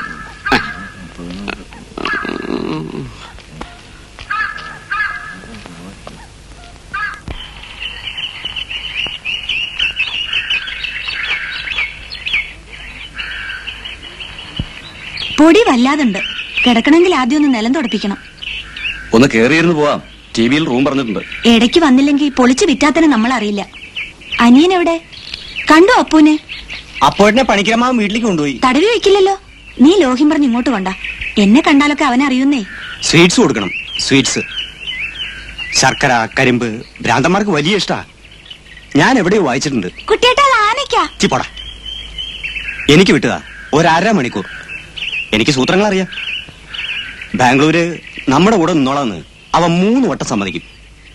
പൊടി വല്ലാതുണ്ട്. കിടക്കണമെങ്കിൽ ആദ്യം ഒന്ന് നിലം തുടപ്പിക്കണം. ഒന്ന് കേറിയിരുന്നു പോവാം. ടി വിയിൽ റൂം പറഞ്ഞിട്ടുണ്ട്. ഇടയ്ക്ക് വന്നില്ലെങ്കിൽ പൊളിച്ച് വിറ്റാത്തന്നെ നമ്മൾ അറിയില്ല. അനിയൻ എവിടെ? കണ്ടോ അപ്പൂനെ? അപ്പോഴെ പണിക്കരമാവൻ വീട്ടിലേക്ക് കൊണ്ടുപോയി. തടവി വെക്കില്ലല്ലോ. നീ ലോഹ്യം പറഞ്ഞ് ഇങ്ങോട്ട് കൊണ്ട. എന്നെ കണ്ടാലൊക്കെ അവനെ അറിയുന്നേ. സ്വീറ്റ്സ് കൊടുക്കണം. സ്വീറ്റ്സ് ശർക്കര, കരിമ്പ് ഭ്രാന്തന്മാർക്ക് വലിയ ഇഷ്ടാ. ഞാൻ എവിടെയോ വായിച്ചിട്ടുണ്ട്. കുട്ടിയേട്ടാ ആനയ്ക്കാ. ചിപ്പോടാ, എനിക്ക് വിട്ടതാ ഒരര മണിക്കൂർ. എനിക്ക് സൂത്രങ്ങൾ അറിയാം. ബാംഗ്ലൂര് നമ്മുടെ കൂടെ നിന്നോളാന്ന് അവൻ മൂന്ന് വട്ടം സമ്മതിക്കും.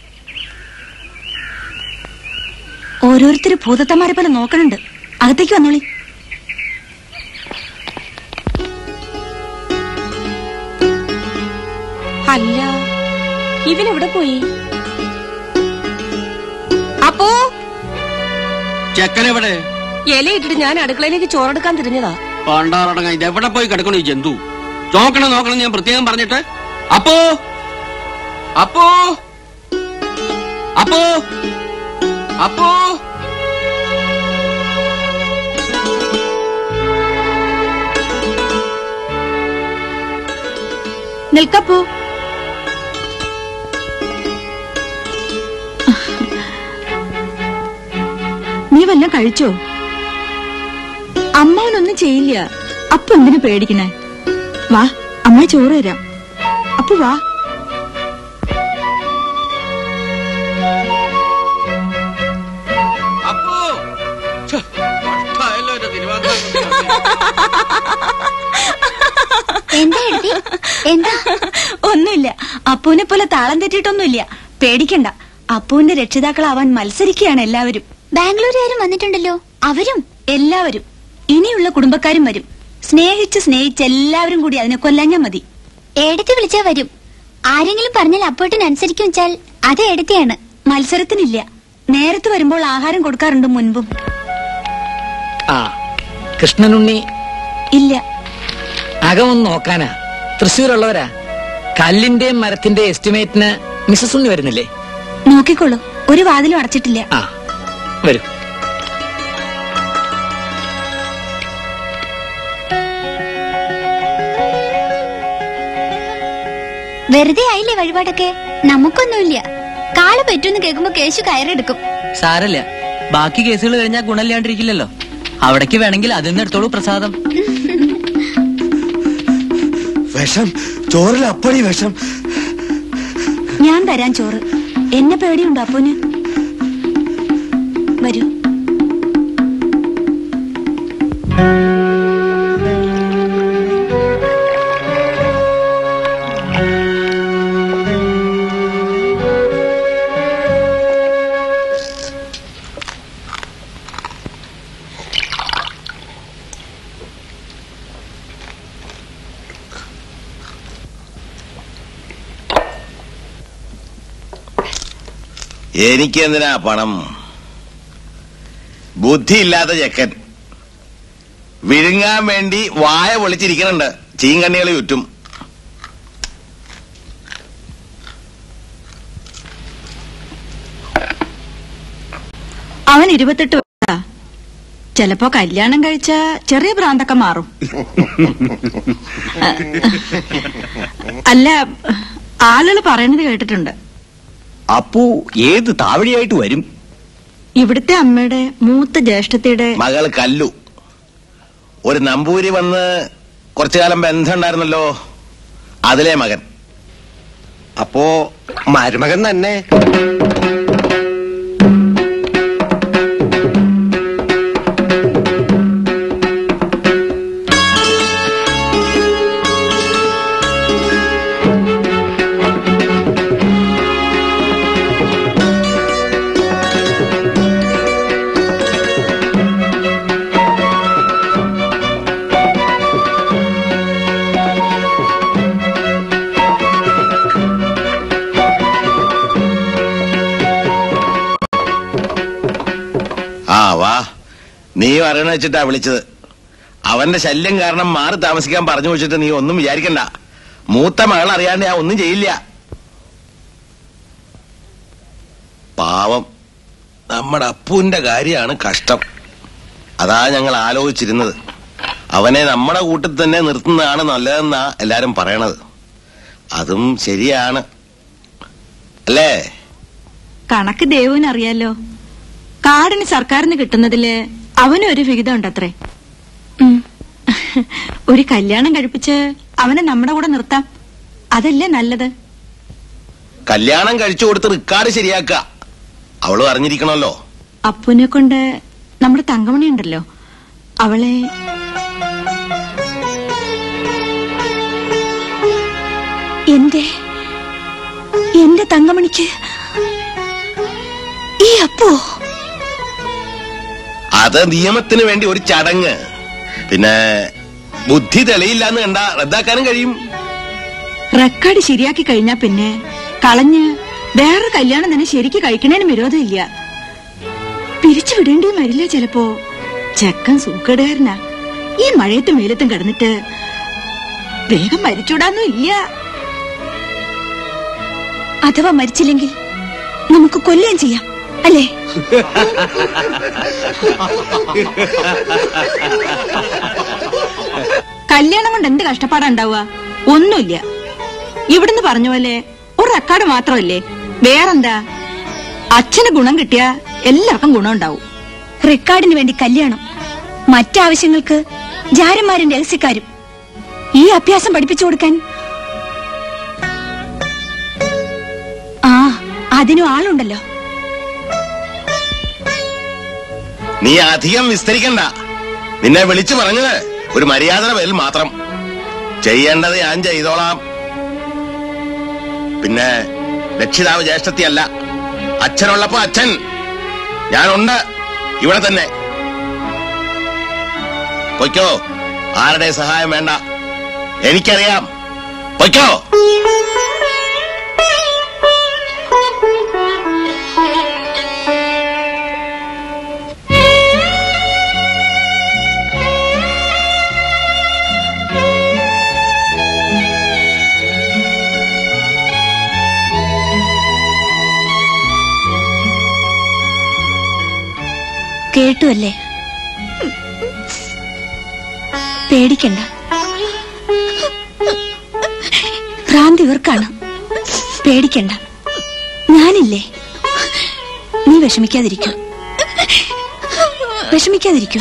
ഓരോരുത്തര് ഭൂതത്തന്മാരെ പോലെ നോക്കണുണ്ട്. അകത്തേക്ക് വന്നോളി. അല്ല, ഇവനെവിടെ പോയി? അപ്പോ ചെക്കനെവിടെ? ഇലയിട്ടിട്ട് ഞാൻ അടുക്കളയിലേക്ക് ചോറെടുക്കാൻ തിരിഞ്ഞതാ. പണ്ടാറടങ്ങ ഇതെവിടെ പോയി കിടക്കണു ഈ ജന്തു? നോക്കണം നോക്കണം ഞാൻ പ്രത്യേകം പറഞ്ഞിട്ട്. അപ്പോ അപ്പോ അപ്പോ അപ്പോ നിൽക്കപ്പോ. നീ വല്ലതും കഴിച്ചോ? അമ്മാവനൊന്നും ചെയ്യില്ല. അപ്പൊ എന്തിനു പേടിക്കണേ? വാ, അമ്മ ചോറ് തരാം. അപ്പൊ വാ. എന്താ എന്താ? ഒന്നുമില്ല. അപ്പൂനെ പോലെ താളം തെറ്റിയിട്ടൊന്നുമില്ല. പേടിക്കണ്ട. അപ്പൂന്റെ രക്ഷിതാക്കളാവാൻ മത്സരിക്കുകയാണ് എല്ലാവരും. ബാംഗ്ലൂരുകാരും വന്നിട്ടുണ്ടല്ലോ. അവരും എല്ലാവരും ഇനിയുള്ള കുടുംബക്കാരും വരും. സ്നേഹിച്ച് സ്നേഹിച്ച് എല്ലാവരും കൂടി അതിനെ കൊല്ലാഞ്ഞാ മതി. ഏടത്തി വിളിച്ചാ വരും. ആരെങ്കിലും പറഞ്ഞാൽ അപ്പോട്ടിന് അനുസരിക്കും വെച്ചാൽ അത് ഏടത്തിയാണ്. മത്സരത്തിനില്ല. നേരത്തെ വരുമ്പോൾ ആഹാരം കൊടുക്കാറുണ്ട് മുൻപും. ആ കൃഷ്ണനുണ്ണി ഇല്ല. അകമൊന്ന് നോക്കാനാ. തൃശ്ശൂരുള്ളവരാ. കല്ലിന്റെയും മരത്തിന്റെ എസ്റ്റിമേറ്റിന് മിസ്സസ് ഉണ്ണി വരുന്നില്ലേ? നോക്കിക്കോളൂ, ഒരു വാതിലും അടച്ചിട്ടില്ല. ആ വരൂ. വെറുതെ ആയില്ലേ വഴിപാടൊക്കെ? നമുക്കൊന്നുമില്ല. കാള് പറ്റൂന്ന് കേൾക്കുമ്പോ കേശു കയറെടുക്കും. സാരല്ല, ബാക്കി കേസുകൾ കഴിഞ്ഞാൽ ഗുണമില്ലാണ്ടിരിക്കില്ലല്ലോ. അവിടേക്ക് വേണമെങ്കിൽ അതിൽ നിന്ന് എടുത്തോളൂ പ്രസാദം. വിഷം, ചോറിൽ അപ്പടി വിഷം. ഞാൻ തരാൻ ചോറ്. എന്നെ പേടിയുണ്ടോ അപ്പൂന്? വരൂ. എനിക്കെന്തിനാ പണം? ബുദ്ധിയില്ലാത്ത ചെക്കൻ വിഴുങ്ങാൻ വേണ്ടി വായ പൊളിച്ചിരിക്കണുണ്ട് ചീങ്കണ്ണികൾ ചുറ്റും. അവൻ ഇരുപത്തെട്ട് വയസ്സാ. ചിലപ്പോ കല്യാണം കഴിച്ച ചെറിയ ഭ്രാന്തൊക്കെ മാറും. അല്ല, ആളുകൾ പറയണത് കേട്ടിട്ടുണ്ട്. അപ്പോ ഏത് താവഴിയായിട്ട് വരും? ഇവിടുത്തെ അമ്മയുടെ മൂത്ത ജ്യേഷ്ഠത്തിയുടെ മകള് കല്ലു. ഒരു നമ്പൂരി വന്ന് കുറച്ചു കാലം ബന്ധം ഉണ്ടായിരുന്നല്ലോ, അതിലെ മകൻ. അപ്പോ മരുമകൻ തന്നെ. നീ അറിയണ വെച്ചിട്ടാ വിളിച്ചത്. അവന്റെ ശല്യം കാരണം മാറി താമസിക്കാൻ പറഞ്ഞു വെച്ചിട്ട് നീ ഒന്നും വിചാരിക്കണ്ട. മൂത്ത മകൾ അറിയാണ്ട് ഞാൻ ഒന്നും ചെയ്യില്ല. പാവം, നമ്മുടെ അപ്പുവിന്റെ കാര്യമാണ് കഷ്ടം. അതാ ഞങ്ങൾ ആലോചിച്ചിരുന്നത്. അവനെ നമ്മുടെ കൂട്ടിൽ തന്നെ നിർത്തുന്നതാണ് നല്ലതെന്നാ എല്ലാരും പറയണത്. അതും ശരിയാണ് അല്ലേ? കണക്ക് ദേവുവിനറിയാലോ. കാടിന് സർക്കാരിന് കിട്ടുന്നതില് അവനൊരു വിഹിതം ഉണ്ടത്രേ. ഒരു കല്യാണം കഴിപ്പിച്ച് അവനെ നമ്മുടെ കൂടെ നിർത്താം. അതല്ലേ നല്ലത്? കല്യാണം കഴിച്ചു കൊടുത്ത് റിക്കാർഡ് ശരിയാക്ക. അവള് അറിഞ്ഞിരിക്കണല്ലോ. അപ്പുനെ കൊണ്ട് നമ്മുടെ തങ്കമണി ഉണ്ടല്ലോ, അവളെ എന്റെ എന്റെ തങ്കമണിക്ക് ഈ അപ്പോ അത് നിയമത്തിന് വേണ്ടി ഒരു ചടങ്ങ്. പിന്നെ ബുദ്ധി തെളിയില്ലാന്ന് കണ്ട റദ്ദാക്കാനും കഴിയും. റെക്കോർഡ് ശരിയാക്കി കഴിഞ്ഞാ പിന്നെ കളഞ്ഞ് വേറെ കല്യാണം തന്നെ ശരിക്ക് കഴിക്കണേന് വിരോധമില്ല. പിരിച്ചു വിടേണ്ടിയും വരില്ല ചിലപ്പോ. ചെക്കൻ സൂക്കേടുകാരനാ. ഈ മഴയത്തും വെയിലത്തും കിടന്നിട്ട് വേഗം മരിച്ചൂടാന്നും ഇല്ല. അഥവാ മരിച്ചില്ലെങ്കിൽ നമുക്ക് കൊല്ലുകയും ചെയ്യാം, അല്ലേ? കല്യാണം കൊണ്ട് എന്ത് കഷ്ടപ്പാടാ ഉണ്ടാവുക? ഒന്നുമില്ല. ഇവിടുന്ന് പറഞ്ഞ പോലെ ഒരു റെക്കോർഡ് മാത്രമല്ലേ, വേറെന്താ? അച്ഛന് ഗുണം കിട്ടിയ എല്ലാവർക്കും ഗുണം ഉണ്ടാവും. റെക്കോർഡിന് വേണ്ടി കല്യാണം, മറ്റാവശ്യങ്ങൾക്ക് ജാരന്മാരും രഹസ്യക്കാരും. ഈ അഭ്യാസം പഠിപ്പിച്ചു കൊടുക്കാൻ ആ അതിനും ആളുണ്ടല്ലോ. നീ അധികം വിസ്തരിക്കണ്ട. നിന്നെ വിളിച്ചു പറഞ്ഞത് ഒരു മര്യാദയുടെ പേരിൽ മാത്രം. ചെയ്യേണ്ടത് ഞാൻ ചെയ്തോളാം. പിന്നെ രക്ഷിതാവ് ജ്യേഷ്ഠത്തിയല്ല. അച്ഛനുള്ളപ്പോ അച്ഛൻ, ഞാനുണ്ട് ഇവിടെ തന്നെ. പൊയ്ക്കോ, ആരുടെ സഹായം വേണ്ട. എനിക്കറിയാം. പൊയ്ക്കോ. കേട്ടുവല്ലേ? പേടിക്കണ്ട. ഭ്രാന്തി ഇവർക്കാണ്. പേടിക്കണ്ട, ഞാനില്ലേ. നീ വിഷമിക്കാതിരിക്കൂ, വിഷമിക്കാതിരിക്കൂ.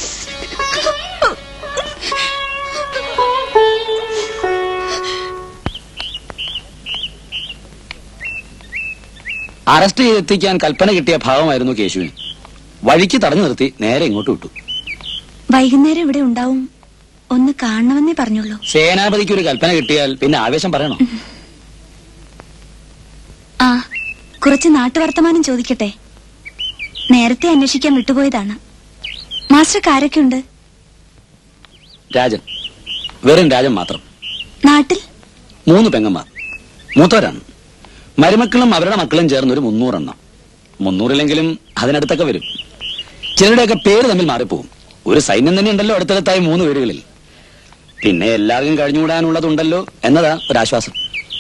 അറസ്റ്റ് ചെയ്തെത്തിക്കാൻ കൽപ്പന കിട്ടിയ ഭാവമായിരുന്നു കേശുവിന്. വഴിക്ക് തടഞ്ഞു നിർത്തി നേരെ ഇങ്ങോട്ട് വിട്ടു. വൈകുന്നേരം ഇവിടെ ഉണ്ടാവും, ഒന്ന് കാണണമെന്നേ പറഞ്ഞുള്ളൂ. സേനാപതിക്ക് ഒരു കൽപ്പന കിട്ടിയാൽ പിന്നെ ആവേശം പറയണോ? ആ, കുറച്ച് നാട്ടുവർത്തമാനം ചോദിക്കട്ടെ. നേരത്തെ അന്വേഷിക്കാൻ വിട്ടുപോയതാണ്. മാസ്റ്റർക്ക് ആരൊക്കെയുണ്ട്? രാജൻ, വെറും രാജൻ മാത്രം. നാട്ടിൽ മൂന്ന് പെങ്ങന്മാർ, മൂത്തവരാണ്. മരുമക്കളും അവരുടെ മക്കളും ചേർന്ന് ഒരു മുന്നൂറെണ്ണം. മുന്നൂറിലെങ്കിലും അതിനടുത്തൊക്കെ വരും. ചിലരുടെയൊക്കെ പേര് തമ്മിൽ മാറിപ്പോവും. ഒരു സൈന്യം തന്നെ ഉണ്ടല്ലോ അടുത്തടുത്തായി മൂന്ന് വീടുകളിൽ. പിന്നെ എല്ലാവർക്കും കഴിഞ്ഞുകൂടാനുള്ളതുണ്ടല്ലോ എന്നതാ ഒരാശ്വാസം.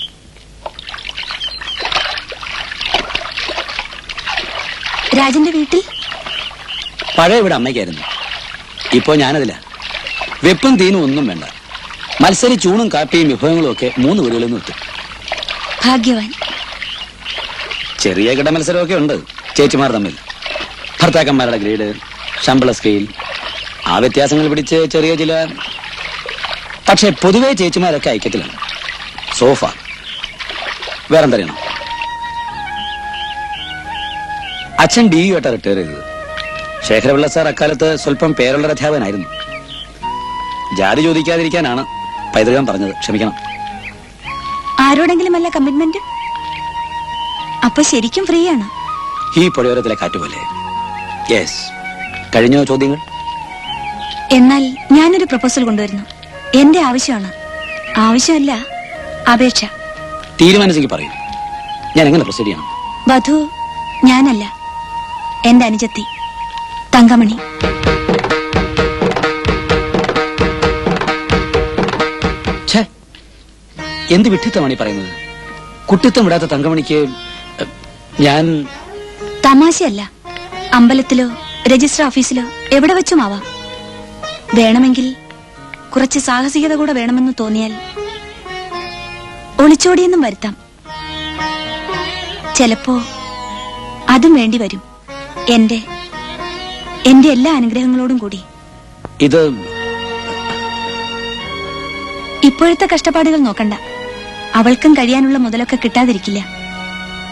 രാജന്റെ വീട്ടിൽ പഴയ വീട് അമ്മയ്ക്കായിരുന്നു. ഇപ്പോ ഞാനതില്ല. വെപ്പും തീനും ഒന്നും വേണ്ട. മത്സരിച്ചൂണും കാപ്പിയും വിഭവങ്ങളും ഒക്കെ മൂന്ന് വീടുകളിൽ നിന്ന് കിട്ടും. ഭാഗ്യവാൻ. ചെറിയ കിട മത്സരമൊക്കെ ഉണ്ട് ചേച്ചിമാർ തമ്മിൽ. ഭർത്താക്കന്മാരുടെ ഗ്രേഡ്, ശമ്പള സ്കെയിൽ, ആ വ്യത്യാസങ്ങൾ പിടിച്ച് ചെറിയ ചില. പക്ഷെ പൊതുവെ ചേച്ചിമാരൊക്കെ ഐക്യത്തിലാണ്. സോഫ വേറെന്തറിയണം. അച്ഛൻ ഡി യു ആയിട്ട് റിട്ടയർ ചെയ്തത്. ശേഖരപിള്ള സാർ അക്കാലത്ത് സ്വല്പം പേരുള്ള അധ്യാപകനായിരുന്നു. ജാതി ചോദിക്കാതിരിക്കാനാണ് പൈതൃകം പറഞ്ഞത്. ക്ഷമിക്കണം. ആരോടെങ്കിലും വല്ല കമ്മിറ്റ്മെന്റ്? അപ്പൊ ശരിക്കും ഫ്രീ ആണ്. ഈ പുഴയോരത്തിലെ കാറ്റുപോലെ. യെസ്. കഴിഞ്ഞോ ചോദ്യങ്ങൾ? എന്നാൽ ഞാനൊരു പ്രപ്പോസൽ കൊണ്ടുവരുന്നു. എന്റെ ആവശ്യമാണ്. ആവശ്യമല്ല, അപേക്ഷ. തീരുമാനിച്ചെങ്കിൽ പറയൂ. ഞാൻ എങ്ങനെ പ്രൊസീഡ് ചെയ്യണം? വധു ഞാനല്ല, എന്റെ അനുജത്തി തങ്കമണി. എന്ത് വിഡ്ഢിത്തമാണ് ഈ പറയുന്നത്? കുട്ടിത്തം വിടാത്ത തങ്കമണിക്ക് ഞാൻ. തമാശയല്ല. അമ്പലത്തിലോ രജിസ്റ്റർ ഓഫീസിലോ എവിടെ വെച്ചുമാവാം. വേണമെങ്കിൽ കുറച്ച് സാഹസികത കൂടെ വേണമെന്ന് തോന്നിയാൽ ഒളിച്ചോടിയെന്നും വരുത്താം. ചിലപ്പോ അതും വേണ്ടി വരും. എന്റെ എന്റെ എല്ലാ അനുഗ്രഹങ്ങളോടും കൂടി. ഇത് ഇപ്പോഴത്തെ കഷ്ടപ്പാടുകൾ നോക്കണ്ട. അവൾക്കും കഴിയാനുള്ള മുതലൊക്കെ കിട്ടാതിരിക്കില്ല.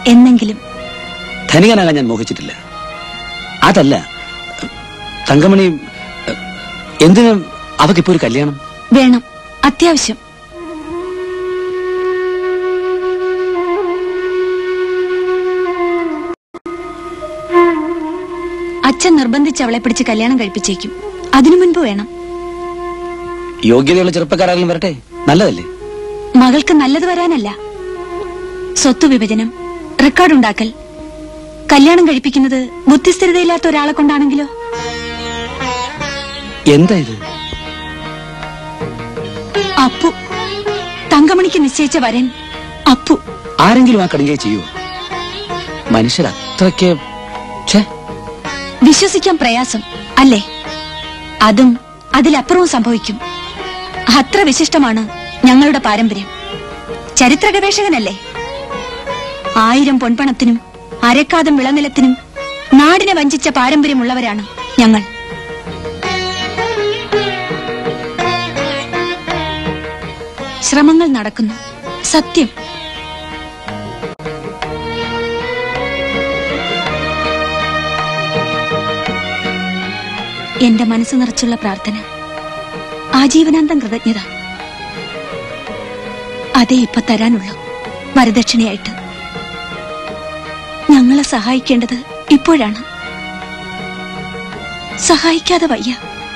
എന്നെങ്കിലും. ധനികനാകാൻ ഞാൻ മോഹിച്ചിട്ടില്ല. അതല്ല തങ്കമണി, എന്തിനു അവക്കിപ്പോ ഒരു കല്യാണം വേണം? അത്യാവശ്യം. അച്ഛൻ നിർബന്ധിച്ച് അവളെ പിടിച്ച് കല്യാണം കഴിപ്പിച്ചേക്കും. അതിനു മുൻപ് വേണം. യോഗ്യതയുള്ള ചെറുപ്പക്കാരെങ്കിലും വരട്ടെ, നല്ലതല്ലേ? മകൾക്ക് നല്ലത് വരാനല്ല, സ്വത്ത് വിഭജനം, റെക്കോർഡുണ്ടാക്കൽ. കല്യാണം കഴിപ്പിക്കുന്നത് ബുദ്ധിസ്ഥിരതയില്ലാത്ത ഒരാളെ കൊണ്ടാണെങ്കിലോ? എന്താ ഇത്? അപ്പു, തങ്കമണിക്ക് നിശ്ചയിച്ച വരൻ അപ്പു. ആരെങ്കിലും ആ കടുങ്കയെ ചെയ്യൂ? മനുഷ്യർ അത്രയ്ക്ക് വിശ്വസിക്കാൻ പ്രയാസം അല്ലേ? അതും അതിലപ്പുറവും സംഭവിക്കും. അത്ര വിശിഷ്ടമാണ് ഞങ്ങളുടെ പാരമ്പര്യം. ചരിത്ര ഗവേഷകനല്ലേ? ആയിരം പൊൻപണത്തിനും അരക്കാതം വിളനിലത്തിനും നാടിനെ വഞ്ചിച്ച പാരമ്പര്യമുള്ളവരാണ് ഞങ്ങൾ. ശ്രമങ്ങൾ നടക്കുന്നു, സത്യം. എന്റെ മനസ്സ് നിറച്ചുള്ള പ്രാർത്ഥന, ആജീവനാന്തം കൃതജ്ഞത. അതേ ഇപ്പൊ തരാനുള്ളൂ വരദക്ഷിണയായിട്ട്. ഞങ്ങളെ സഹായിക്കേണ്ടത് ഇപ്പോഴാണ്. സഹായിക്കാതെ വയ്യ.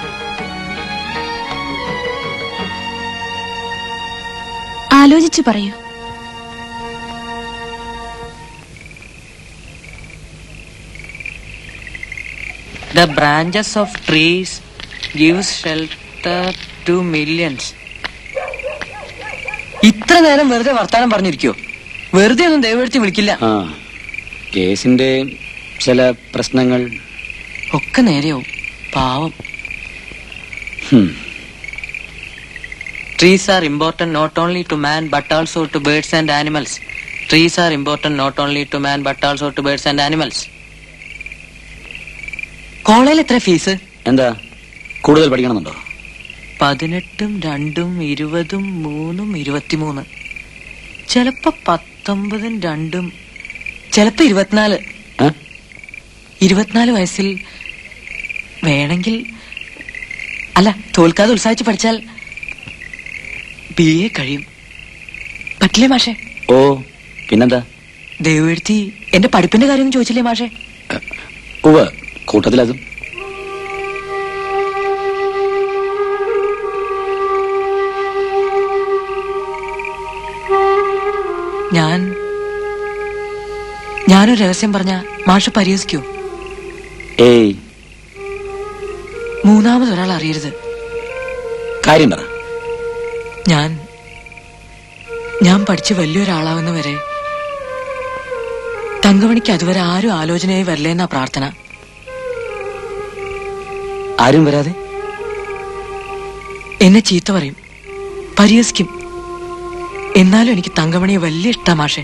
ആലോചിച്ചു പറയൂ. The branches of trees gives shelter to millions. ഇത്ര നേരം വെറുതെ വർത്താനം പറഞ്ഞിരിക്കോ? വെറുതെ ഒന്നും ദയവെടുത്ത് വിളിക്കില്ല. ആ, കേസിന്റെ ചില പ്രശ്നങ്ങൾ ഒക്കെ നേരെയാവും. പാവം. Trees are important not only to man but also to birds and animals. Trees are important not only to man but also to birds and animals. കോളേജിൽ എത്ര ഫീസ്? എന്താ കൂടുതൽ പഠിക്കണമെന്നുണ്ടോ? പതിനെട്ടും രണ്ടും ഇരുപതും മൂന്നും ഇരുപത്തിമൂന്ന്, ചിലപ്പോ പത്തൊമ്പതും രണ്ടും, ചിലപ്പോ ഇരുപത്തിനാല്. ഇരുപത്തിനാല് വയസ്സിൽ വേണമെങ്കിൽ, അല്ല തോൽക്കാതെ ഉത്സാഹിച്ച് പഠിച്ചാൽ ബി എ കഴിയും. പറ്റില്ലേ മാഷെ? ഓ പിന്നെന്താ? ദൈവമെഴുത്തി എന്റെ പഠിപ്പിന്റെ കാര്യം ചോദിച്ചില്ലേ മാഷെ? ഉവ്വ്, കൂട്ടത്തിലതും. ഞാൻ ഞാനൊരു രഹസ്യം പറഞ്ഞ മാഷ് പരിഹസിക്കൂ? ഏയ്, മൂന്നാമതൊരാൾ അറിയരുത്. കാര്യം പറ. ഞാൻ ഞാൻ പഠിച്ച് വലിയൊരാളാവുന്ന വരെ തങ്കമണിക്ക് അതുവരെ ആരും ആലോചനയായി വരില്ലെന്നാ പ്രാർത്ഥന. ആരും വരാതെ? എന്നെ ചീത്ത പറയും, പരിഹസിക്കും. എന്നാലും എനിക്ക് തങ്കമണിയെ വലിയ ഇഷ്ടാ മാഷെ.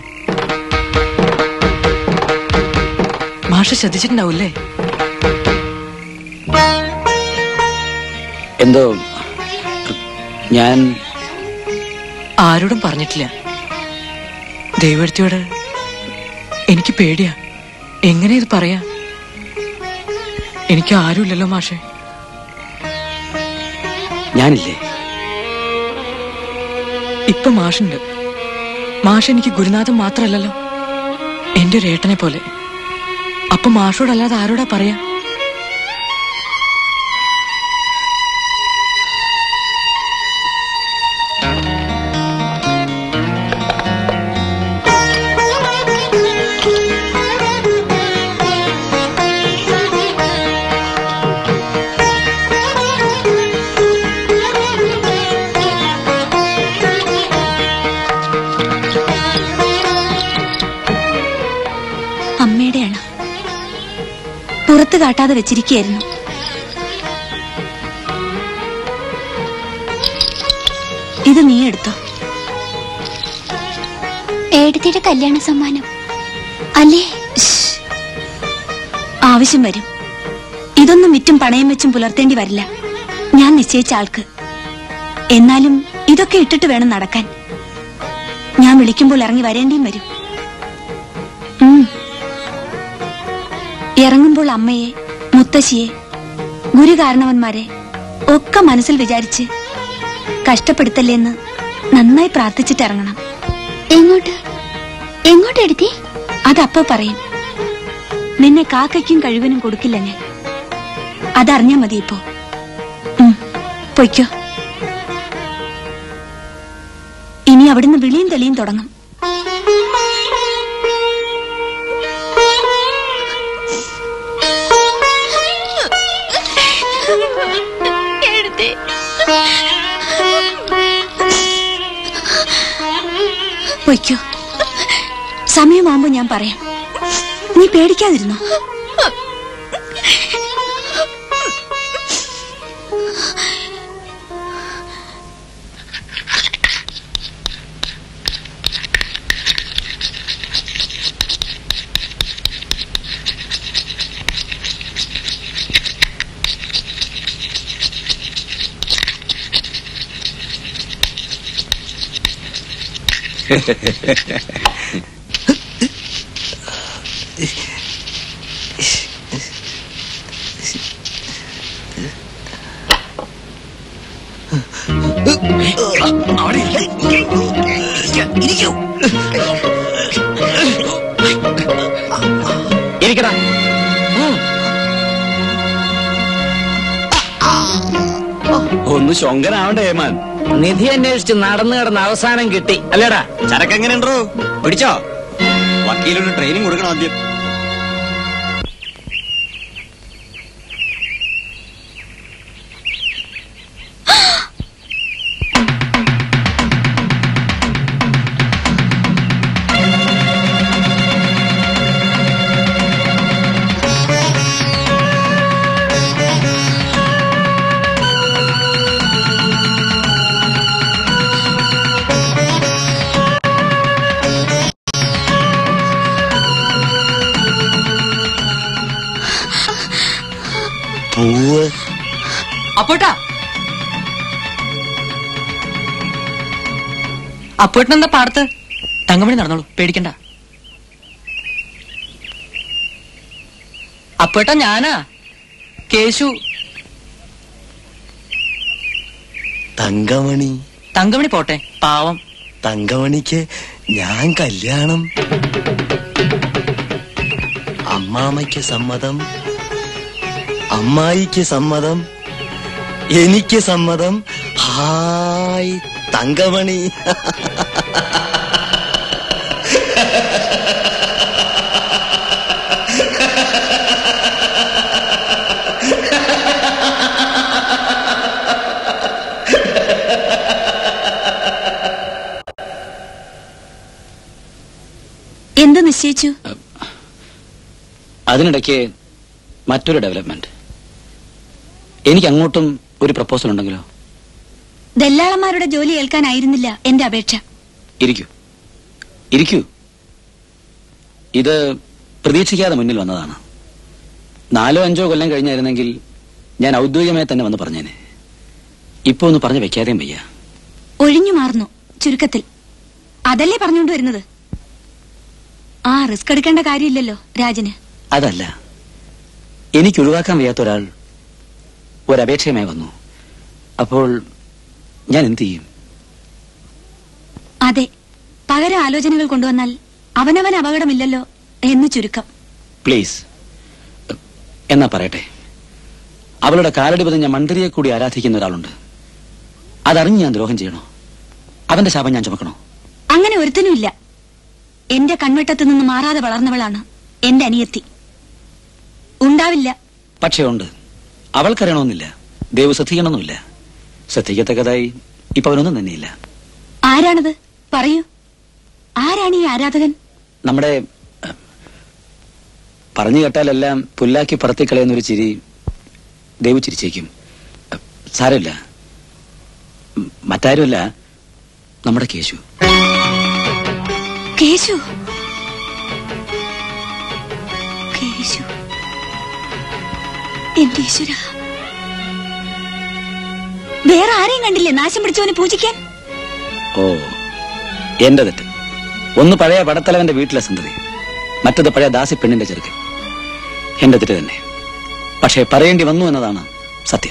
മാഷ ശ്രദ്ധിച്ചിട്ടുണ്ടാവൂല്ലേ? എന്തോ ഞാൻ ആരോടും പറഞ്ഞിട്ടില്ല. ദൈവത്തിയോട് എനിക്ക് പേടിയാ. എങ്ങനെ ഇത് പറയാ? എനിക്ക് ആരുമില്ലല്ലോ മാഷെ. ഞാനില്ലേ? ഇപ്പൊ മാഷുണ്ട്. മാഷ് എനിക്ക് ഗുരുനാഥൻ മാത്രല്ലല്ലോ, എന്റെ ഒരു ഏട്ടനെ പോലെ. അപ്പൊ മാഷോടല്ലാതെ ആരോടാ പറയാ? അമ്മയുടെയാണ്. പുറത്ത് കാട്ടാതെ വെച്ചിരിക്കുകയായിരുന്നു. ഇത് നീ എടുത്തോ. ഏടത്തിയുടെ കല്യാണ സമ്മാനം അല്ലേ? ആവശ്യം വരും. ഇതൊന്നും വിറ്റും പണയം വെച്ചും പുലർത്തേണ്ടി വരില്ല ഞാൻ നിശ്ചയിച്ച ആൾക്ക്. എന്നാലും ഇതൊക്കെ ഇട്ടിട്ട് വേണം നടക്കാൻ. ഞാൻ വിളിക്കുമ്പോൾ ഇറങ്ങി വരേണ്ടിയും വരും. ഇറങ്ങുമ്പോൾ അമ്മയെ, മുത്തശ്ശിയെ, ഗുരുകാരണവന്മാരെ ഒക്കെ മനസ്സിൽ വിചാരിച്ച് കഷ്ടപ്പെടുത്തല്ലേന്ന് നന്നായി പ്രാർത്ഥിച്ചിട്ടിറങ്ങണം. എങ്ങോട്ട് എങ്ങോട്ട് എടുത്തി? അതപ്പോ പറയും. നിന്നെ കാക്കയ്ക്കും കഴിവിനും കൊടുക്കില്ല ഞാൻ. അതറിഞ്ഞാ മതി ഇപ്പോ. പൊയ്ക്കോ. ഇനി അവിടുന്ന് വിളിയും തെളിയും തുടങ്ങും. പൊയ്ക്കോ. സമയമാകുമ്പോ ഞാൻ പറയാം. നീ പേടിക്കാതിരുന്നോ. ഇരിക്കടാ. ഒന്ന് ശൊങ്കനാവണ്ടേ ഏമാൻ? നിധി അന്വേഷിച്ച് നടന്നു കിടന്ന അവസാനം കിട്ടി അല്ലേടാ? ചരക്ക് എങ്ങനെയുണ്ടോ? പിടിച്ചോ? വക്കീലൊരു ട്രെയിനിങ് കൊടുക്കണം ആദ്യം. അപ്പോട്ടാ അപ്പോട്ടിനെന്താ പാടത്ത്? തങ്കമണി നടന്നോളൂ, പേടിക്കണ്ട. അപ്പോട്ടാ ഞാനാ കേശു. തങ്കമണി തങ്കമണി പോട്ടെ, പാവം. തങ്കമണിക്ക് ഞാൻ കല്യാണം. അമ്മാമയ്ക്ക് സമ്മതം, അമ്മായിക്ക് സമ്മതം, എനിക്ക് സമ്മതം. ഹായ് തങ്കമണി. എന്ത് നിശ്ചയിച്ചു? അതിനിടയ്ക്ക് മറ്റൊരു ഡെവലപ്മെന്റ്. എനിക്ക് അങ്ങോട്ടും ഒരു പ്രപ്പോസൽ ഉണ്ടെങ്കിലോ? ദല്ലാളന്മാരുടെ ജോലി ഏൽക്കാനായിരുന്നില്ല എന്റെ അപേക്ഷ. ഇരിക്കൂ ഇരിക്കൂ. ഇത് പ്രതീക്ഷിക്കാതെ മുന്നിൽ വന്നതാണ്. നാലോ അഞ്ചോ കൊല്ലം കഴിഞ്ഞായിരുന്നെങ്കിൽ ഞാൻ ഔദ്യോഗികമായി തന്നെ വന്ന് പറഞ്ഞേനെ. ഇപ്പൊ ഒന്ന് പറഞ്ഞു വെക്കാതെയും വയ്യ. ഒഴിഞ്ഞു മാറുന്നു ചുരുക്കത്തിൽ. അതല്ലേ പറഞ്ഞുകൊണ്ട് വരുന്നത്. ആ റിസ്ക് എടുക്കേണ്ട കാര്യമില്ലല്ലോ രാജന്. അതല്ല, എനിക്ക് ഒഴിവാക്കാൻ വയ്യാത്ത ഒരാൾ ഒരപേക്ഷയുമായി വന്നു. അപ്പോൾ ഞാൻ എന്ത് ചെയ്യും? അതെ, പകരം ആലോചനകൾ കൊണ്ടുവന്നാൽ അവനവൻ അപകടമില്ലല്ലോ എന്ന് ചുരുക്കം. പ്ലീസ്, എന്നാ പറയട്ടെ. അവളുടെ കാലടി പതിഞ്ഞ മന്ത്രിയെ കൂടി ആരാധിക്കുന്ന ഒരാളുണ്ട്. അതറിഞ്ഞ് ഞാൻ ദ്രോഹം ചെയ്യണോ? അവന്റെ ശാപം ഞാൻ ചുമക്കണോ? അങ്ങനെ ഒരുത്തനുമില്ല. എന്റെ കൺവെട്ടത്ത് നിന്ന് മാറാതെ വളർന്നവളാണ് എന്റെ അനിയത്തി. ഉണ്ടാവില്ല. പക്ഷേ ഉണ്ട്. അവൾക്കറിയണമെന്നില്ല, ദേവ് ശ്രദ്ധിക്കണമെന്നില്ല. ശ്രദ്ധിക്കത്തക്കതായി ഇപ്പൊ അവനൊന്നും തന്നെയില്ല. ആരാണത്? പറയൂ. ആരാണ് ഈ ആരാധകൻ? നമ്മുടെ പറഞ്ഞു കേട്ടാലെല്ലാം പുല്ലാക്കി പറത്തിക്കളയുന്നൊരു ചിരി ദേവ് ചിരിച്ചേക്കും. സാരമില്ല, മറ്റാരുമല്ല, നമ്മുടെ കേശു. കേശു കേശു എന്റെ ഈശ്വര, വേറെ ആരെയും കണ്ടില്ലേ നാശം പിടിച്ചവനെ പൂജിക്കാൻ? ഓ, എന്റെ തെറ്റ്. ഒന്ന് പഴയ പടത്തലവന്റെ വീട്ടിലെ സന്തതി. മറ്റത് പഴയ ദാസി പെണ്ണിന്റെ ചെറുക്കൻ. എന്റെ തെറ്റ് തന്നെ, പക്ഷേ പറയേണ്ടി വന്നു എന്നതാണ് സത്യം.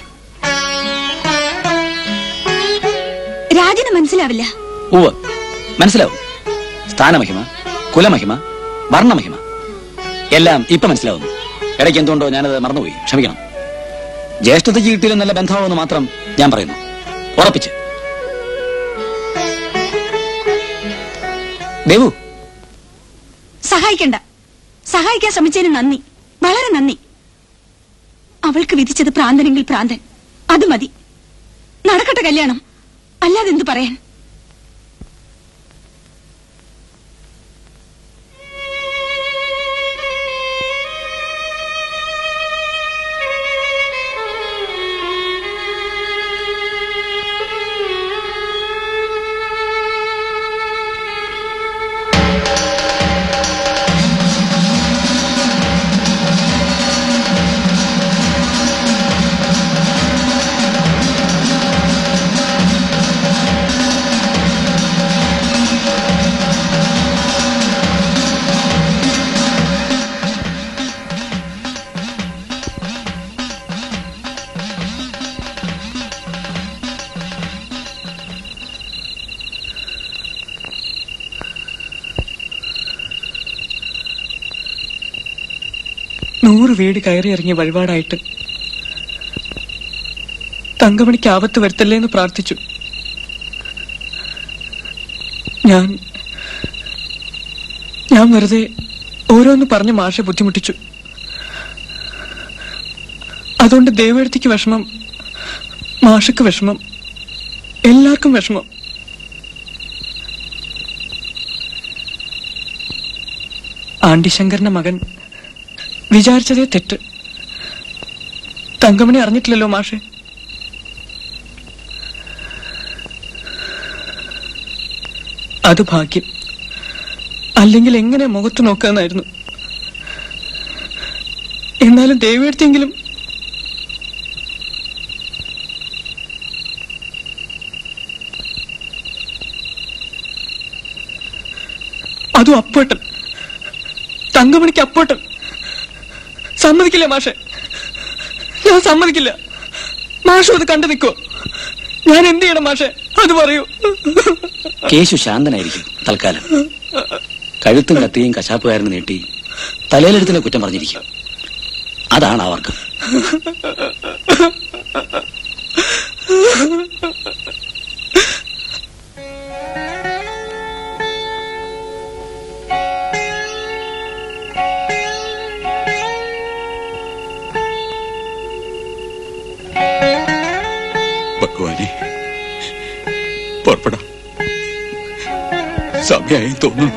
രാജന് മനസ്സിലാവില്ല. ഉവ്വ് മനസ്സിലാവും. സ്ഥാനമഹിമ, കുലമഹിമ, വർണ്ണമഹിമ എല്ലാം ഇപ്പൊ മനസ്സിലാവുന്നു. ഇടയ്ക്ക് എന്തുകൊണ്ടോ ഞാനത് മറന്നുപോയി, ക്ഷമിക്കണം. ജ്യേഷ്ഠതയ്ക്ക് കിട്ടിയാലും നല്ല ബന്ധമാവെന്ന് മാത്രം ഞാൻ പറയുന്നു, ഉറപ്പിച്ച്. ദേവു, സഹായിക്കണ്ട. സഹായിക്കാൻ ശ്രമിച്ചതിന് നന്ദി, വളരെ നന്ദി. അവൾക്ക് വിധിച്ചത് പ്രാന്തനെങ്കിൽ പ്രാന്തൻ, അത് മതി. നടക്കട്ടെ കല്യാണം, അല്ലാതെ എന്തു പറയാൻ. നൂറ് വീട് കയറി ഇറങ്ങിയ വഴിപാടായിട്ട് തങ്കമണിക്ക് ആപത്ത് വരുത്തല്ലേ എന്ന് പ്രാർത്ഥിച്ചു. ഞാൻ ഞാൻ വെറുതെ ഓരോന്ന് പറഞ്ഞ് മാഷെ ബുദ്ധിമുട്ടിച്ചു. അതുകൊണ്ട് ദേവെടുത്തിക്ക് വിഷമം, മാഷക്ക് വിഷമം, എല്ലാവർക്കും വിഷമം. ആണ്ടിശങ്കരന്റെ മകൻ വിചാരിച്ചതേ തെറ്റ്. തങ്കമണി അറിഞ്ഞിട്ടില്ലല്ലോ മാഷെ. അത് ഭാഗ്യം. അല്ലെങ്കിൽ എങ്ങനെ മുഖത്ത് നോക്കാന്നായിരുന്നു. എന്നാലും ദേവിയെടുത്തെങ്കിലും അതും അപ്പോട്ടൻ, തങ്കമണിക്ക് അപ്പോട്ടൻ. സമ്മതിക്കില്ല മാഷെ, ഞാൻ സമ്മതിക്കില്ല. മാഷു അത് കണ്ടു നിൽക്കോ? ഞാൻ എന്ത് ചെയ്യണം മാഷെ, അത് പറയൂ. കേശു ശാന്തനായിരിക്കും തൽക്കാലം. കഴുത്തും കത്തിയും കശാപ്പുകാരന് നീട്ടി തലയിലെടുത്തിലെ കുറ്റം പറഞ്ഞിരിക്കും. അതാണ് അവർക്ക്. ഭഗവാനെ, പുറപ്പെടാം. സമയമായി തോന്നുന്നു.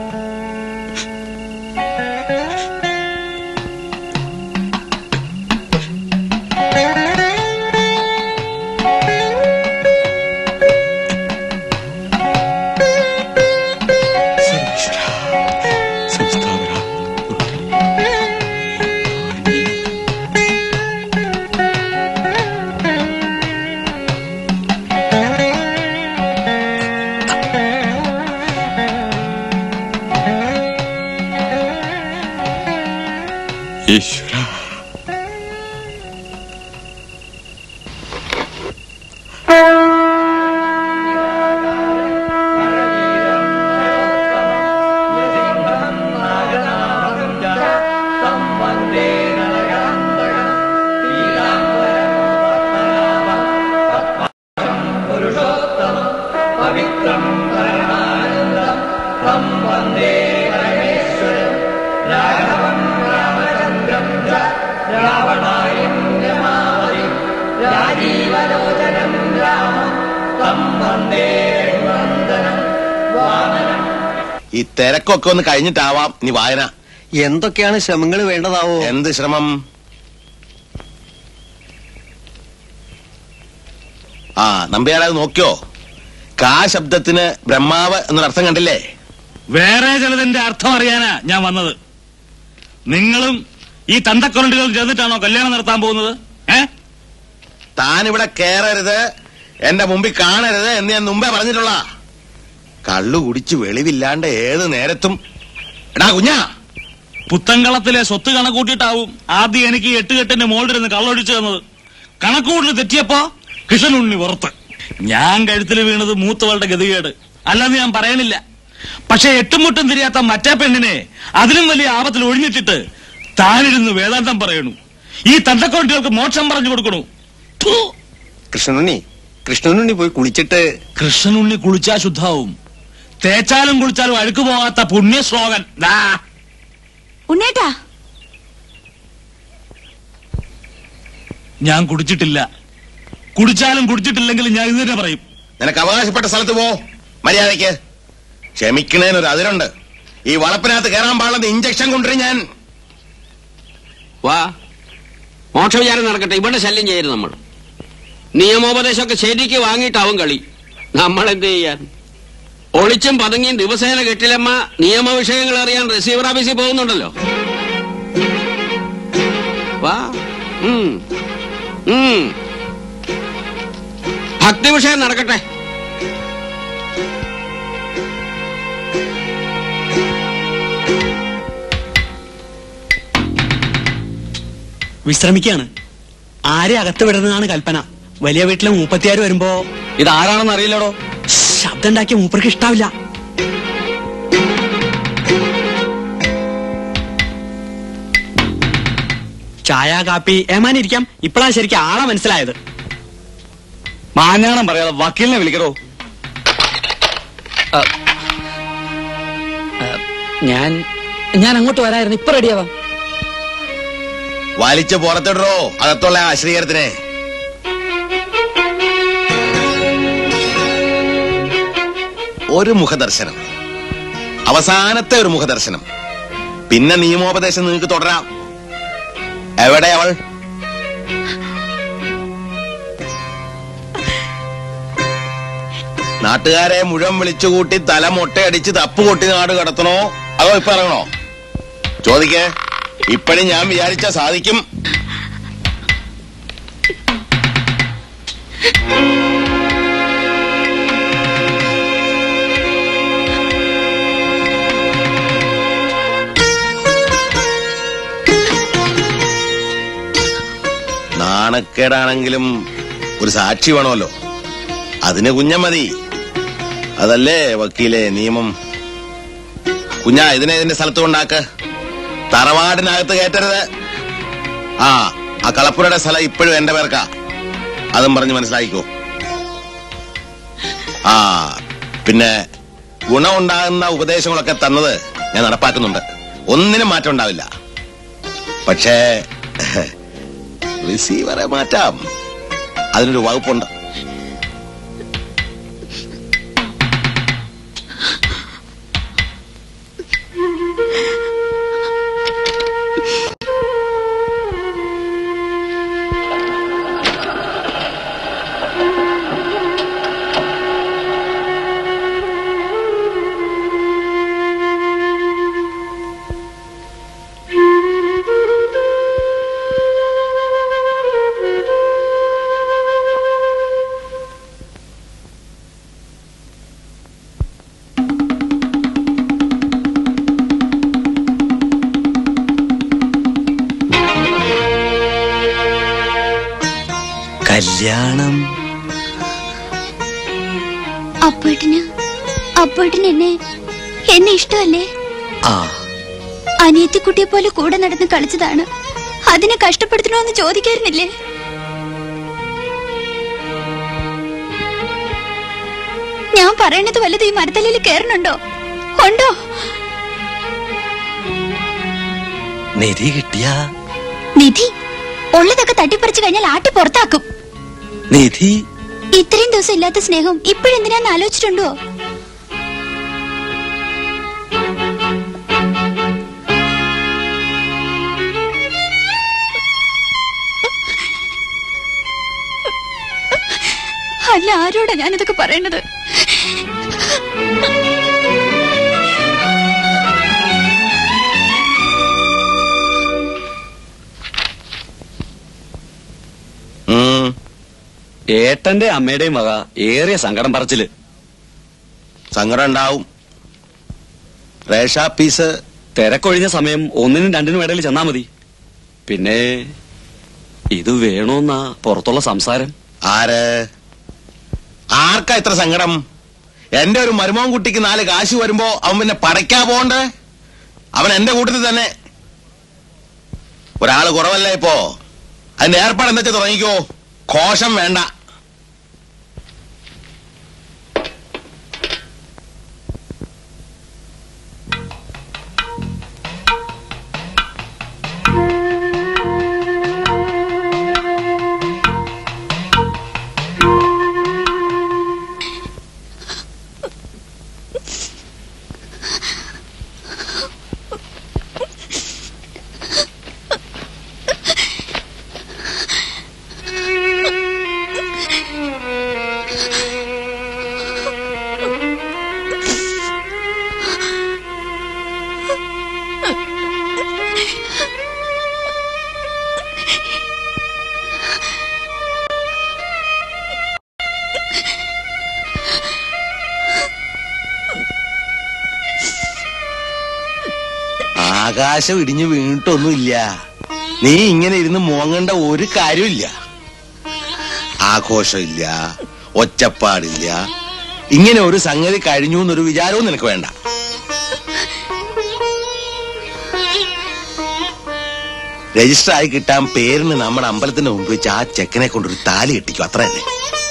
ഈശ്വര, ഈ തിരക്കൊക്കെ ഒന്ന് കഴിഞ്ഞിട്ടാവാം ഇനി വായന. എന്തൊക്കെയാണ് ശ്രമങ്ങൾ വേണ്ടതാവോ? എന്ത് ശ്രമം? ആ നമ്പ്യാരെ നോക്കിയോ? കാ ശബ്ദത്തിന് ബ്രഹ്മാവ് എന്നൊരർത്ഥം കണ്ടില്ലേ? വേറെ ചിലതിന്റെ അർത്ഥം അറിയാനാ ഞാൻ വന്നത്. നിങ്ങളും ഈ തന്തക്കൊരണ്ടുകളും ചേർന്നിട്ടാണോ കല്യാണം നടത്താൻ പോകുന്നത്? ഏ താനിവിടെ കേറരുത്, എന്റെ മുമ്പിൽ കാണരുത് എന്ന് ഞാൻ മുമ്പേ പറഞ്ഞിട്ടുള്ള. കള്ളു കുടിച്ച് വെളിവില്ലാണ്ട് ഏത് നേരത്തും. എടാ കുഞ്ഞാ, പുത്തങ്കളത്തിലെ സ്വത്ത് കണക്കൂട്ടിയിട്ടാവും ആദ്യം എനിക്ക് എട്ടുകെട്ടിന്റെ മോളിലിരുന്ന് കള്ളൊഴിച്ചു തന്നത്. കണക്കൂട്ടിൽ തെറ്റിയപ്പോ കൃഷ്ണനുണ്ണി പുറത്ത്. ഞാൻ കഴുത്തിൽ വീണത് മൂത്തവളുടെ ഗതികേട് അല്ലെന്ന് ഞാൻ പറയണില്ല. പക്ഷെ എട്ടുമുട്ടും തിരിയാത്ത മറ്റേ പെണ്ണിനെ അതിലും വലിയ ആപത്തിൽ ഒഴിഞ്ഞിട്ടിട്ട് താനിരുന്ന് വേദാന്തം പറയണു. ഈ തന്തക്കോട്ടികൾക്ക് മോക്ഷം പറഞ്ഞു കൊടുക്കണു. കൃഷ്ണനുണ്ണി കൃഷ്ണനുണ്ണി പോയി കുളിച്ചിട്ട്. കൃഷ്ണനുണ്ണി കുളിച്ചാ ശുദ്ധാവും. തേച്ചാലും കുളിച്ചാലും അഴുക്ക് പോകാത്ത പുണ്യ ശ്ലോകൻ. ഉണ്ണേട്ടാ, ഞാൻ കുടിച്ചിട്ടില്ല. കുടിച്ചാലും കുടിച്ചിട്ടില്ലെങ്കിലും ഞാൻ ഇത് തന്നെ പറയും. നിനക്ക് അവകാശപ്പെട്ട സ്ഥലത്ത് പോ മര്യാദയ്ക്ക്. ക്ഷമിക്കണേനൊരു അതിരുണ്ട്. ഈ വളപ്പിനകത്ത് കയറാൻ പാടുന്ന ഇഞ്ചക്ഷൻ കൊണ്ടുവരും ഞാൻ. വാ, മോക്ഷവിചാരം നടക്കട്ടെ. ഇവിടെ ശല്യം ചെയ്യരുത്. നമ്മൾ നിയമോപദേശമൊക്കെ ശരിക്ക് വാങ്ങിയിട്ടാവും കളി. നമ്മൾ എന്ത് ചെയ്യാൻ? ഒളിച്ചും പതുങ്ങിയും ദിവസേന കെട്ടിലമ്മ നിയമവിഷയങ്ങൾ അറിയാൻ റിസീവർ ഓഫീസിൽ പോകുന്നുണ്ടല്ലോ. വാ, ഭക്തി വിഷയം നടക്കട്ടെ. വിശ്രമിക്കാണ്. ആരെ അകത്ത് വിടുന്നതാണ് കൽപ്പന. വലിയ വീട്ടിലെ മൂപ്പത്തിയാര് വരുമ്പോ ഇത് ആരാണെന്ന് അറിയില്ലടോ. ശബ്ദം ഉണ്ടാക്കിയ മൂപ്പർക്ക് ഇഷ്ടാവില്ല. ചായ കാപ്പി ഏമാനിരിക്കാം. ഇപ്പഴാ ശരിക്കും ആളെ മനസ്സിലായത്. മാനാണം പറയാതെ വക്കീലിനെ വിളിക്കടോ. ഞാൻ ഞാൻ അങ്ങോട്ട് വരായിരുന്നു. ഇപ്പൊ റെഡിയാവാം. വലിച്ചു പുറത്തിടോ അകത്തുള്ള ആശ്രീകരത്തിനെ. ഒരു മുഖദർശനം, അവസാനത്തെ ഒരു മുഖദർശനം, പിന്നെ നിയമോപദേശം നിങ്ങൾക്ക് തുടരാം. എവിടെ അവൾ? നാട്ടുകാരെ മുഴുവൻ വിളിച്ചുകൂട്ടി തല മൊട്ടയടിച്ച് തപ്പ് കൊട്ടി നാട് കടത്തണോ അതോ ഇപ്പൊ ഇറങ്ങണോ? ചോദിക്കേ. ഇപ്പഴും ഞാൻ വിചാരിച്ചാ സാധിക്കും. നാണക്കേടാണെങ്കിലും ഒരു സാക്ഷി വേണമല്ലോ. അതിന് കുഞ്ഞ മതി. അതല്ലേ വക്കീലെ നിയമം. കുഞ്ഞാ, ഇതിനെ ഇതിന്റെ സ്ഥലത്ത് കൊണ്ടാക്ക്. തറവാടിനകത്ത് കയറ്റരുത്. ആ ആ കളപ്പുരയുടെ സ്ഥലം ഇപ്പോഴും എന്റെ പേർക്കാ. അതും പറഞ്ഞ് മനസ്സിലാക്കിക്കോ. ആ പിന്നെ ഗുണമുണ്ടാകുന്ന ഉപദേശങ്ങളൊക്കെ തന്നത് ഞാൻ നടപ്പാക്കുന്നുണ്ട്. ഒന്നിനും മാറ്റം ഉണ്ടാവില്ല. പക്ഷേ റിസീവറെ മാറ്റാം. അതിനൊരു വകുപ്പുണ്ട്. കല്യാണം. അപ്പേട്ടിന് അപ്പേട്ടിന് എന്നെ എന്നെ ഇഷ്ടമല്ലേ? ആ അനിയത്തിക്കുട്ടിയെ പോലെ കൂടെ നടന്ന് കളിച്ചതാണ്. അതിനെ കഷ്ടപ്പെടുത്തണോന്ന് ചോദിക്കായിരുന്നില്ലേ? ഞാൻ പറയണത് വല്ലതും ഈ മരത്തലയിൽ കേറണുണ്ടോ? ഉണ്ടോ? നിധി കിട്ടിയ നിധി ഉള്ളതൊക്കെ തട്ടിപ്പറിച്ചു കഴിഞ്ഞാൽ ആട്ടി പുറത്താക്കും. നിധി ഇത്രയും ദിവസം ഇല്ലാത്ത സ്നേഹം ഇപ്പോഴെന്തിനാന്ന് ആലോചിച്ചിട്ടുണ്ടോ? അല്ല, ആരോടാ ഞാനിതൊക്കെ പറയണത്? ഏട്ടന്റെ അമ്മയുടെയും വക ഏറിയ സങ്കടം പറച്ചില്. സങ്കടം ഉണ്ടാവും. റേഷ പീസ് തിരക്കൊഴിഞ്ഞ സമയം ഒന്നിനും രണ്ടിനും ഇടയിൽ ചെന്നാ മതി. പിന്നെ ഇത് വേണോന്നാ പുറത്തുള്ള സംസാരം. ആര് ആർക്കാ ഇത്ര സങ്കടം? എന്റെ ഒരു മരുമോൻ കുട്ടിക്ക് നാല് കാശ് വരുമ്പോ അവൻ പിന്നെ പടയ്ക്കാ പോണ്ടേ? അവൻ എന്റെ കൂട്ടത്തിൽ തന്നെ. ഒരാള് കുറവല്ല ഇപ്പോ. അതിന്റെ ഏർപ്പാട് എന്താ വെച്ചാൽ തുടങ്ങിക്കോ. ഘോഷം വേണ്ട. ആകാശം ഇടിഞ്ഞു വീണിട്ടൊന്നുമില്ല. നീ ഇങ്ങനെ ഇരുന്ന് മോങ്ങേണ്ട ഒരു കാര്യമില്ല. ആഘോഷമില്ല, ഒച്ചപ്പാടില്ല. ഇങ്ങനെ ഒരു സംഗതി കഴിഞ്ഞു എന്നൊരു വിചാരവും നിനക്ക് വേണ്ട. രജിസ്റ്റർ ആയി കിട്ടാൻ പേരിന് നമ്മുടെ അമ്പലത്തിന്റെ മുമ്പ് വെച്ച് ആ ചെക്കനെ കൊണ്ടൊരു താലി കെട്ടിക്കും. അത്ര തന്നെ.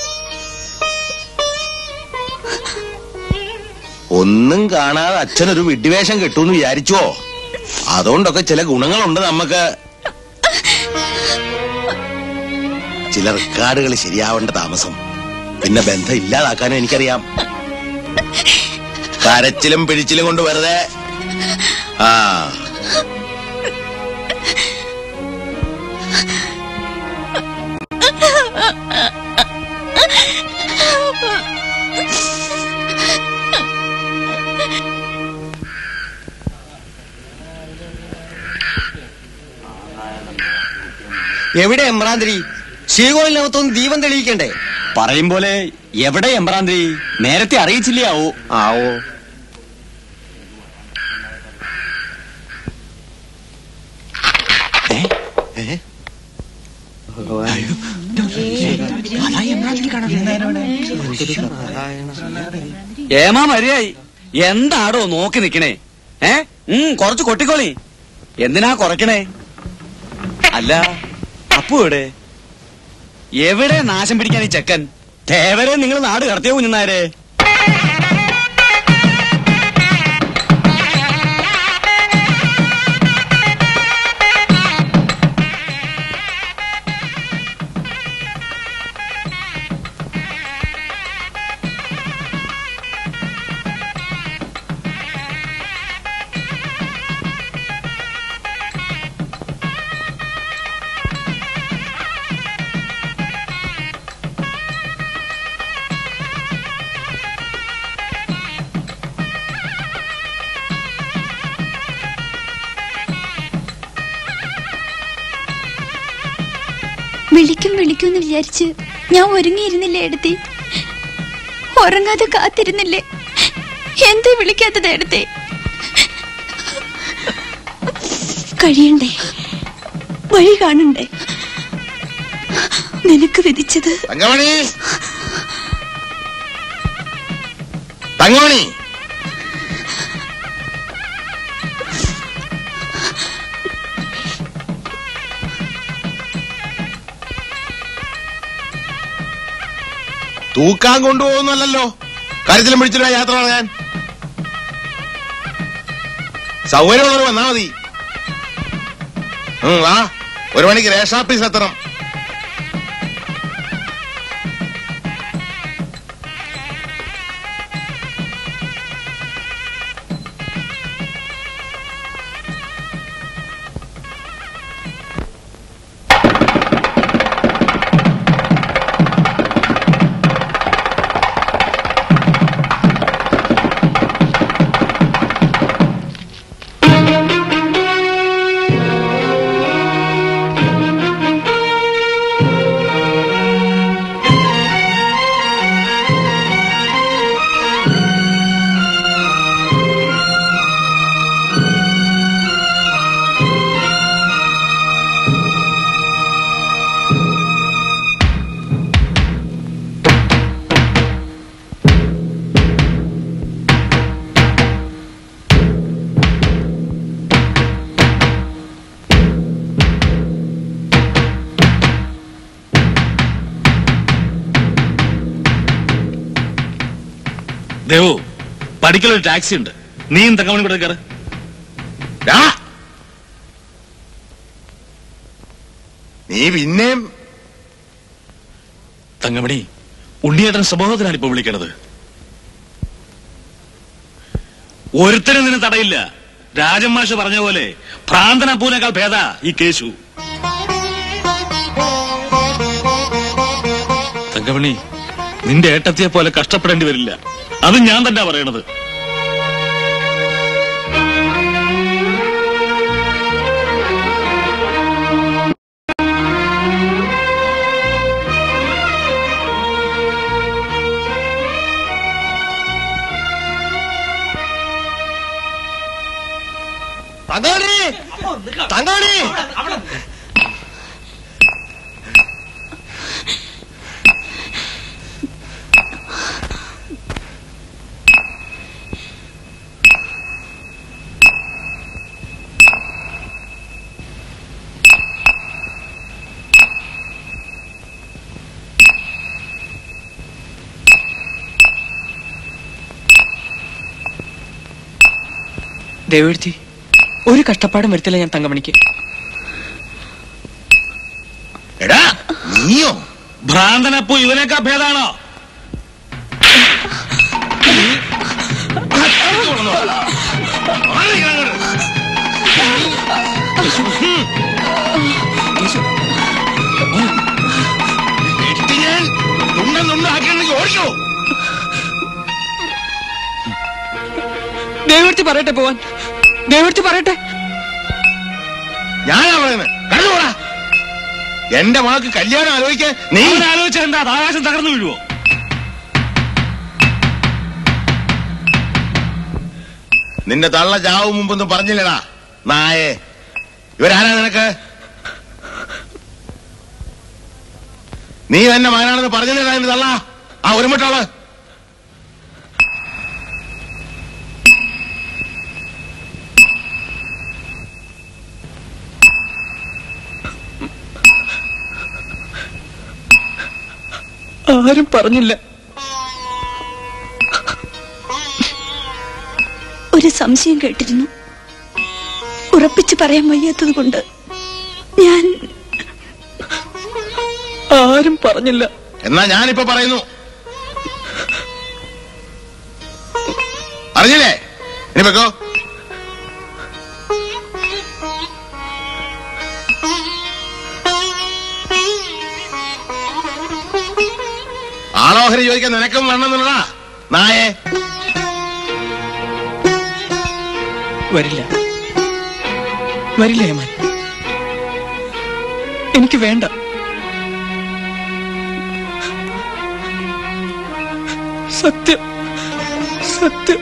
ഒന്നും കാണാതെ അച്ഛനൊരു വിഡ്ഢിവേഷം കെട്ടൂന്ന് വിചാരിച്ചോ? അതുകൊണ്ടൊക്കെ ചില ഗുണങ്ങളുണ്ട് നമുക്ക്. ചില റെക്കാർഡുകൾ ശരിയാവേണ്ട താമസം. പിന്നെ ബന്ധം ഇല്ലാതാക്കാനും എനിക്കറിയാം. കരച്ചിലും പിടിച്ചിലും കൊണ്ട് വെറുതെ. ആ എവിടെ എമ്പ്രാന്തിരി? ശ്രീകോവിലിനകത്തൊന്ന് ദീപം തെളിയിക്കണ്ടേ? പറയും പോലെ എവിടെ എമ്പ്രാന്തിരി? നേരത്തെ അറിയിച്ചില്ലേ? ആവോ ആവോ ഏമാ മര്യായി എന്താടോ നോക്കി നിക്കണേ? ഏ ഉം കൊറച്ച് കൊട്ടിക്കോളി. എന്തിനാ കുറയ്ക്കണേ? അല്ല അപ്പു എവിടെ? എവിടെ നാശം പിടിക്കാൻ ഈ ചെക്കൻ? തേവരെ നിങ്ങൾ നാട് കടത്തിയോ കുഞ്ഞുനായരെ? വിളിക്കും വിളിക്കുമെന്ന് വിചാരിച്ച് ഞാൻ ഒരുങ്ങിയിരുന്നില്ലേ എടുത്തി? ഉറങ്ങാതെ കാത്തിരുന്നില്ലേ? എന്തേ വിളിക്കാത്തത് എടുത്തേ? കഴിയണ്ടേ? വഴി കാണണ്ടേ? നിനക്ക് വിധിച്ചത് തങ്കമണി, തങ്കമണി, തൂക്കാൻ കൊണ്ടുപോകുന്നല്ലോ. കാര്യത്തിലും പിടിച്ചില്ല യാത്ര പറയാൻ. സൗകര്യമുള്ളവർ വന്നാ മതി. ആ ഒരു മണിക്ക് റേഷൻ ഓഫീസ് എത്തണം. ദേവു, പഠിക്കലൊരു ടാക്സി ഉണ്ട്, നീയും തങ്കമണി കൂടെ കയറ്. നീ പിന്നെയും തങ്കമണി, ഉണ്ണിയേട്ടൻ സമൂഹത്തിനാണ് ഇപ്പൊ വിളിക്കണത്. ഒരുത്തരും നിന്നെ തടയില്ല. രാജമാഷ് പറഞ്ഞ പോലെ ഭ്രാന്തനപ്പൂനേക്കാൾ ഭേദ ഈ കേശു. തങ്കമണി, നിന്റെ ഏട്ടത്തിയെ പോലെ കഷ്ടപ്പെടേണ്ടി വരില്ല. അത് ഞാൻ തന്നെ പറയണത്. തങ്കമണി, തങ്കമണി, ദേവെടുത്തി, ഒരു കഷ്ടപ്പാടും വരുത്തില്ല ഞാൻ തങ്കമണിക്ക്. എടാ നീയോ ഭ്രാന്തനപ്പൂ ഇവനേക്കാ ഭേദാണോ? ഓടിക്കോ. ദേവെടുത്തി പറയട്ടെ പോവാൻ. ദേവെടുത്തി പറയട്ടെ. ഞാനാ പറയുന്നത്. കടന്നുപോടാ. എന്റെ മകൾക്ക് കല്യാണം ആലോചിക്കാൻ നീ ആലോചിച്ച എന്താ ആകാശം തകർന്നു വീഴുവോ? നിന്റെ തള്ള ചാവും മുമ്പൊന്നും പറഞ്ഞില്ലടാ നായേ. ഇവരാരാ നിനക്ക്? നീ എന്റെ മകനാണെന്ന് പറഞ്ഞില്ലടാ എന്റെ തള്ള. ആ ഒരുമിട്ടോള്. ആരും പറഞ്ഞില്ല. ഒരു സംശയം കേട്ടിരുന്നു. ഉറപ്പിച്ചു പറയാൻ വയ്യാത്തത് കൊണ്ട് ഞാൻ. ആരും പറഞ്ഞില്ല. എന്നാ ഞാനിപ്പോ പറയുന്നു. അറിഞ്ഞില്ലേ? ഇനി വെക്കോ. ആളോഹരി ചോദിക്കാൻ നിനക്കും വേണമെന്നുള്ളതാ നായേ. വരില്ല, വരില്ല ഏമാൻ. എനിക്ക് വേണ്ട. സത്യം, സത്യം.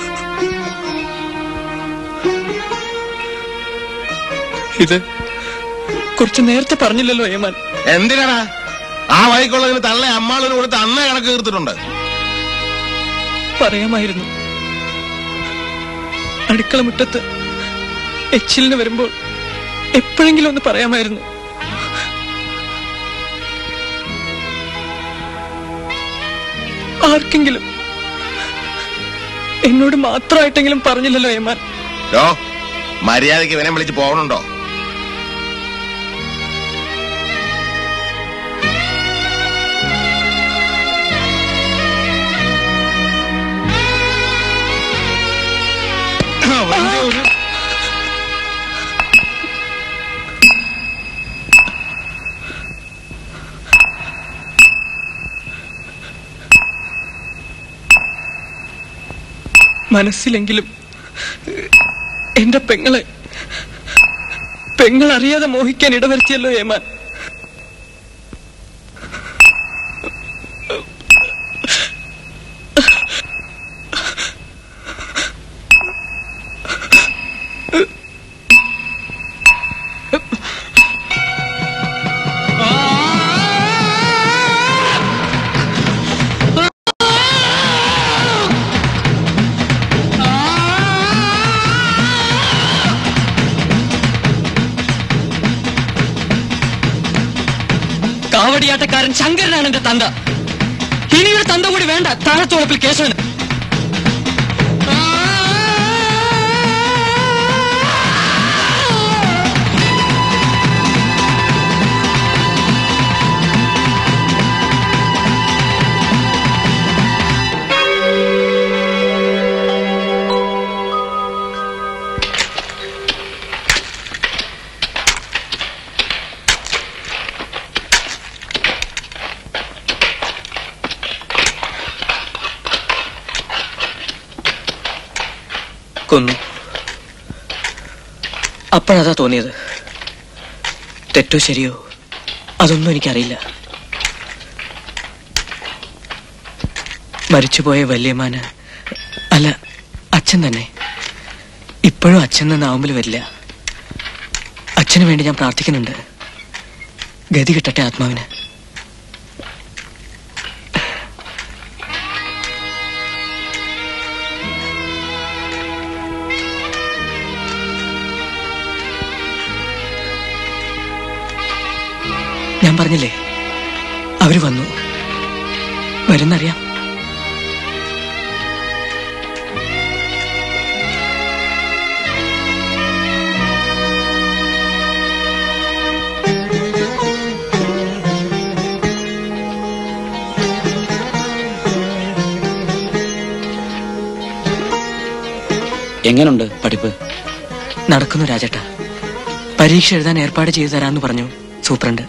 ഇത് കുറച്ച് നേരത്തെ പറഞ്ഞില്ലല്ലോ ഏമാൻ. എന്തിനാടാ ആ വഴിക്കുള്ളതിന് തള്ള അമ്മാളിന് കൊടുത്ത് അന്നേ കണക്ക് തീർത്തിട്ടുണ്ട്. പറയാമായിരുന്നു. അടുക്കള മുറ്റത്ത് എച്ചിലിന് വരുമ്പോൾ എപ്പോഴെങ്കിലും ഒന്ന് പറയാമായിരുന്നു. ആർക്കെങ്കിലും, എന്നോട് മാത്രമായിട്ടെങ്കിലും പറഞ്ഞില്ലല്ലോ ഏമാൻ. മര്യാദയ്ക്ക് ഇവനെ വിളിച്ച് പോകണുണ്ടോ? മനസ്സിലെങ്കിലും എന്റെ പെങ്ങളെ പെങ്ങൾ അറിയാതെ മോഹിക്കാൻ ഇടവരുത്തിയല്ലോ ഏമാൻ. കാവടിയാട്ടക്കാരൻ ശങ്കരനാണ് എന്റെ തന്ത. ഇനിയൊരു തന്ത കൂടി വേണ്ട താഴത്തോളപ്പിൽ കേശവന്. കൊന്നു. അപ്പോഴതാ തോന്നിയത്. തെറ്റോ ശരിയോ അതൊന്നും എനിക്കറിയില്ല. മരിച്ചുപോയ വല്യമാന്, അല്ല അച്ഛൻ തന്നെ, ഇപ്പോഴും അച്ഛൻ നാവുമ്പിൽ വരില്ല. അച്ഛന് വേണ്ടി ഞാൻ പ്രാർത്ഥിക്കുന്നുണ്ട്. ഗതി കിട്ടട്ടെ ആത്മാവിന്. ഞാൻ പറഞ്ഞില്ലേ അവര് വന്നു, വരുന്നറിയാം. എങ്ങനുണ്ട് പഠിപ്പ്? നടക്കുന്നു രാജേട്ട. പരീക്ഷ എഴുതാൻ ഏർപ്പാട് ചെയ്തു തരാന്ന് പറഞ്ഞു സൂപ്രണ്ട്.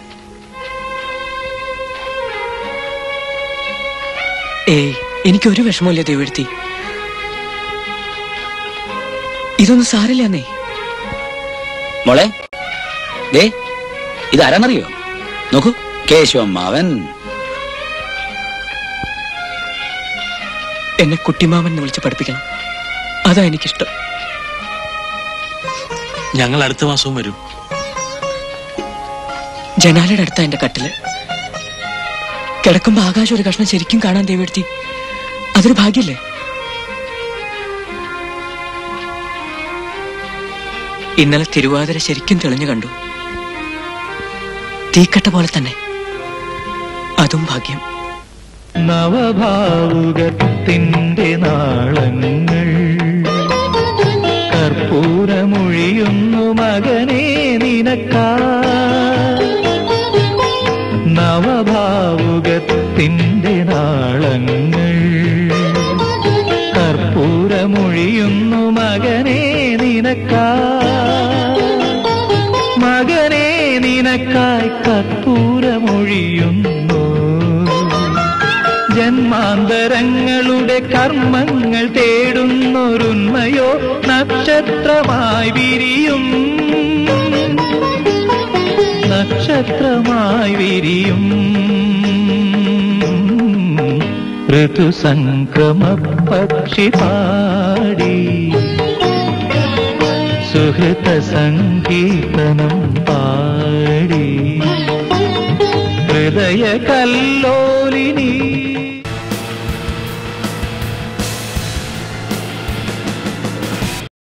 ഏയ് എനിക്കൊരു വിഷമമില്ല ദേവെഴുത്തി. ഇതൊന്നും സാരില്ലെന്നേ. മോളെ ദേ ഇതാരാന്നറിയോ? നോക്കൂ, കേശവമ്മാവൻ. എന്നെ കുട്ടിമാമൻ എന്ന് വിളിച്ച് പഠിപ്പിക്കണം, അതാ എനിക്കിഷ്ടം. ഞങ്ങൾ അടുത്ത മാസവും വരും. ജനാലയുടെ അടുത്താ എന്റെ കട്ടില്. കിടക്കുമ്പോ ആകാശം ഒരു കഷ്ണം ശരിക്കും കാണാൻ ദേവെടുത്തി. അതൊരു ഭാഗ്യല്ലേ? ഇന്നലെ തിരുവാതിര ശരിക്കും തെളിഞ്ഞു കണ്ടു. തീക്കട്ട പോലെ തന്നെ. അതും ഭാഗ്യം. നവഭാവുകത്തിന്റെ നാളങ്ങൾ കർപ്പൂരമൊഴിയുന്നു മകനേ നിനക്കാ. നവഭാവുകത്തിന്റെ നാളങ്ങൾ കർപ്പൂരമൊഴിയുന്നു മകനേ നിനക്കാ. മകനേ നിനക്കായി കർപ്പൂരമൊഴിയുന്നു. ജന്മാന്തരങ്ങളുടെ കർമ്മങ്ങൾ തേടുന്നൊരുന്മയോ നക്ഷത്രമായി വിരിയും. നക്ഷത്രമായി വിരിയും. ഋതുസംക്രമ പക്ഷി പാടി സുഹൃത സംഗീതനം പാടി ഹൃദയ കല്ലോലിനി